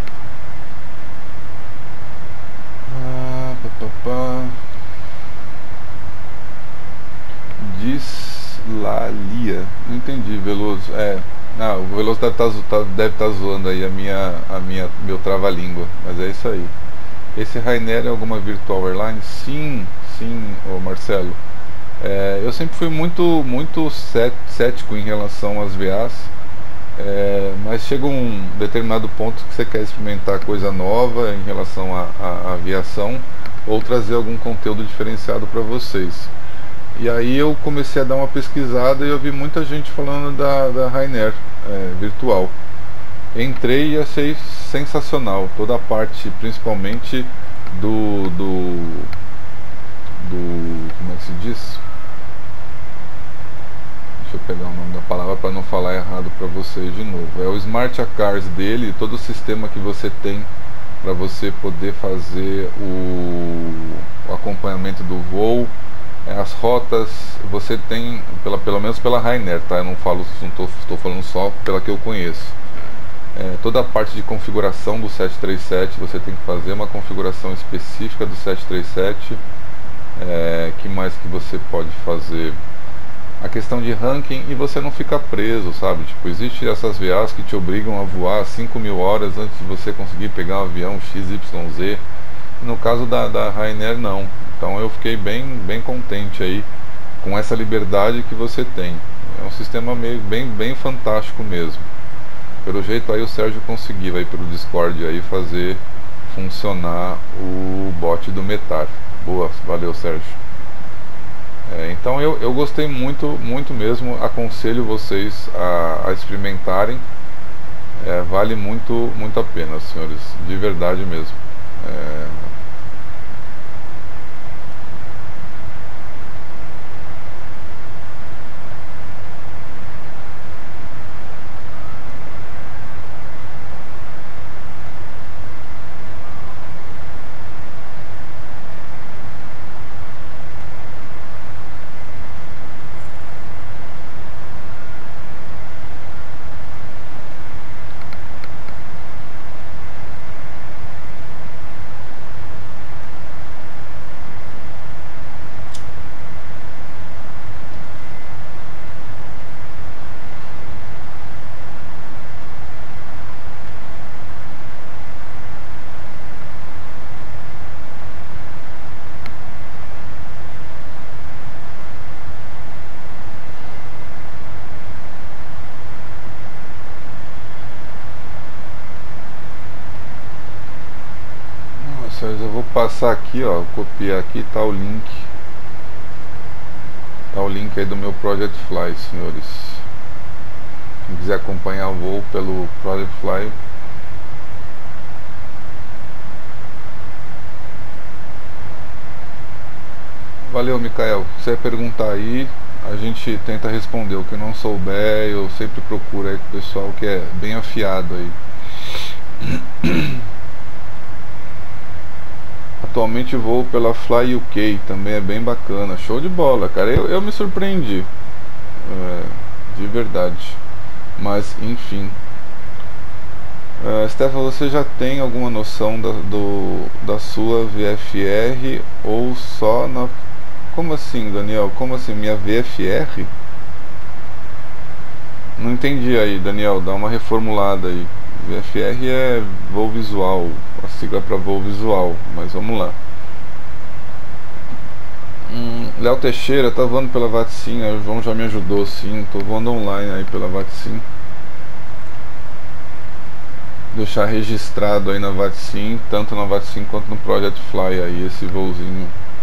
Dislalia, não entendi, Veloso. O Veloso deve tá zoando aí meu trava-língua, mas é isso aí. Esse Rainer é alguma Virtual Airlines? Sim, ô Marcelo. Eu sempre fui muito cético em relação às VAs, mas chega um determinado ponto que você quer experimentar coisa nova em relação à aviação ou trazer algum conteúdo diferenciado para vocês. E aí eu comecei a dar uma pesquisada e eu vi muita gente falando da Rainer virtual. Entrei e achei sensacional toda a parte, principalmente do como é que se diz? Deixa eu pegar o nome da palavra para não falar errado para vocês de novo. É o Smart Cars dele, todo o sistema que você tem para você poder fazer o acompanhamento do voo, as rotas. Você tem, pelo menos pela Rainer, tá? Eu não estou falando só pela que eu conheço. Toda a parte de configuração do 737, você tem que fazer uma configuração específica do 737. Que mais que você pode fazer? A questão de ranking, e você não fica preso, sabe? Tipo, existe essas VAs que te obrigam a voar 5.000 horas antes de você conseguir pegar um avião XYZ. No caso da Rainer, não. Então eu fiquei bem contente aí com essa liberdade que você tem. É um sistema bem fantástico mesmo. Pelo jeito aí o Sérgio conseguiu aí pelo Discord aí fazer funcionar o bot do Metar. Boa, valeu Sérgio. Então eu gostei muito mesmo, aconselho vocês a experimentarem. Vale muito a pena, senhores, de verdade mesmo. Eu vou passar aqui, ó, copiar aqui, tá o link. Tá o link aí do meu Project Fly, senhores. Quem quiser acompanhar o voo pelo Project Fly. Valeu, Mikael. Se você perguntar aí, a gente tenta responder. O que não souber, eu sempre procuro aí com o pessoal que é bem afiado aí. Atualmente vou pela Fly UK, também é bem bacana. Show de bola, cara. Eu me surpreendi, de verdade. Mas enfim, Stefan, você já tem alguma noção da sua VFR ou só Como assim, Daniel? Como assim? Minha VFR? Não entendi aí, Daniel. Dá uma reformulada aí. VFR é voo visual, a sigla para voo visual, mas vamos lá. Léo Teixeira, tá voando pela Vatsim, o João já me ajudou sim, tô voando online aí pela Vatsim. Deixar registrado aí na Vatsim, tanto na Vatsim quanto no Project Fly aí, esse voozinho.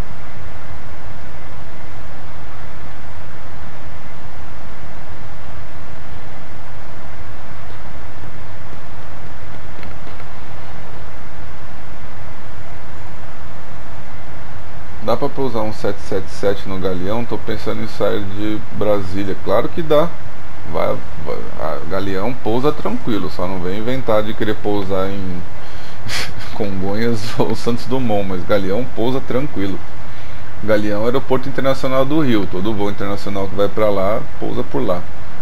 Dá pra pousar um 777 no Galeão? Tô pensando em sair de Brasília. Claro que dá. A Galeão pousa tranquilo, só não vem inventar de querer pousar em Congonhas ou Santos Dumont, mas Galeão pousa tranquilo. Galeão é aeroporto internacional do Rio, todo voo internacional que vai pra lá pousa por lá.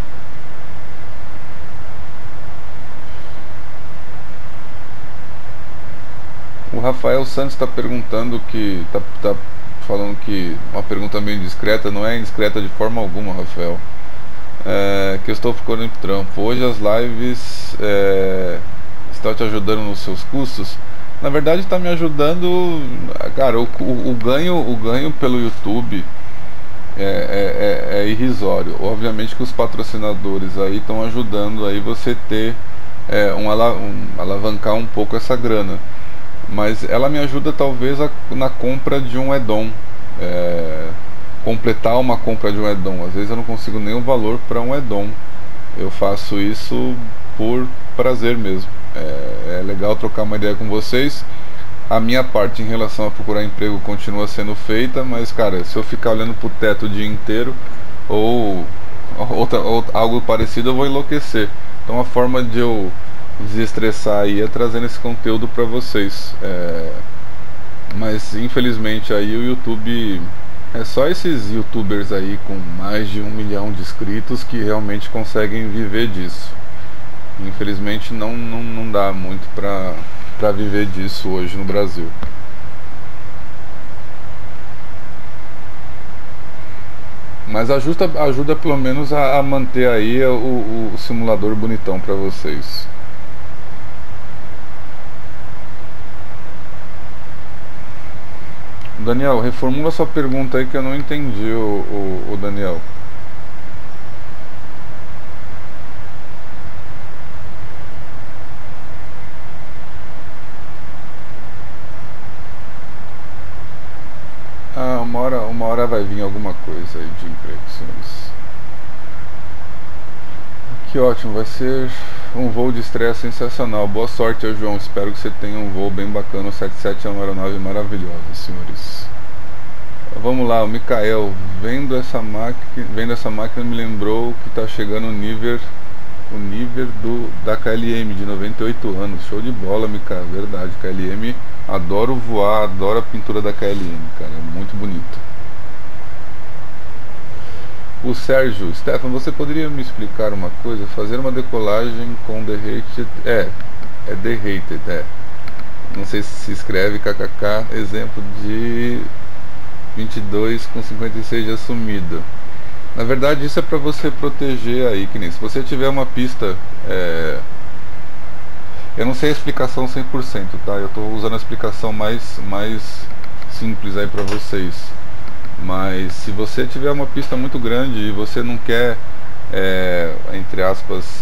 O Rafael Santos está perguntando que tá falando que uma pergunta meio indiscreta, não é indiscreta de forma alguma, Rafael. Que eu estou ficando em trampo. Hoje as lives estão te ajudando nos seus custos? Na verdade está me ajudando, cara, o ganho pelo YouTube é irrisório. Obviamente que os patrocinadores aí estão ajudando aí você ter alavancar um pouco essa grana. Mas ela me ajuda talvez na compra de um add-on, completar uma compra de um add-on. Às vezes eu não consigo nem o valor para um add-on, eu faço isso por prazer mesmo. É legal trocar uma ideia com vocês. A minha parte em relação a procurar emprego continua sendo feita, mas cara, se eu ficar olhando pro teto o dia inteiro ou algo parecido, eu vou enlouquecer. Então a forma de eu desestressar aí é trazendo esse conteúdo para vocês. Mas infelizmente aí o YouTube é só esses youtubers aí com mais de 1 milhão de inscritos que realmente conseguem viver disso. Infelizmente não dá muito pra viver disso hoje no Brasil. Mas ajuda pelo menos a manter aí o simulador bonitão pra vocês. Daniel, reformula sua pergunta aí que eu não entendi, o Daniel. Uma hora vai vir alguma coisa aí de emprego, senhores. Que ótimo, vai ser um voo de estreia sensacional. Boa sorte, João. Espero que você tenha um voo bem bacana. O 77 é uma aeronave maravilhosa, senhores. Vamos lá, o Mikael. Vendo essa máquina me lembrou que está chegando o nível da KLM de 98 anos. Show de bola, Mikael. Verdade, KLM. Adoro voar, adoro a pintura da KLM, cara. É muito bonito. O Sérgio, Stefan, você poderia me explicar uma coisa? Fazer uma decolagem com derrated, derrated, não sei se se escreve kkk, exemplo de 22 com 56 de assumida. Na verdade isso é para você proteger aí, que nem se você tiver uma pista, eu não sei a explicação 100%, tá? Eu estou usando a explicação mais simples aí para vocês. Mas se você tiver uma pista muito grande e você não quer, entre aspas,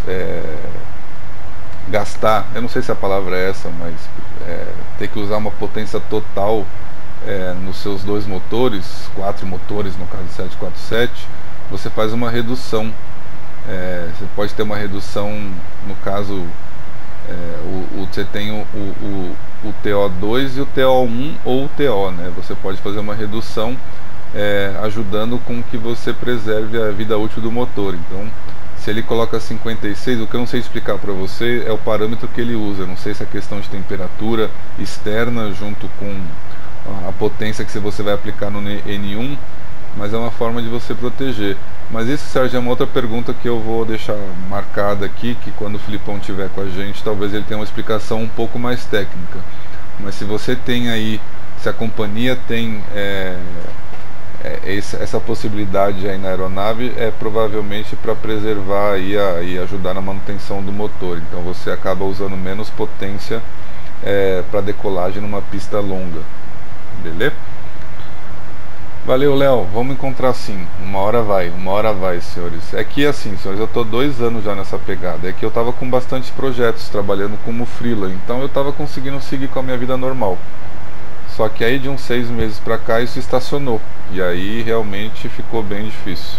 gastar, eu não sei se a palavra é essa, mas ter que usar uma potência total nos seus dois motores, 4 motores no caso do 747, você faz uma redução. Você pode ter uma redução, no caso, você tem o TO2 e o TO1 ou o TO, né? Você pode fazer uma redução ajudando com que você preserve a vida útil do motor. Então, se ele coloca 56, o que eu não sei explicar para você é o parâmetro que ele usa. Eu não sei se é questão de temperatura externa junto com a potência que você vai aplicar no N1, mas é uma forma de você proteger. Mas isso, Sérgio, é uma outra pergunta que eu vou deixar marcada aqui, que quando o Filipão estiver com a gente, talvez ele tenha uma explicação um pouco mais técnica. Mas se você tem aí, se a companhia tem essa possibilidade aí na aeronave é provavelmente para preservar e ajudar na manutenção do motor. Então você acaba usando menos potência para decolagem numa pista longa, beleza? Valeu, Léo, vamos encontrar sim, uma hora vai, senhores. É que assim, senhores, eu tô 2 anos já nessa pegada. É que eu tava com bastante projetos trabalhando como freela, então eu tava conseguindo seguir com a minha vida normal. Só que aí de uns 6 meses pra cá isso estacionou, e aí realmente ficou bem difícil.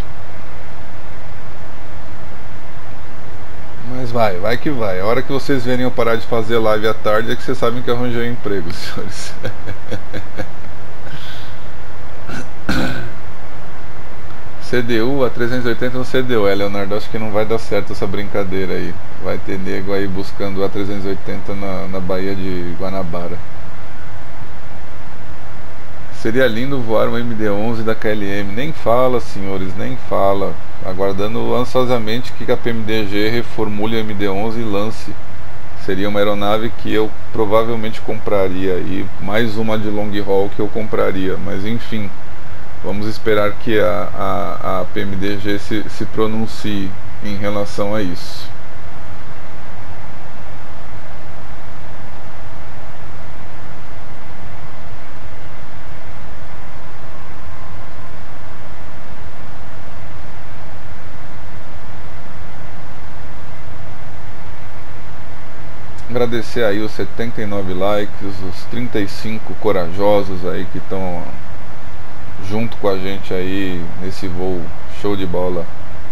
Mas vai que vai. A hora que vocês verem eu parar de fazer live à tarde é que vocês sabem que eu arranjei um emprego, senhores. CDU a 380 no CDU. Leonardo, acho que não vai dar certo essa brincadeira aí. Vai ter nego aí buscando a 380 na Baía de Guanabara. Seria lindo voar um MD-11 da KLM. Nem fala, senhores, nem fala. Aguardando ansiosamente que a PMDG reformule o MD-11 e lance. Seria uma aeronave que eu provavelmente compraria, e mais uma de long haul que eu compraria, mas enfim, vamos esperar que a PMDG se pronuncie em relação a isso. Agradecer aí os 79 likes, os 35 corajosos aí que estão junto com a gente aí nesse voo show de bola.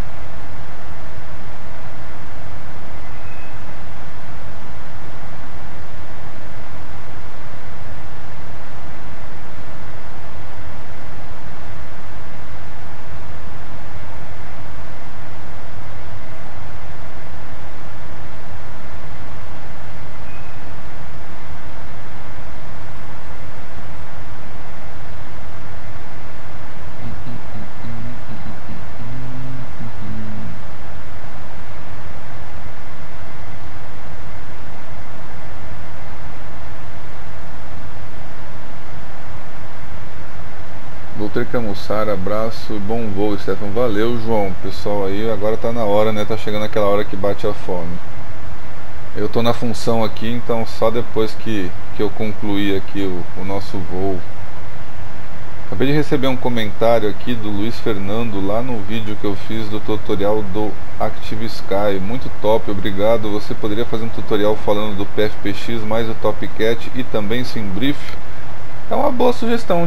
Vou ter que almoçar, abraço, bom voo, Stefan. Valeu, João. Pessoal aí, agora tá na hora, né? Tá chegando aquela hora que bate a fome. Eu tô na função aqui, então só depois que eu concluir aqui o nosso voo. Acabei de receber um comentário aqui do Luiz Fernando lá no vídeo que eu fiz do tutorial do Active Sky. Muito top, obrigado. Você poderia fazer um tutorial falando do PFPX mais o Top Cat e também sem brief? É uma boa sugestão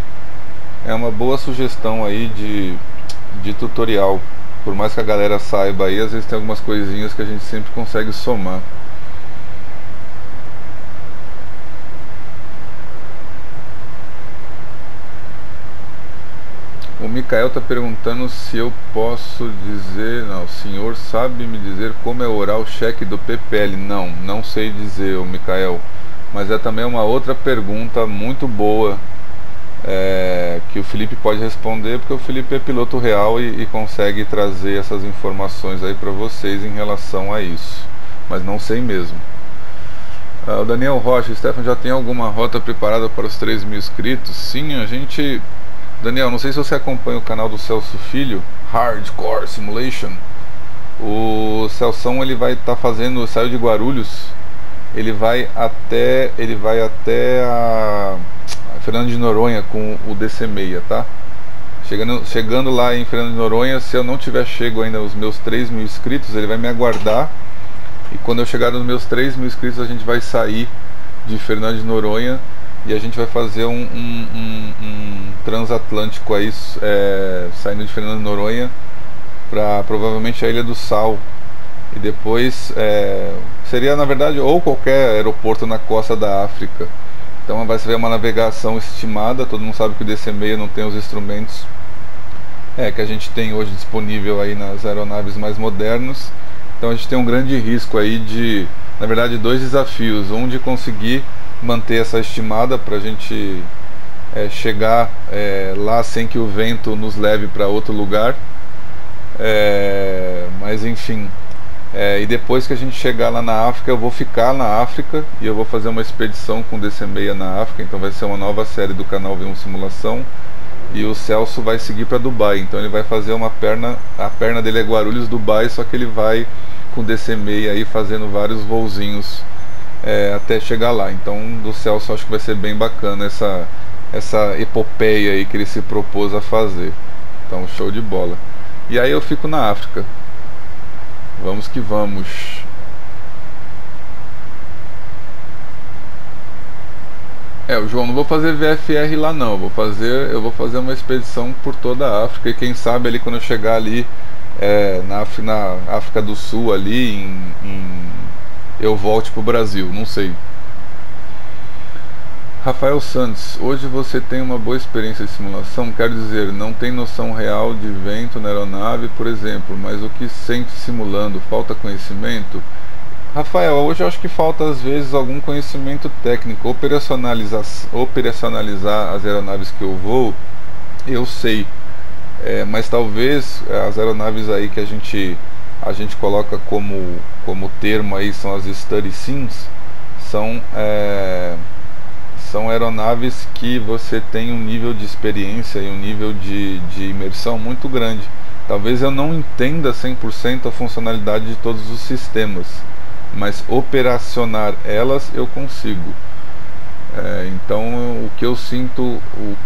aí de tutorial. Por mais que a galera saiba aí, às vezes tem algumas coisinhas que a gente sempre consegue somar. O Mikael está perguntando se eu posso dizer, não, o senhor sabe me dizer como é orar o cheque do PPL? Não sei dizer, o Mikael, mas é também uma outra pergunta muito boa, que o Felipe pode responder, porque o Felipe é piloto real e consegue trazer essas informações aí para vocês em relação a isso, mas não sei mesmo. O Daniel Rocha, Stefan, já tem alguma rota preparada para os 3.000 inscritos? Sim, a gente... Daniel, não sei se você acompanha o canal do Celso Filho, Hardcore Simulation. O Celção, ele vai estar fazendo, saiu de Guarulhos, ele vai até a Fernando de Noronha com o DC-6, tá? Chegando lá em Fernando de Noronha, se eu não tiver chego ainda aos meus 3.000 inscritos, ele vai me aguardar. E quando eu chegar nos meus 3.000 inscritos, a gente vai sair de Fernando de Noronha e a gente vai fazer um transatlântico aí, saindo de Fernando de Noronha para provavelmente a Ilha do Sal. E depois seria, na verdade, ou qualquer aeroporto na costa da África. Então vai ser uma navegação estimada. Todo mundo sabe que o DC-6 não tem os instrumentos que a gente tem hoje disponível aí nas aeronaves mais modernas. Então a gente tem um grande risco aí de, na verdade, 2 desafios. Um de conseguir manter essa estimada para a gente chegar lá sem que o vento nos leve para outro lugar. Mas enfim, e depois que a gente chegar lá na África, eu vou ficar na África e eu vou fazer uma expedição com DC-6 na África. Então vai ser uma nova série do canal V1 Simulação. e o Celso vai seguir para Dubai. Então ele vai fazer uma perna, a perna dele é Guarulhos, Dubai, só que ele vai com DC-6 aí fazendo vários voozinhos até chegar lá. Então do Celso acho que vai ser bem bacana essa epopeia aí que ele se propôs a fazer. Então show de bola. E aí eu fico na África. Vamos que vamos. O João, não vou fazer VFR lá não, eu vou fazer uma expedição por toda a África, e quem sabe ali quando eu chegar ali na África do Sul ali eu volte pro Brasil, não sei. Rafael Santos, hoje você tem uma boa experiência de simulação, quero dizer, não tem noção real de vento na aeronave, por exemplo, mas o que sente simulando, falta conhecimento? Rafael, hoje eu acho que falta às vezes algum conhecimento técnico, operacionalizar as aeronaves que eu vou, eu sei, mas talvez as aeronaves aí que a gente coloca como termo aí são as study sims, são aeronaves que você tem um nível de experiência e um nível de imersão muito grande. Talvez eu não entenda 100% a funcionalidade de todos os sistemas, mas operacionar elas eu consigo. Então o que eu sinto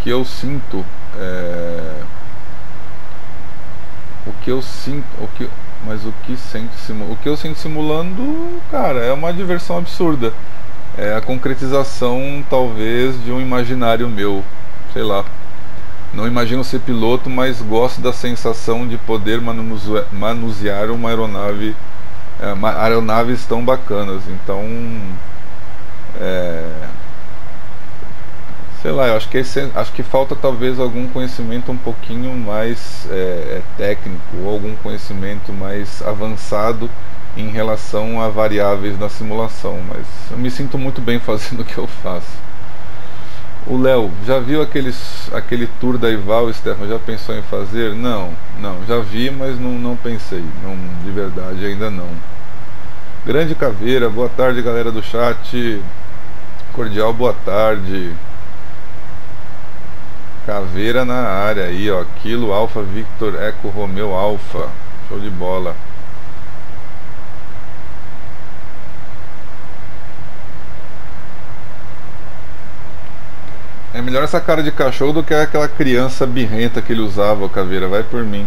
simulando, cara, é uma diversão absurda. É a concretização talvez de um imaginário meu, sei lá. Não imagino ser piloto, mas gosto da sensação de poder manusear uma aeronave, aeronaves tão bacanas. Então, sei lá, eu acho que falta talvez algum conhecimento um pouquinho mais técnico, ou algum conhecimento mais avançado em relação a variáveis na simulação, mas eu me sinto muito bem fazendo o que eu faço. O Léo, já viu aquele tour da Ival, Stefan? Já pensou em fazer? Não, já vi, mas não pensei, não, de verdade ainda não. Grande Caveira, boa tarde galera do chat, cordial boa tarde. Caveira na área aí, ó, Kilo Alfa Victor Eco Romeo Alfa, show de bola. É melhor essa cara de cachorro do que aquela criança birrenta que ele usava, Caveira, vai por mim.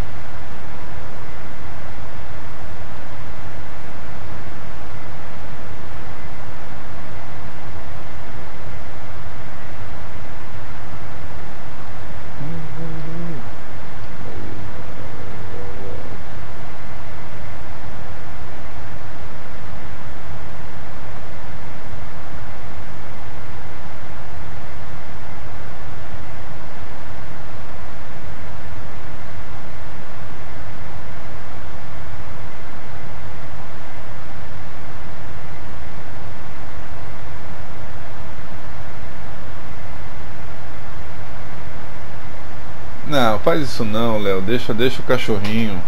Não, faz isso não, Léo. Deixa o cachorrinho.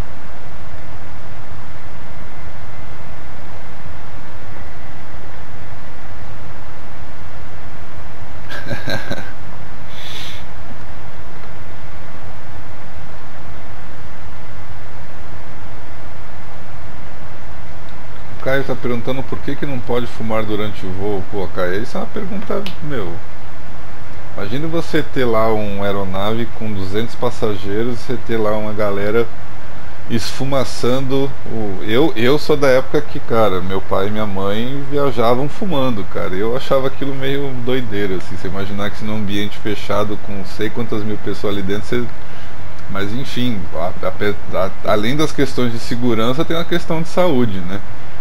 O Caio está perguntando por que não pode fumar durante o voo. Pô, Caio, isso é uma pergunta, meu. Imagina você ter lá uma aeronave com 200 passageiros, você ter lá uma galera esfumaçando. Eu sou da época que, cara, meu pai e minha mãe viajavam fumando, cara. Eu achava aquilo meio doideira, assim. Você imaginar que num ambiente fechado com não sei quantas mil pessoas ali dentro, você... Mas enfim, além das questões de segurança, tem uma questão de saúde, né?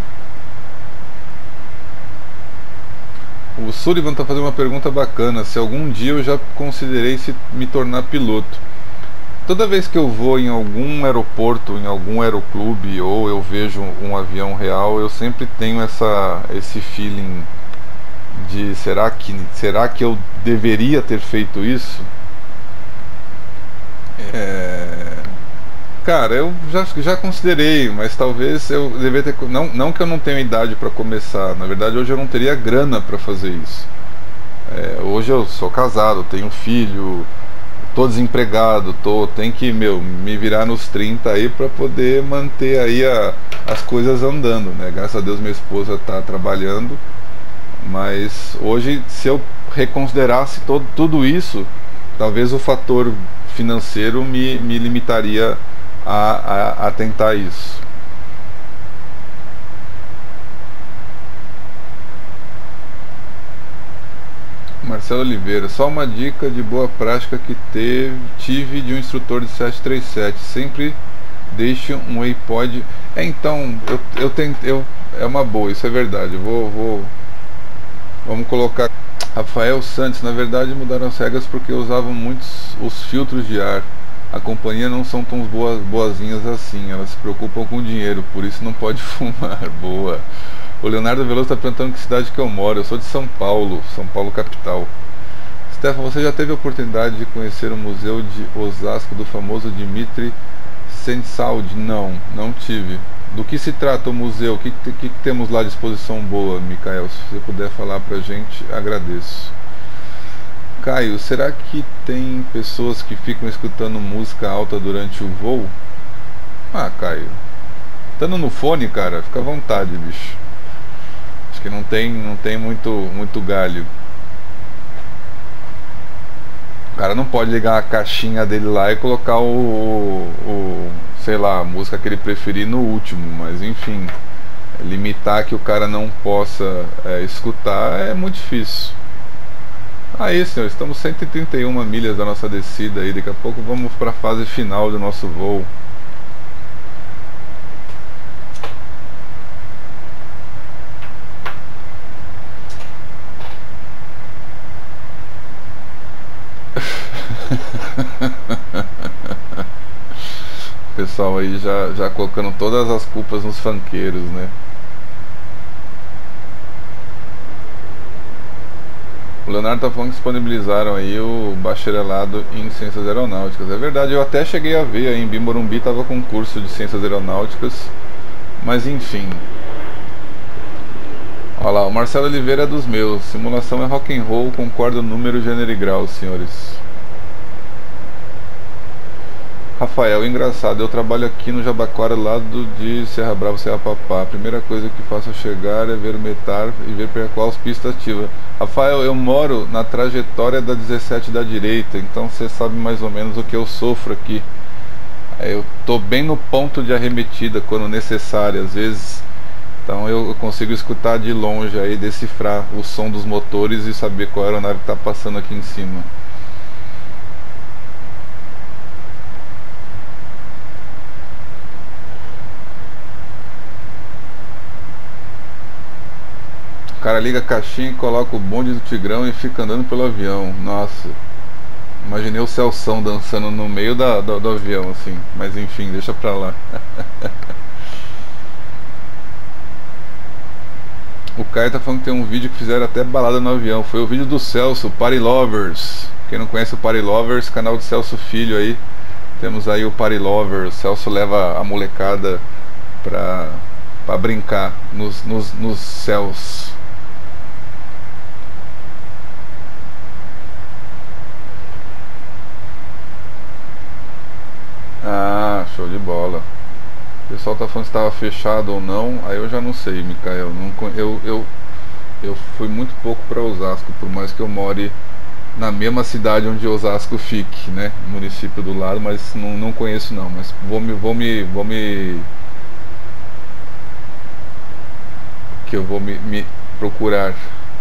O Sullivan está fazendo uma pergunta bacana. Se algum dia eu já considerei me tornar piloto. Toda vez que eu vou em algum aeroporto, em algum aeroclube, ou eu vejo um avião real, eu sempre tenho esse feeling de será que eu deveria ter feito isso? Cara, eu já considerei, mas talvez eu deveria ter. Não que eu não tenha idade para começar, na verdade hoje eu não teria grana para fazer isso. Hoje eu sou casado, tenho filho, tô desempregado, tenho que, me virar nos 30 aí pra poder manter aí as coisas andando, né? Graças a Deus minha esposa tá trabalhando, mas hoje, se eu reconsiderasse tudo isso, talvez o fator financeiro me limitaria a tentar isso. Marcelo Oliveira, só uma dica de boa prática que tive de um instrutor de 737. Sempre deixe um waypoint. Então, é uma boa, isso é verdade. Vamos colocar. Rafael Santos, na verdade mudaram as regras porque usavam muitos os filtros de ar. A companhia não são tão boazinhas assim, elas se preocupam com dinheiro, por isso não pode fumar. Boa. O Leonardo Veloso está perguntando que cidade que eu moro. Eu sou de São Paulo capital. Stefan, você já teve a oportunidade de conhecer o museu de Osasco do famoso Dmitri Sensaud? Não tive. Do que se trata o museu? O que temos lá de exposição boa, Mikael? Se você puder falar pra gente, agradeço. Caio, será que tem pessoas que ficam escutando música alta durante o voo? Ah, Caio, estando no fone, cara, fica à vontade, bicho. Acho que não tem muito galho. O cara não pode ligar a caixinha dele lá e colocar sei lá, a música que ele preferir no último, mas enfim, limitar que o cara não possa escutar é muito difícil. Aí, senhores, estamos 131 milhas da nossa descida aí, daqui a pouco vamos para a fase final do nosso voo. O pessoal aí já colocando todas as culpas nos funkeiros, né? O Leonardo tá falando que disponibilizaram aí o bacharelado em Ciências Aeronáuticas. É verdade, eu até cheguei a ver aí em Bimorumbi, tava com um curso de Ciências Aeronáuticas, mas enfim. Olha lá, o Marcelo Oliveira é dos meus. Simulação é rock and roll, concordo número, gênero e grau, senhores. Rafael, engraçado, eu trabalho aqui no Jabaquara, lado de Serra Brava, Serra Papá. A primeira coisa que faço ao chegar é ver o METAR e ver para qual pista ativa. Rafael, eu moro na trajetória da 17 da direita, então você sabe mais ou menos o que eu sofro aqui. Eu tô bem no ponto de arremetida quando necessário, às vezes. Então eu consigo escutar de longe aí, decifrar o som dos motores e saber qual aeronave está passando aqui em cima. O cara liga a caixinha e coloca o bonde do Tigrão e fica andando pelo avião. Nossa, imaginei o Celção dançando no meio do avião, assim. Mas enfim, deixa pra lá. O Caio tá falando que tem um vídeo que fizeram até balada no avião. Foi o vídeo do Celso, Party Lovers. Quem não conhece o Party Lovers, canal do Celso Filho aí. Temos aí o Party Lovers. O Celso leva a molecada pra brincar nos céus. Ah, show de bola. O pessoal tá falando se estava fechado ou não. Aí eu já não sei, Mikael. Eu fui muito pouco para Osasco, por mais que eu more na mesma cidade onde Osasco fique, né? Município do lado, mas não conheço não. Mas vou me procurar.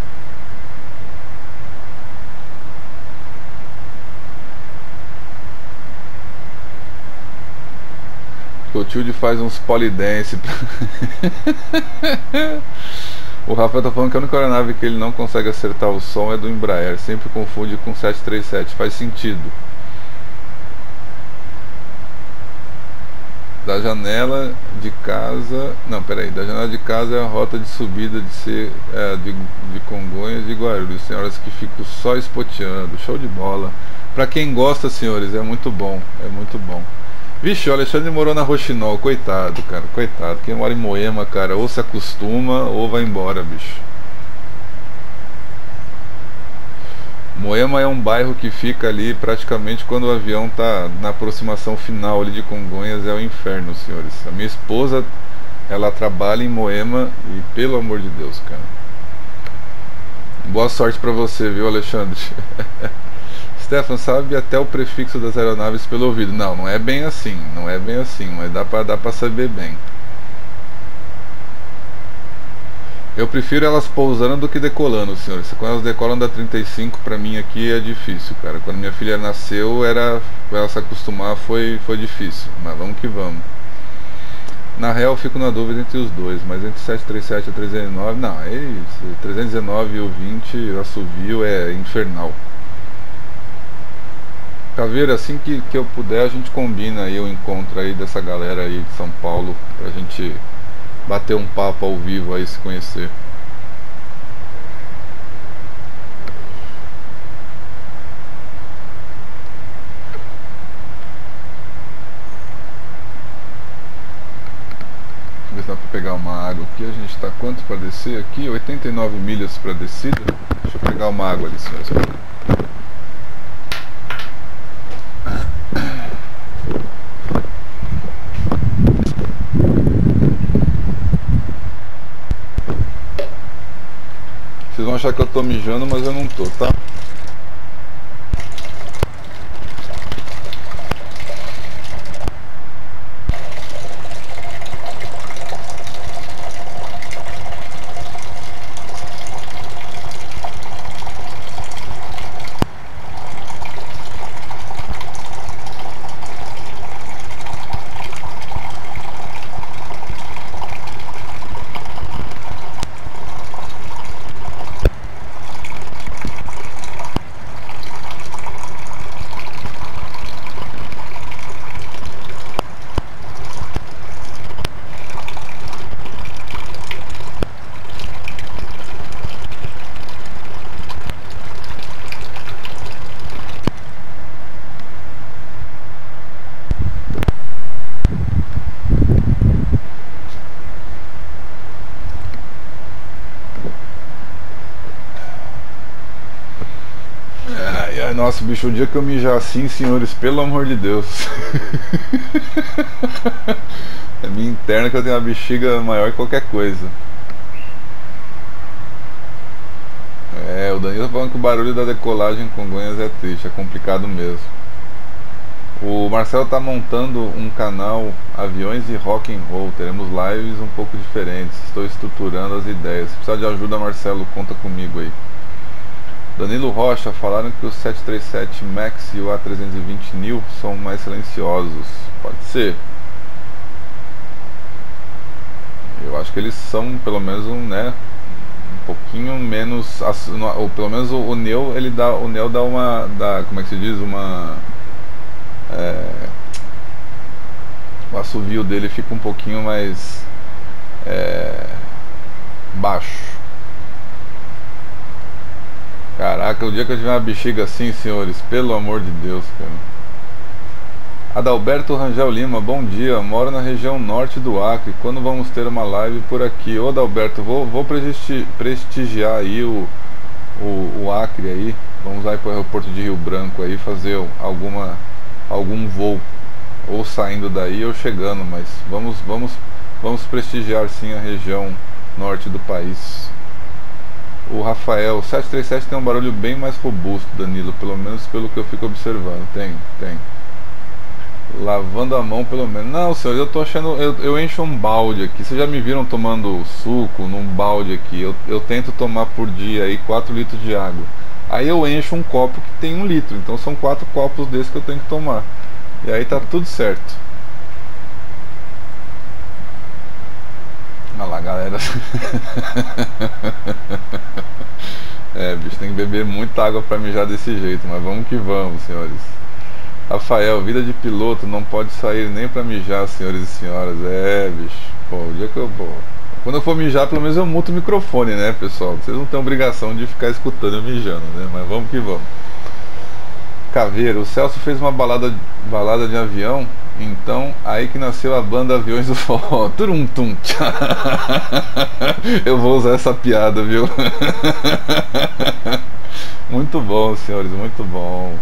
O Tilde faz uns polidense. O Rafael tá falando que a única aeronave que ele não consegue acertar o som é do Embraer. Sempre confunde com 737. Faz sentido. Da janela de casa. Não, peraí. Da janela de casa é a rota de subida de Congonhas e Guarulhos. Tem horas que fico só espoteando. Show de bola. Pra quem gosta, senhores, é muito bom. É muito bom. Vixe, o Alexandre morou na Roxinol, coitado, cara, coitado. Quem mora em Moema, cara, ou se acostuma ou vai embora, bicho. Moema é um bairro que fica ali praticamente quando o avião está na aproximação final ali de Congonhas, é o inferno, senhores. A minha esposa, ela trabalha em Moema e pelo amor de Deus, cara. Boa sorte pra você, viu, Alexandre? Stefan, sabe até o prefixo das aeronaves pelo ouvido. Não, não é bem assim, não é bem assim, mas dá pra saber bem. Eu prefiro elas pousando do que decolando, senhores. Quando elas decolam da 35, pra mim aqui é difícil, cara. Quando minha filha nasceu, ela se acostumar foi difícil, mas vamos que vamos. Na real, eu fico na dúvida entre os dois, mas entre 737 e 319, não, é isso. 319 e o 20, o assovio é infernal. Caveira, assim que eu puder, a gente combina aí o encontro aí dessa galera aí de São Paulo, pra gente bater um papo ao vivo aí, se conhecer. Ver se dá pra pegar uma água aqui. A gente tá quanto pra descer aqui? 89 milhas pra descida. Deixa eu pegar uma água ali, senhores. Vocês vão achar que eu tô mijando, mas eu não tô, tá? Nossa, bicho, o dia que eu mijar assim, senhores, pelo amor de Deus. É minha interna que eu tenho uma bexiga maior que qualquer coisa. É, o Danilo tá falando que o barulho da decolagem em Congonhas é triste, é complicado mesmo. O Marcelo tá montando um canal Aviões e Rock and Roll. Teremos lives um pouco diferentes. Estou estruturando as ideias. Se precisar de ajuda, Marcelo, conta comigo aí. Danilo Rocha, falaram que o 737 MAX e o A320neo são mais silenciosos. Pode ser. Eu acho que eles são pelo menos um pouquinho menos, ou pelo menos o Neo, o Neo dá como é que se diz, o assovio dele fica um pouquinho mais baixo. Caraca, o dia que eu tiver uma bexiga assim, senhores, pelo amor de Deus, cara. Adalberto Rangel Lima, bom dia, moro na região norte do Acre, quando vamos ter uma live por aqui? Ô Adalberto, vou prestigiar aí o Acre aí, vamos lá para o aeroporto de Rio Branco aí, fazer algum voo, ou saindo daí ou chegando, mas vamos prestigiar sim a região norte do país. O Rafael, 737 tem um barulho bem mais robusto, Danilo, pelo menos pelo que eu fico observando. Tem. Lavando a mão, pelo menos. Não, senhor, eu tô achando. Eu encho um balde aqui. Vocês já me viram tomando suco num balde aqui. Eu tento tomar por dia aí 4 litros de água. Aí eu encho um copo que tem 1 litro. Então são 4 copos desses que eu tenho que tomar. E aí tá tudo certo. Olha lá, galera. Bicho, tem que beber muita água pra mijar desse jeito, mas vamos que vamos, senhores. Rafael, vida de piloto, não pode sair nem pra mijar, senhores e senhoras. Bicho, pô, o dia que quando eu for mijar, pelo menos eu muto o microfone, né, pessoal? Vocês não têm obrigação de ficar escutando eu mijando, né, mas vamos que vamos. Caveira, o Celso fez uma balada de avião, então aí que nasceu a banda Aviões do Forró. Turum-tum. Eu vou usar essa piada, viu? Muito Muito bom, senhores, muito bom.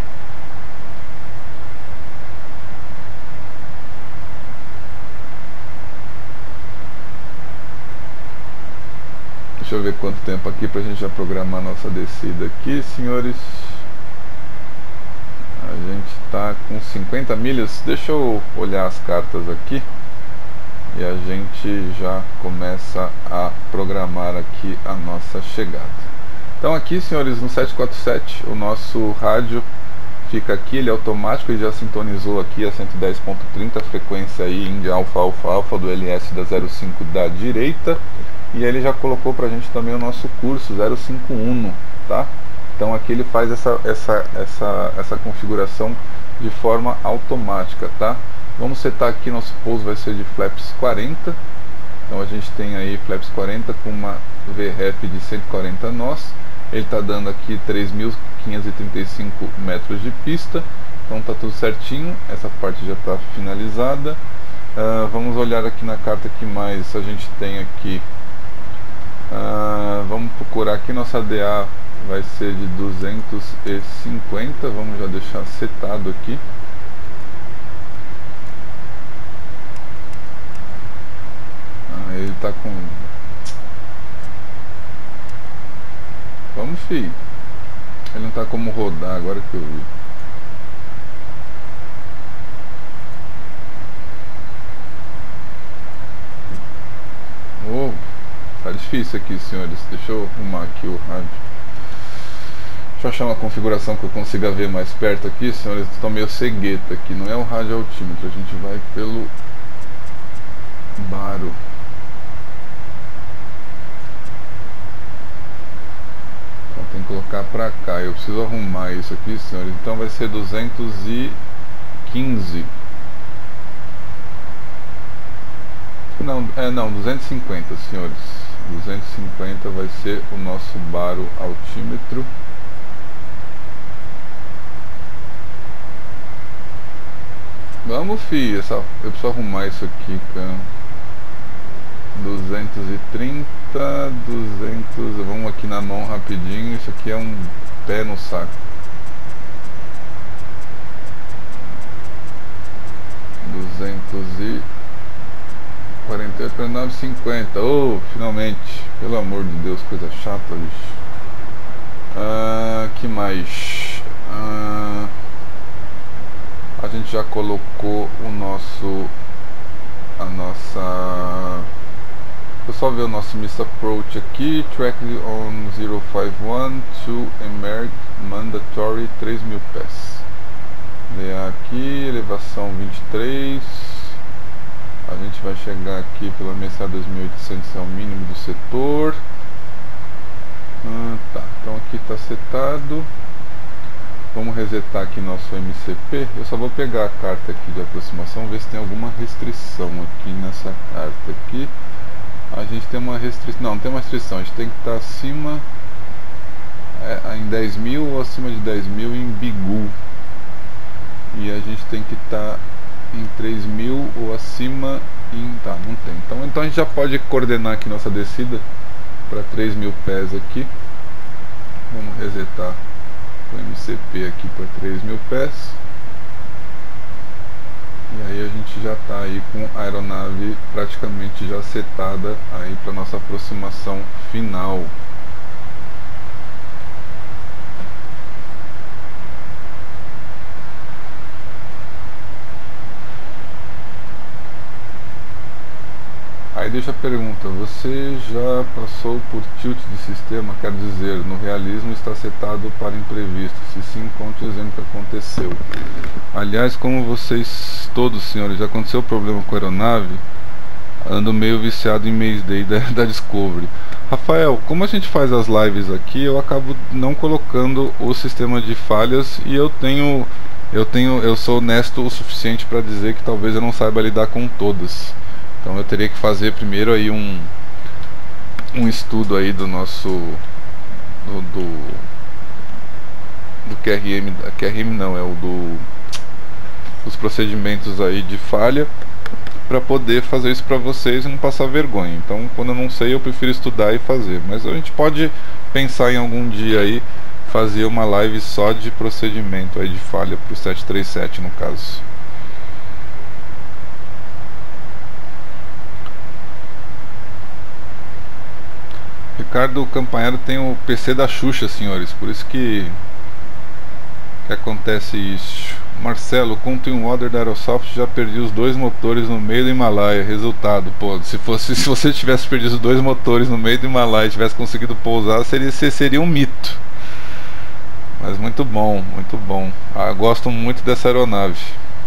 Deixa eu ver quanto tempo aqui pra gente já programar nossa descida aqui, senhores. A gente tá com 50 milhas. Deixa eu olhar as cartas aqui e a gente já começa a programar aqui a nossa chegada. Então aqui, senhores, no 747 o nosso rádio fica aqui, ele é automático, ele já sintonizou aqui a 110.30, frequência aí India Alfa Alfa Alfa do LS da 05 da direita. E ele já colocou pra gente também o nosso curso 051, tá? Então aqui ele faz essa configuração de forma automática, tá? Vamos setar aqui, nosso pouso vai ser de flaps 40. Então a gente tem aí flaps 40 com uma VREF de 140 nós. Ele está dando aqui 3.535 metros de pista. Então tá tudo certinho, essa parte já está finalizada. Vamos olhar aqui na carta que mais a gente tem aqui. Vamos procurar aqui, nossa DA vai ser de 250, vamos já deixar setado aqui. Ele tá com... Vamos, filho. Ele não tá como rodar, agora que eu vi. Tá difícil aqui, senhores. Deixa eu arrumar aqui o rádio. Deixa eu achar uma configuração que eu consiga ver mais perto aqui, senhores. Estou meio cegueta aqui. Não é o rádio altímetro, a gente vai pelo baro. Então tem que colocar pra cá. Eu preciso arrumar isso aqui, senhores. Então vai ser 215. Não, 250, senhores. 250 vai ser o nosso baro altímetro. Vamos, filho, eu preciso arrumar isso aqui, cara. 230, 200, vamos aqui na mão rapidinho. Isso aqui é um pé no saco. 248 para 950. Oh, finalmente. Pelo amor de Deus, coisa chata, bicho. Que mais? A gente já colocou o nosso... Eu só ver o nosso Miss Approach aqui. Track on 051 to emerge mandatory 3.000 pés. DA aqui, elevação 23. A gente vai chegar aqui pela MSA 2800, é o mínimo do setor. Tá, então aqui está setado. Vamos resetar aqui nosso MCP. Eu só vou pegar a carta aqui de aproximação, ver se tem alguma restrição aqui nessa carta aqui. A gente tem uma restrição, não tem uma restrição, a gente tem que estar acima em 10.000 ou acima de 10.000 em Bigu. E a gente tem que estar em 3.000 ou acima em... Tá, não tem. Então a gente já pode coordenar aqui nossa descida para 3.000 pés aqui. Vamos resetar o MCP aqui para 3.000 pés. E aí a gente já está aí com a aeronave praticamente já setada aí para nossa aproximação final. Aí deixa a pergunta, você já passou por tilt de sistema? Quer dizer, no realismo está setado para imprevisto. Se sim, conte o exemplo que aconteceu. Aliás, como vocês todos, senhores, já aconteceu problema com a aeronave, ando meio viciado em Mayday da Discovery. Rafael, como a gente faz as lives aqui, eu acabo não colocando o sistema de falhas e eu sou honesto o suficiente para dizer que talvez eu não saiba lidar com todas. Então eu teria que fazer primeiro aí um estudo aí do nosso do QRM, QRM não, é o dos procedimentos aí de falha, para poder fazer isso para vocês e não passar vergonha. Então quando eu não sei, eu prefiro estudar e fazer, mas a gente pode pensar em algum dia aí fazia uma live só de procedimento aí de falha pro 737 no caso. Ricardo Campanharo tem o PC da Xuxa, senhores, por isso que acontece isso. Marcelo, com o Twin Otter da Aerosoft já perdi os 2 motores no meio do Himalaia. Resultado, pô, se você tivesse perdido os 2 motores no meio do Himalaia e tivesse conseguido pousar, seria um mito. Mas muito bom, muito bom. Gosto muito dessa aeronave.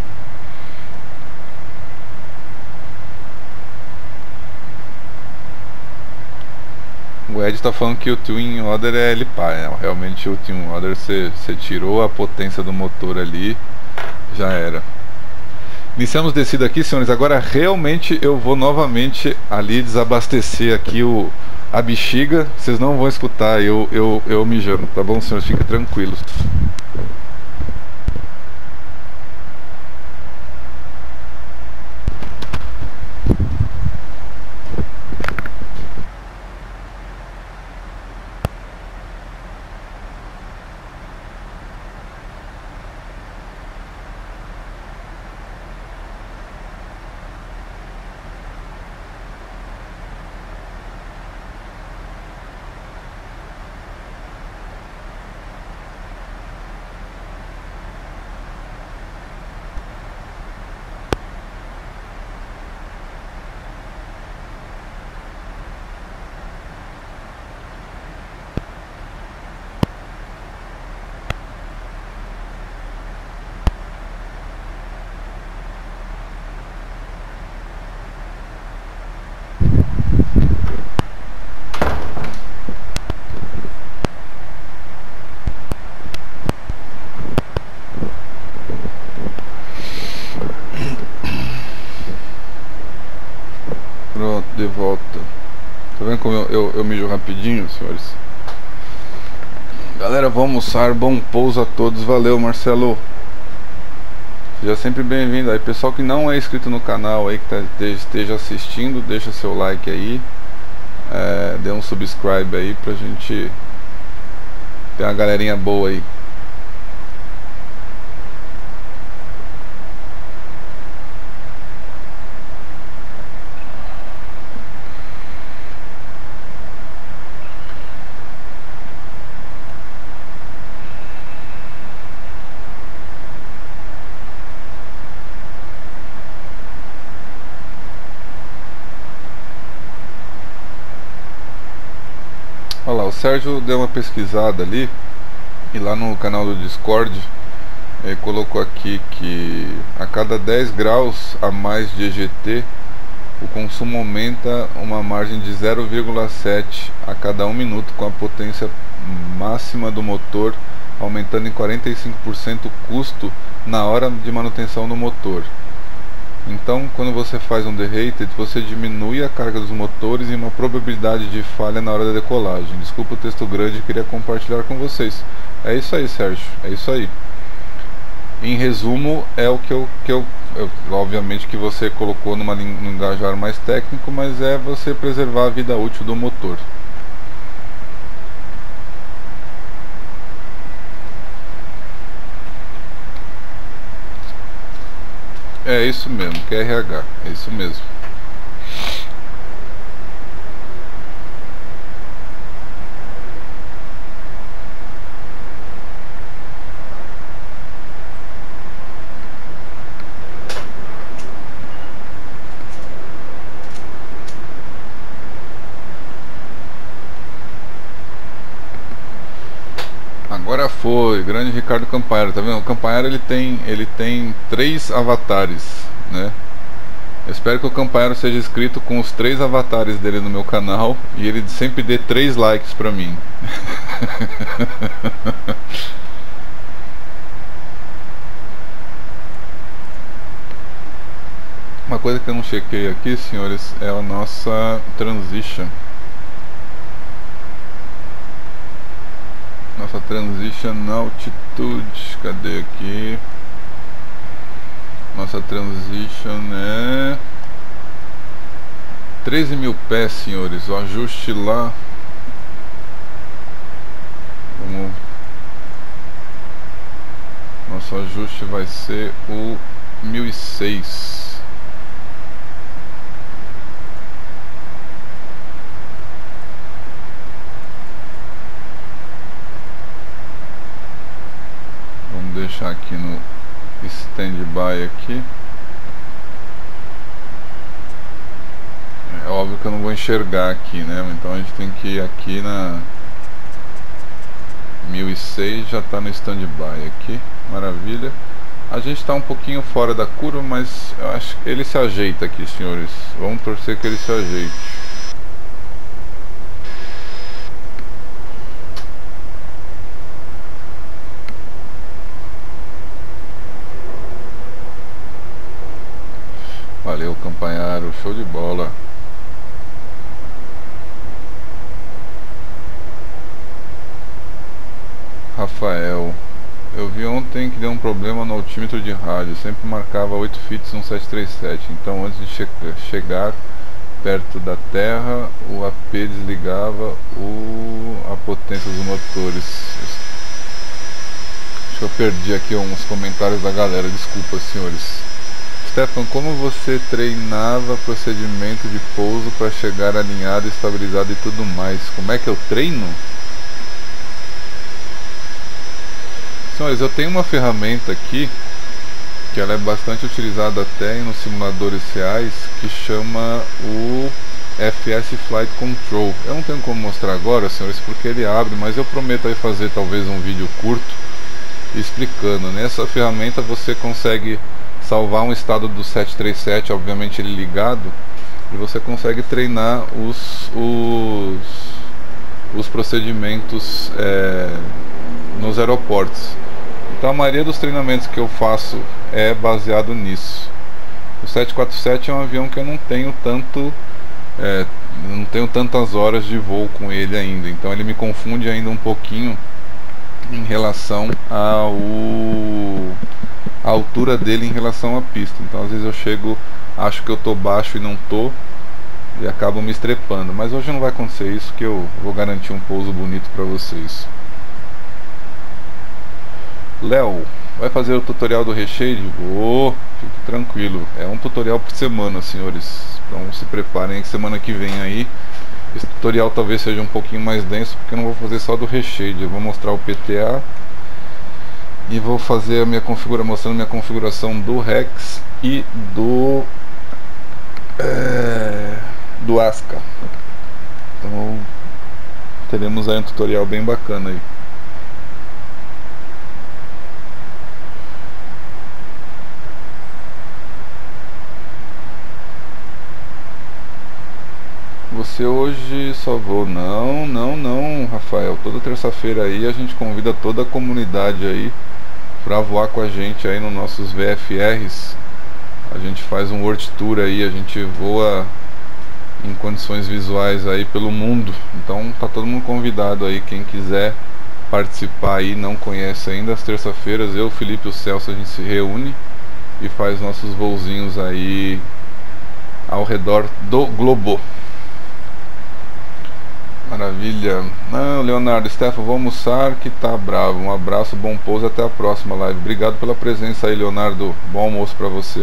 O Ed tá falando que o Twin Otter é LPA, né? Realmente o Twin Otter você tirou a potência do motor ali, já era. Iniciamos descida aqui, senhores. Agora realmente eu vou novamente ali desabastecer aqui a bexiga. Vocês não vão escutar eu mijando, tá bom, senhores? Fiquem tranquilos. Pronto, de volta. Tá vendo como eu mijo rapidinho, senhores? Galera, vou almoçar. Bom pouso a todos. Valeu, Marcelo. Seja sempre bem-vindo. Aí, pessoal que não é inscrito no canal aí, que esteja assistindo, deixa seu like aí. Dê um subscribe aí pra gente ter uma galerinha boa aí. Olha lá, o Sérgio deu uma pesquisada ali e lá no canal do Discord ele colocou aqui que a cada 10 graus a mais de EGT o consumo aumenta uma margem de 0,7 a cada 1 minuto, com a potência máxima do motor aumentando em 45% o custo na hora de manutenção do motor. Então, quando você faz um derated, você diminui a carga dos motores e uma probabilidade de falha na hora da decolagem. Desculpa o texto grande, queria compartilhar com vocês. É isso aí, Sérgio, é isso aí. Em resumo, é o que eu obviamente que você colocou num linguajar mais técnico, mas é você preservar a vida útil do motor. É isso mesmo, QRH, é isso mesmo. Agora foi, grande Ricardo Campanharo, tá vendo? O Campanharo ele tem 3 avatares, né? Eu espero que o Campanharo seja inscrito com os 3 avatares dele no meu canal e ele sempre dê 3 likes pra mim. Uma coisa que eu não chequei aqui, senhores, é a nossa transition. Nossa transition na altitude, cadê aqui? Nossa transition é 13.000 pés, senhores. O ajuste lá, vamos Nosso ajuste vai ser o 1006. Vamos deixar aqui no stand-by aqui. É óbvio que eu não vou enxergar aqui, né? Então a gente tem que ir aqui na 1006, já está no stand-by aqui. Maravilha. A gente está um pouquinho fora da curva, mas eu acho que ele se ajeita aqui, senhores. Vamos torcer que ele se ajeite. Valeu, Campanharo, show de bola. Rafael, eu vi ontem que deu um problema no altímetro de rádio, sempre marcava 8 fits 1737, então antes de chegar perto da terra, o AP desligava a potência dos motores. Acho que eu perdi aqui uns comentários da galera, desculpa, senhores. Stefan, como você treinava procedimento de pouso para chegar alinhado, estabilizado e tudo mais? Como é que eu treino? Senhores, eu tenho uma ferramenta aqui que ela é bastante utilizada até nos simuladores reais, que chama o FS Flight Control. Eu não tenho como mostrar agora, senhores, porque ele abre, mas eu prometo aí fazer talvez um vídeo curto explicando. Nessa ferramenta você consegue salvar um estado do 737, obviamente ele ligado, e você consegue treinar os procedimentos nos aeroportos. Então a maioria dos treinamentos que eu faço é baseado nisso. O 747 é um avião que eu não tenho tantas horas de voo com ele ainda, então ele me confunde ainda um pouquinho em relação à altura dele em relação à pista. Então às vezes eu chego, acho que eu tô baixo e não tô, e acabo me estrepando, mas hoje não vai acontecer isso, que eu vou garantir um pouso bonito para vocês. Léo, vai fazer o tutorial do reshade? Vou, fique tranquilo, é um tutorial por semana, senhores, então se preparem que semana que vem aí esse tutorial talvez seja um pouquinho mais denso, porque eu não vou fazer só do reshade, eu vou mostrar o PTA e vou fazer a minha configuração, mostrando minha configuração do Rex e do ASCA. Então teremos aí um tutorial bem bacana aí. Você hoje só vou? Não, Rafael. Toda terça-feira aí a gente convida toda a comunidade aí pra voar com a gente aí nos nossos VFRs. A gente faz um World Tour aí, a gente voa em condições visuais aí pelo mundo. Então tá todo mundo convidado aí, quem quiser participar aí, não conhece ainda, às terça-feiras eu, o Felipe e o Celso, a gente se reúne e faz nossos voozinhos aí ao redor do globo. Maravilha. Não, Leonardo, Stefan, vou almoçar que tá bravo. Um abraço, bom pouso, até a próxima live. Obrigado pela presença aí, Leonardo. Bom almoço pra você.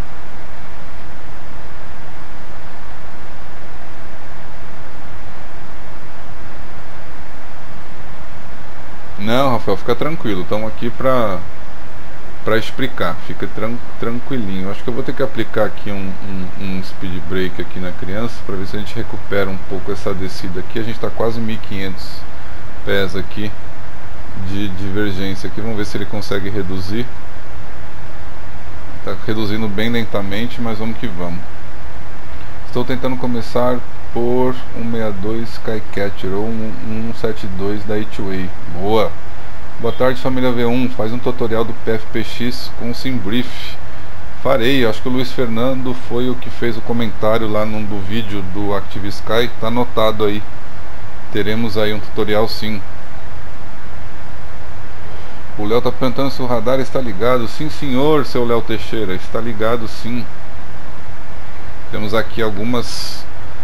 Não, Rafael, fica tranquilo. Estamos aqui pra explicar. Fica tranquilinho. Acho que eu vou ter que aplicar aqui um speed break aqui na criança para ver se a gente recupera um pouco essa descida aqui. A gente está quase 1500 pés aqui de divergência aqui. Vamos ver se ele consegue reduzir. Está reduzindo bem lentamente, mas vamos que vamos. Estou tentando começar por 162 Skycatcher ou 172 da Hitway. Boa! Boa tarde, família V1. Faz um tutorial do PFPX com o SimBrief. Farei, acho que o Luiz Fernando foi o que fez o comentário lá do vídeo do Active Sky. Tá anotado aí. Teremos aí um tutorial sim. O Léo tá perguntando se o radar está ligado. Sim, senhor, seu Léo Teixeira, está ligado sim. Temos aqui algumas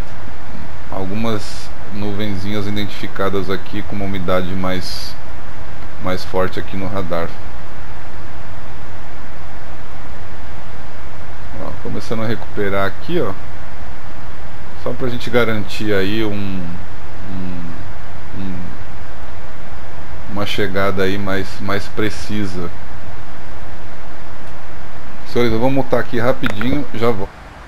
nuvenzinhas identificadas aqui com uma umidade mais forte aqui no radar. Começando a recuperar aqui, ó. Só pra gente garantir aí uma chegada aí mais precisa. Senhores, eu vou mutar aqui rapidinho, já volto.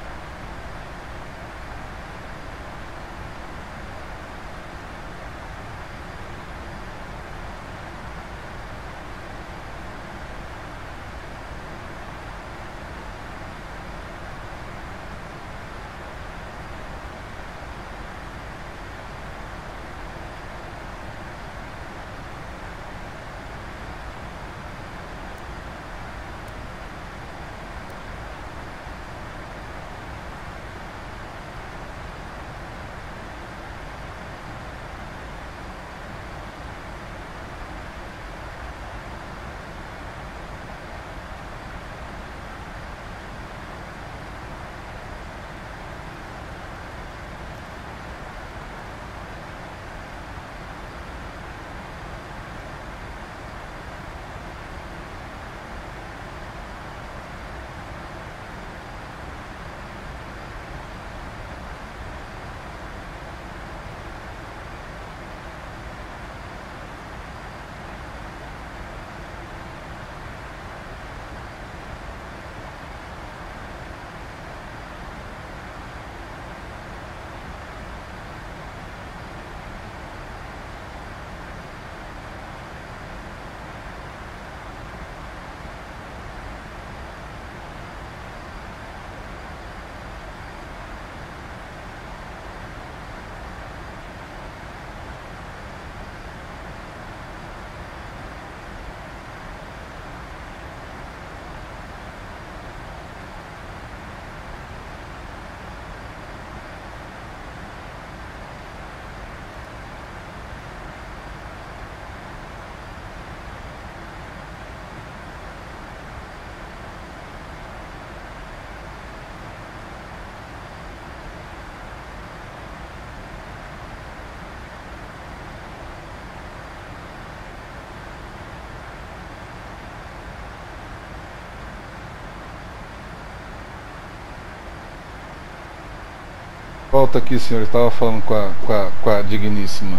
Volta aqui, senhor. Estava falando com a digníssima.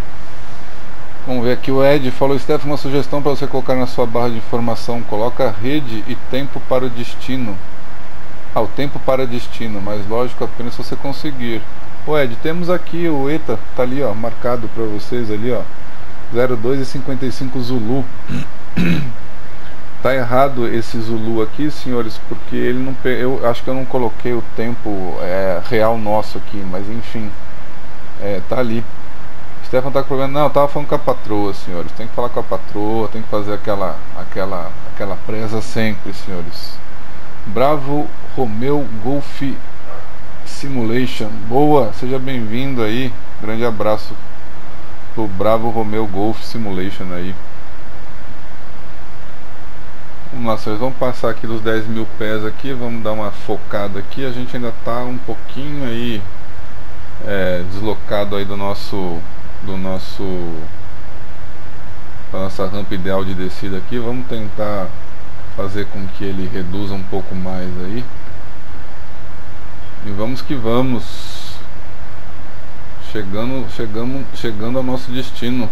Vamos ver aqui. O Ed falou: Stefan, uma sugestão para você colocar na sua barra de informação. Coloca rede e tempo para o destino. Ah, o tempo para destino, mas lógico, apenas se você conseguir. O Ed, temos aqui o ETA, tá ali, ó, marcado para vocês ali, ó. 02:55 Zulu. Tá errado esse Zulu aqui, senhores, porque ele não, eu acho que eu não coloquei o tempo real nosso aqui, mas enfim, tá ali. Stefan tá com problema. Não, eu tava falando com a patroa, senhores. Tem que falar com a patroa, tem que fazer aquela presa sempre, senhores. Bravo Romeo Golf Simulation. Boa, seja bem-vindo aí. Grande abraço pro Bravo Romeo Golf Simulation aí. Vamos lá, senhores, vamos passar aqui dos 10.000 pés aqui, vamos dar uma focada aqui. A gente ainda está um pouquinho aí deslocado aí da nossa rampa ideal de descida aqui. Vamos tentar fazer com que ele reduza um pouco mais aí. E vamos que vamos. Chegando ao nosso destino.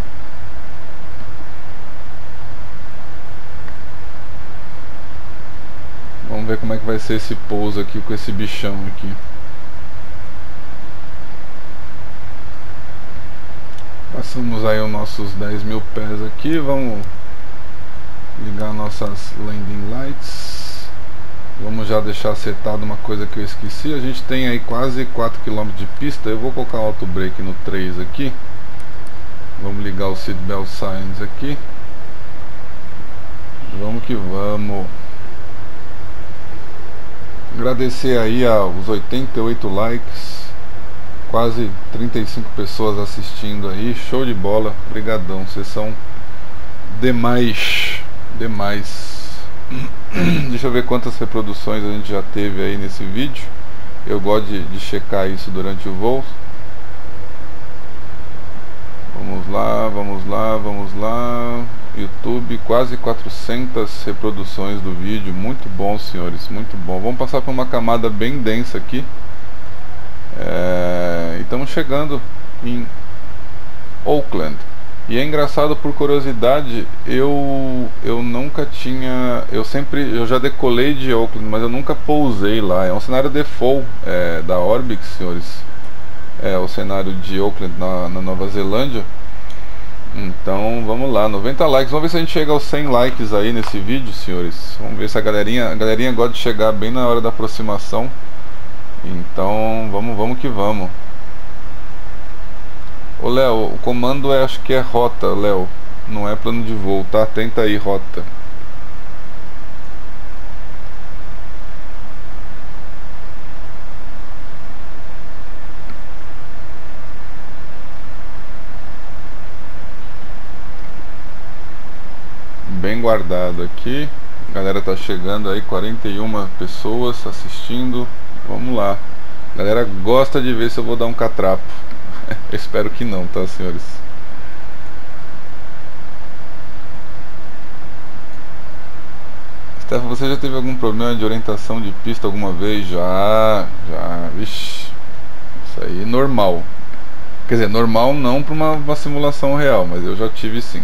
Vamos ver como é que vai ser esse pouso aqui com esse bichão aqui. Passamos aí os nossos 10.000 pés aqui. Vamos ligar nossas landing lights. Vamos já deixar setado uma coisa que eu esqueci. A gente tem aí quase 4 km de pista. Eu vou colocar o auto brake no 3 aqui. Vamos ligar o seatbelt signs aqui. Vamos que vamos. Agradecer aí aos 88 likes, quase 35 pessoas assistindo aí, show de bola, brigadão, vocês são demais. Deixa eu ver quantas reproduções a gente já teve aí nesse vídeo. Eu gosto de checar isso durante o voo. Vamos lá, YouTube. YouTube, quase 400 reproduções do vídeo. Muito bom, senhores, muito bom. Vamos passar por uma camada bem densa aqui. E estamos chegando em Oakland. E é engraçado, por curiosidade, eu nunca tinha, eu já decolei de Oakland, mas eu nunca pousei lá. É um cenário default da Orbix, senhores. É o cenário de Oakland na Nova Zelândia. Então vamos lá, 90 likes. Vamos ver se a gente chega aos 100 likes aí nesse vídeo, senhores. Vamos ver se a galerinha gosta de chegar bem na hora da aproximação. Então vamos que vamos. Ô Léo, o comando acho que é rota, Léo. Não é plano de voo, tá? Tenta aí, rota. Bem guardado aqui. A galera tá chegando aí, 41 pessoas assistindo. Vamos lá. A galera gosta de ver se eu vou dar um catrapo. Espero que não, tá, senhores? Stefan, você já teve algum problema de orientação de pista alguma vez? Já, vixi. Isso aí é normal. Quer dizer, normal não para uma simulação real, mas eu já tive sim.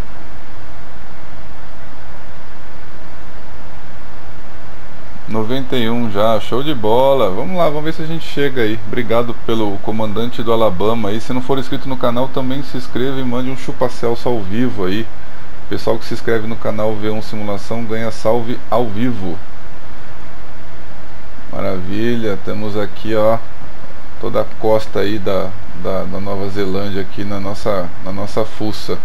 ...91 já, show de bola. Vamos lá, vamos ver se a gente chega aí. Obrigado pelo comandante do Alabama aí. Se não for inscrito no canal, também se inscreva e mande um chupa-celso ao vivo aí. O pessoal que se inscreve no canal V1 Simulação ganha salve ao vivo. Maravilha, temos aqui, ó, toda a costa aí da Nova Zelândia aqui na nossa fuça.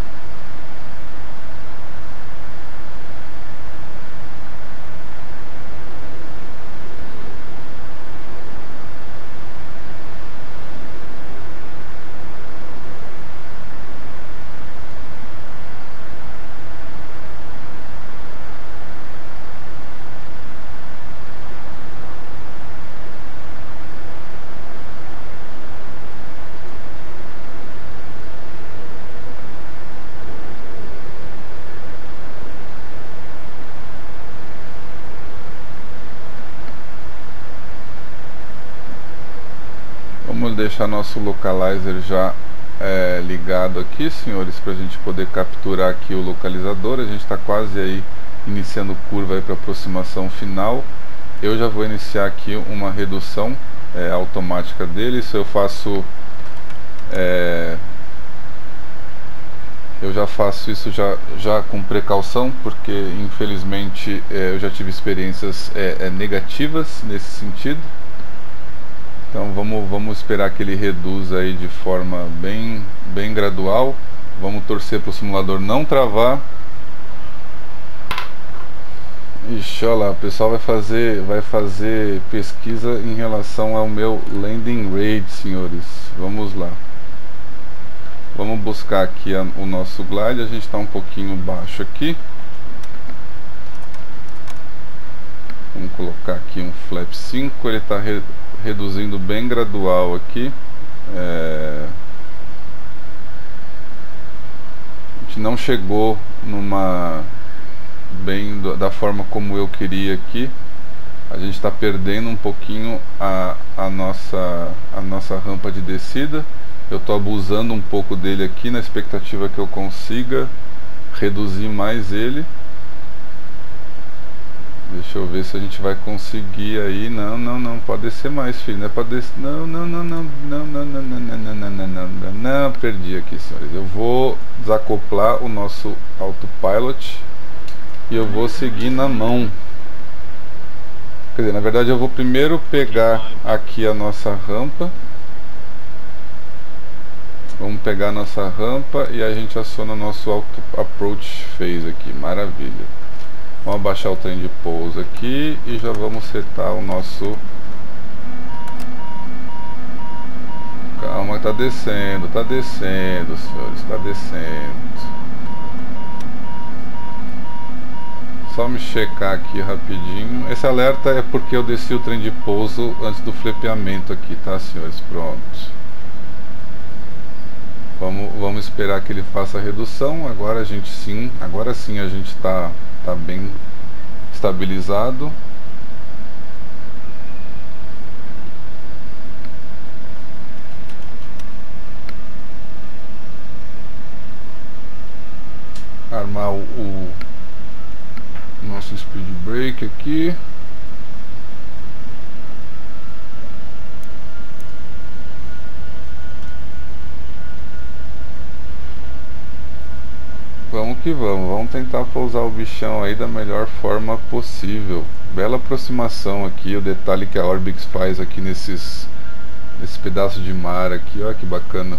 Vamos deixar nosso localizer já ligado aqui, senhores, para a gente poder capturar aqui o localizador. A gente está quase aí iniciando curva para aproximação final. Eu já vou iniciar aqui uma redução automática dele. Isso eu faço, eu já faço isso já com precaução, porque infelizmente eu já tive experiências negativas nesse sentido. Então vamos esperar que ele reduza aí de forma bem gradual. Vamos torcer para o simulador não travar. Ixi, olha lá, o pessoal vai fazer pesquisa em relação ao meu landing rate, senhores. Vamos lá. Vamos buscar aqui o nosso glide. A gente está um pouquinho baixo aqui. Vamos colocar aqui um flap 5. Ele está reduzindo bem gradual aqui. A gente não chegou da forma como eu queria aqui. A gente está perdendo um pouquinho a nossa rampa de descida. Eu estou abusando um pouco dele aqui, na expectativa que eu consiga reduzir mais ele. Deixa eu ver se a gente vai conseguir aí. Não, pode descer mais, filho. Não é pra descer. Não, perdi aqui, senhores. Eu vou desacoplar o nosso autopilot e eu vou seguir na mão. Quer dizer, na verdade eu vou primeiro pegar aqui a nossa rampa. Vamos pegar a nossa rampa e a gente aciona o nosso auto approach phase aqui. Maravilha. Vamos abaixar o trem de pouso aqui e já vamos setar o nosso... Calma, tá descendo, senhores, tá descendo. Só me checar aqui rapidinho. Esse alerta é porque eu desci o trem de pouso antes do flepeamento aqui, tá, senhores? Pronto. Vamos esperar que ele faça a redução. Agora sim a gente tá bem estabilizado. Armar o nosso speed brake aqui. Vamos que vamos tentar pousar o bichão aí da melhor forma possível. Bela aproximação aqui, o detalhe que a Orbix faz aqui nesse pedaço de mar aqui, olha que bacana.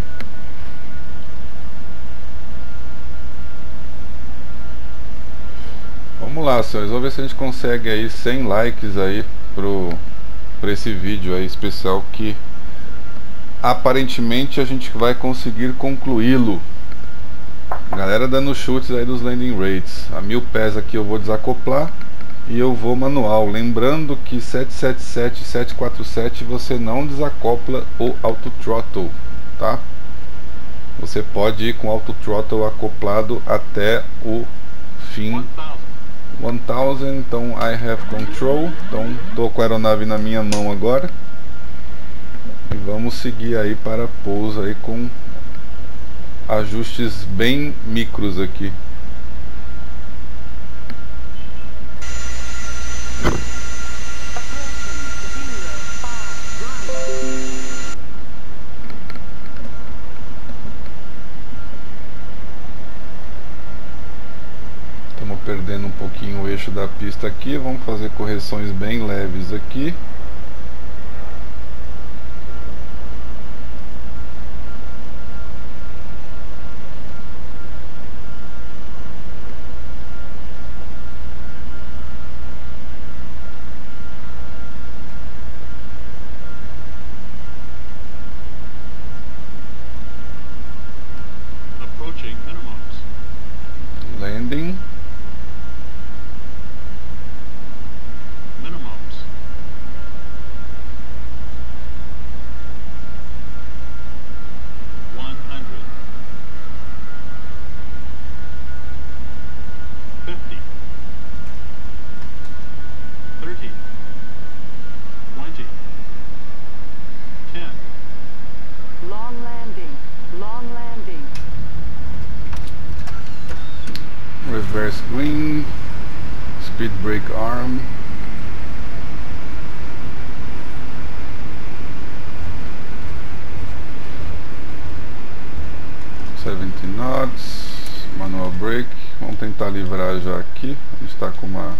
Vamos lá, senhores, vamos ver se a gente consegue aí 100 likes aí pra esse vídeo aí especial, que aparentemente a gente vai conseguir concluí-lo. Galera dando chutes aí dos landing rates. A 1000 pés aqui eu vou desacoplar e eu vou manual. Lembrando que 777 e 747 você não desacopla o auto throttle, tá? Você pode ir com o auto throttle acoplado até o fim. 1000, então I have control. Então tô com a aeronave na minha mão agora. E vamos seguir aí para pouso aí com ajustes bem micros aqui. Estamos perdendo um pouquinho o eixo da pista aqui, vamos fazer correções bem leves aqui. Landing. Reverse green, speed brake arm. knots, manual brake. Vamos tentar livrar já aqui. A gente está com uma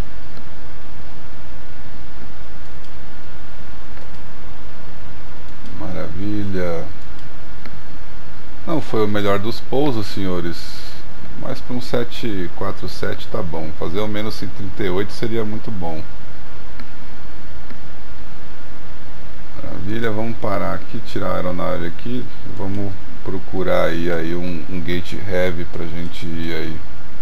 maravilha. Não foi o melhor dos pousos, senhores, mas para um 747 tá bom. Fazer ao menos 138 seria muito bom. Maravilha, vamos parar aqui, tirar a aeronave aqui. Vamos procurar aí um gate heavy pra gente ir aí.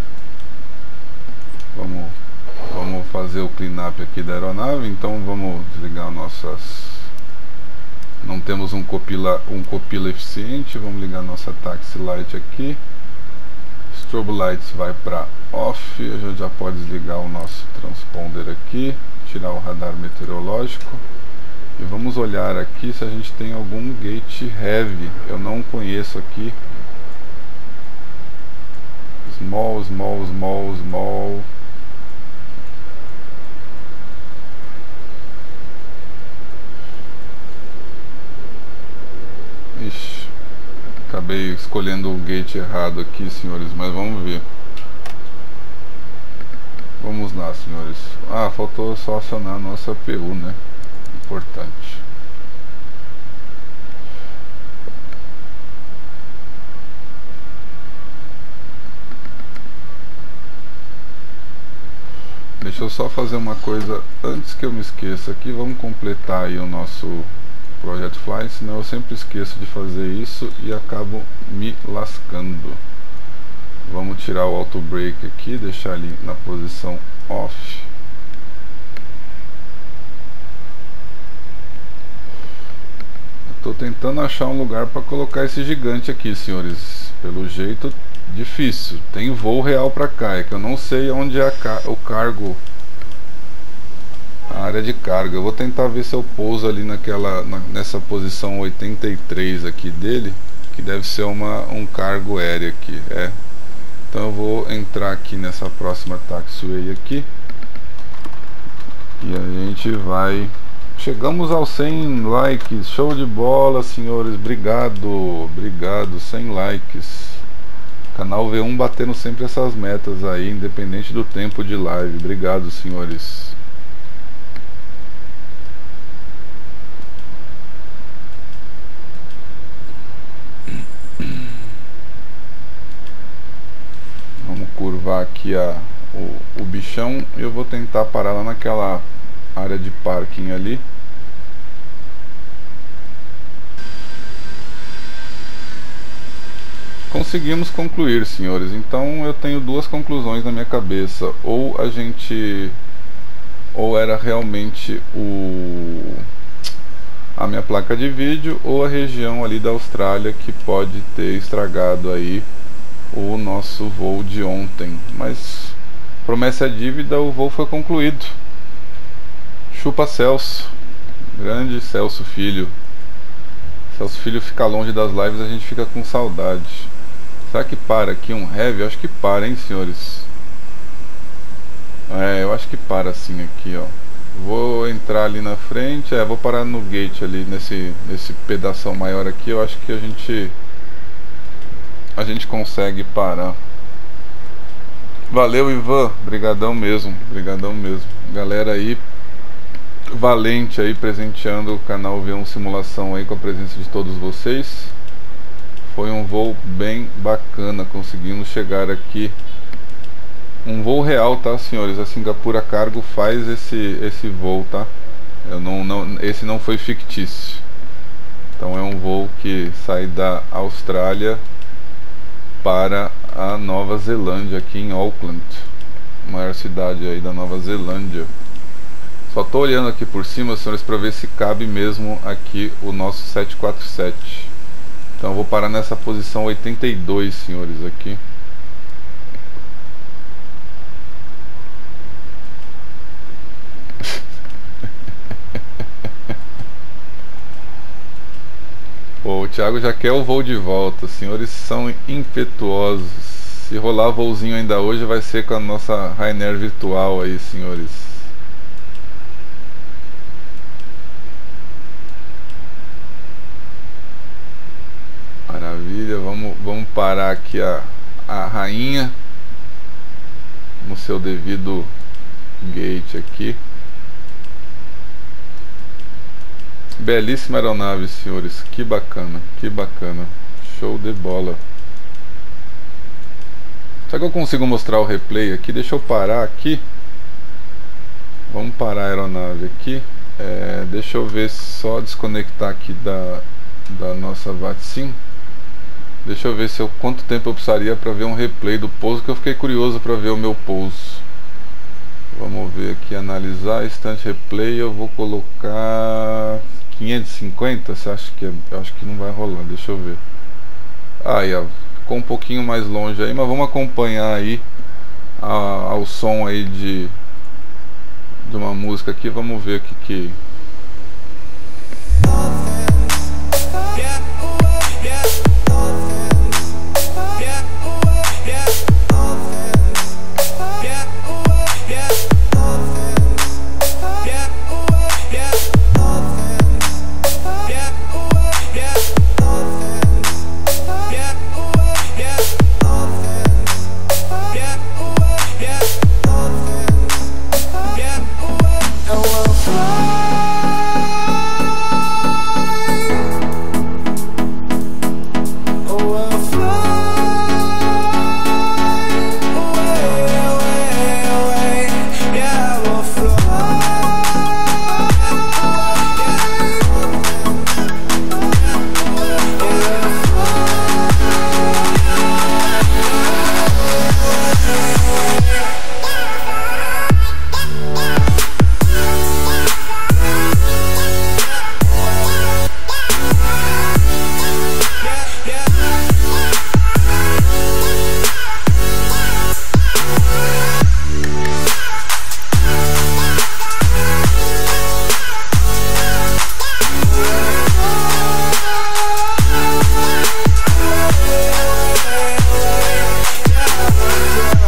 Vamos fazer o cleanup aqui da aeronave. Então vamos desligar nossas... Não temos um copila eficiente. Vamos ligar nossa taxi light aqui. Strobe lights vai para off. A gente já pode desligar o nosso transponder aqui, tirar o radar meteorológico e vamos olhar aqui se a gente tem algum gate heavy. Eu não conheço aqui. Small. Ixi, acabei escolhendo o gate errado aqui, senhores, mas vamos ver. Vamos lá, senhores. Ah, faltou só acionar a nossa PU, né? Importante. Deixa eu só fazer uma coisa antes que eu me esqueça aqui. Vamos completar aí o nosso Project Fly, senão eu sempre esqueço de fazer isso e acabo me lascando. Vamos tirar o auto brake aqui, deixar ele na posição off. tô tentando achar um lugar para colocar esse gigante aqui, senhores. Pelo jeito, difícil. Tem voo real para cá, é que eu não sei onde é o cargo, a área de carga. Eu vou tentar ver se eu pouso ali nessa posição 83 aqui dele, que deve ser um cargo aéreo aqui. Então eu vou entrar aqui nessa próxima taxiway aqui e a gente vai. Chegamos aos 100 likes, show de bola, senhores, obrigado, 100 likes. Canal V1 batendo sempre essas metas aí, independente do tempo de live. Obrigado, senhores. Vamos curvar aqui o bichão. Eu vou tentar parar lá naquela área de parking ali. Conseguimos concluir, senhores. Então eu tenho duas conclusões na minha cabeça. Ou era realmente a minha placa de vídeo, ou a região ali da Austrália que pode ter estragado aí o nosso voo de ontem. Mas promessa é dívida, o voo foi concluído. Chupa Celso, grande Celso Filho. Celso Filho fica longe das lives, a gente fica com saudade. Será que para aqui um heavy? Eu acho que para, hein, senhores. Eu acho que para sim aqui, ó. Vou entrar ali na frente, vou parar no gate ali, nesse pedação maior aqui. Eu acho que a gente consegue parar. Valeu, Ivan, brigadão mesmo, galera aí valente aí, presenteando o canal V1 Simulação aí com a presença de todos vocês. Foi um voo bem bacana, conseguimos chegar aqui, um voo real, tá, senhores? A Singapura Cargo faz esse voo, tá? Esse não foi fictício. Então é um voo que sai da Austrália para a Nova Zelândia, aqui em Auckland, maior cidade aí da Nova Zelândia. Só tô olhando aqui por cima, senhores, para ver se cabe mesmo aqui o nosso 747. Então eu vou parar nessa posição 82, senhores, aqui. Pô, o Thiago já quer o voo de volta. Senhores são impetuosos. Se rolar voozinho ainda hoje, vai ser com a nossa Ryanair virtual aí, senhores. Maravilha, vamos parar aqui a rainha no seu devido gate aqui. Belíssima aeronave, senhores, que bacana, show de bola. Será que eu consigo mostrar o replay aqui? Deixa eu parar aqui. Vamos parar a aeronave aqui. Deixa eu ver, só desconectar aqui da nossa VATSIM. Deixa eu ver quanto tempo eu precisaria para ver um replay do pouso, que eu fiquei curioso para ver o meu pouso. Vamos ver aqui, analisar, instante replay, eu vou colocar 550, você acha que eu acho que não vai rolar, deixa eu ver. Aí, ó, ficou um pouquinho mais longe aí, mas vamos acompanhar aí ao som aí de uma música aqui, vamos ver o que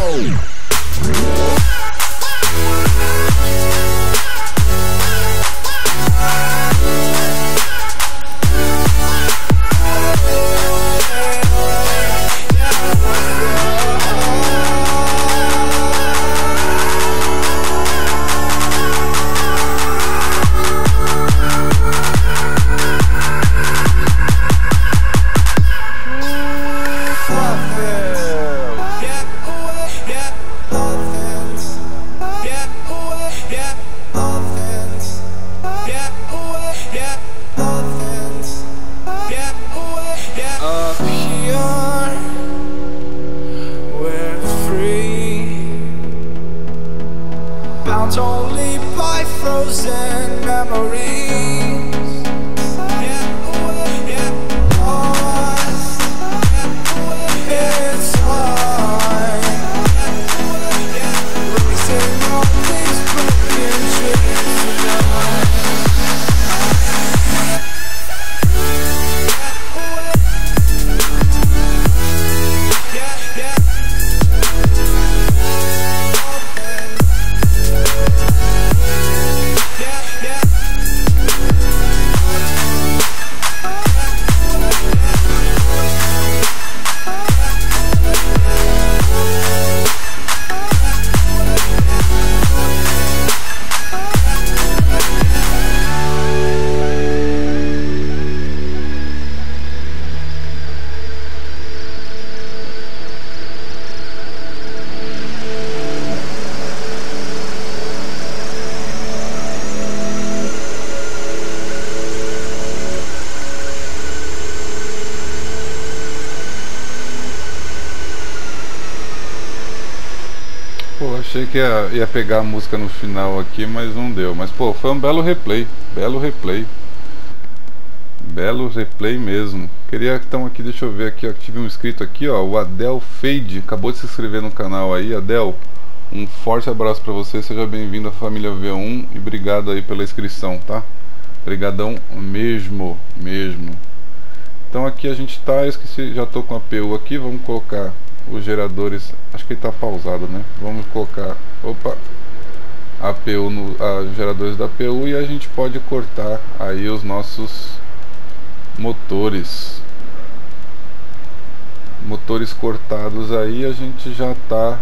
Only by frozen memories. Lost in time, racing all these broken dreams tonight. Pô, achei que ia pegar a música no final aqui, mas não deu. Mas pô, foi um belo replay, belo replay. Belo replay mesmo. Queria então aqui, deixa eu ver aqui, ó, tive um inscrito aqui, ó, o Adel Fade, acabou de se inscrever no canal aí. Adel, um forte abraço pra você, seja bem-vindo à família V1 e obrigado aí pela inscrição, tá? Obrigadão mesmo. Então aqui a gente tá, eu esqueci, já tô com a PU aqui, vamos colocar os geradores, acho que ele tá pausado, né? Vamos colocar, opa, a PU geradores da PU e a gente pode cortar aí os nossos motores cortados aí, a gente já tá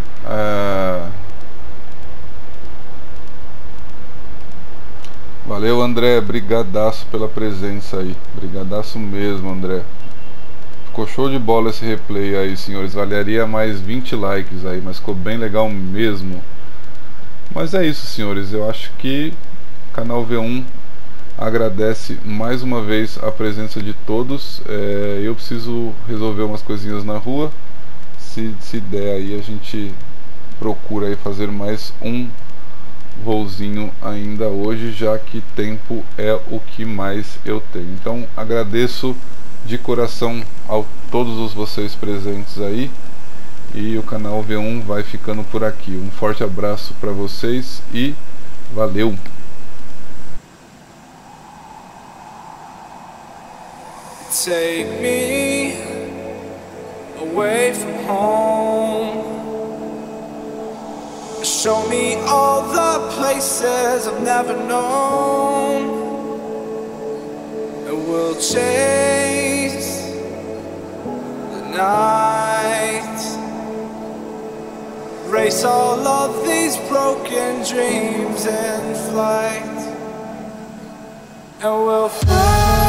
valeu, André, brigadaço pela presença aí, brigadaço mesmo, André. Ficou show de bola esse replay aí, senhores. Valeria mais 20 likes aí, mas ficou bem legal mesmo. Mas é isso, senhores. Eu acho que o canal V1 agradece mais uma vez a presença de todos. Eu preciso resolver umas coisinhas na rua. Se der aí, a gente procura aí fazer mais um voozinho ainda hoje, já que tempo é o que mais eu tenho. Então agradeço de coração a todos vocês presentes aí, e o canal V1 vai ficando por aqui. Um forte abraço para vocês e valeu! Take me away from home, show me all the places I've never known, and we'll chase the night, race all of these broken dreams in flight, and we'll fly.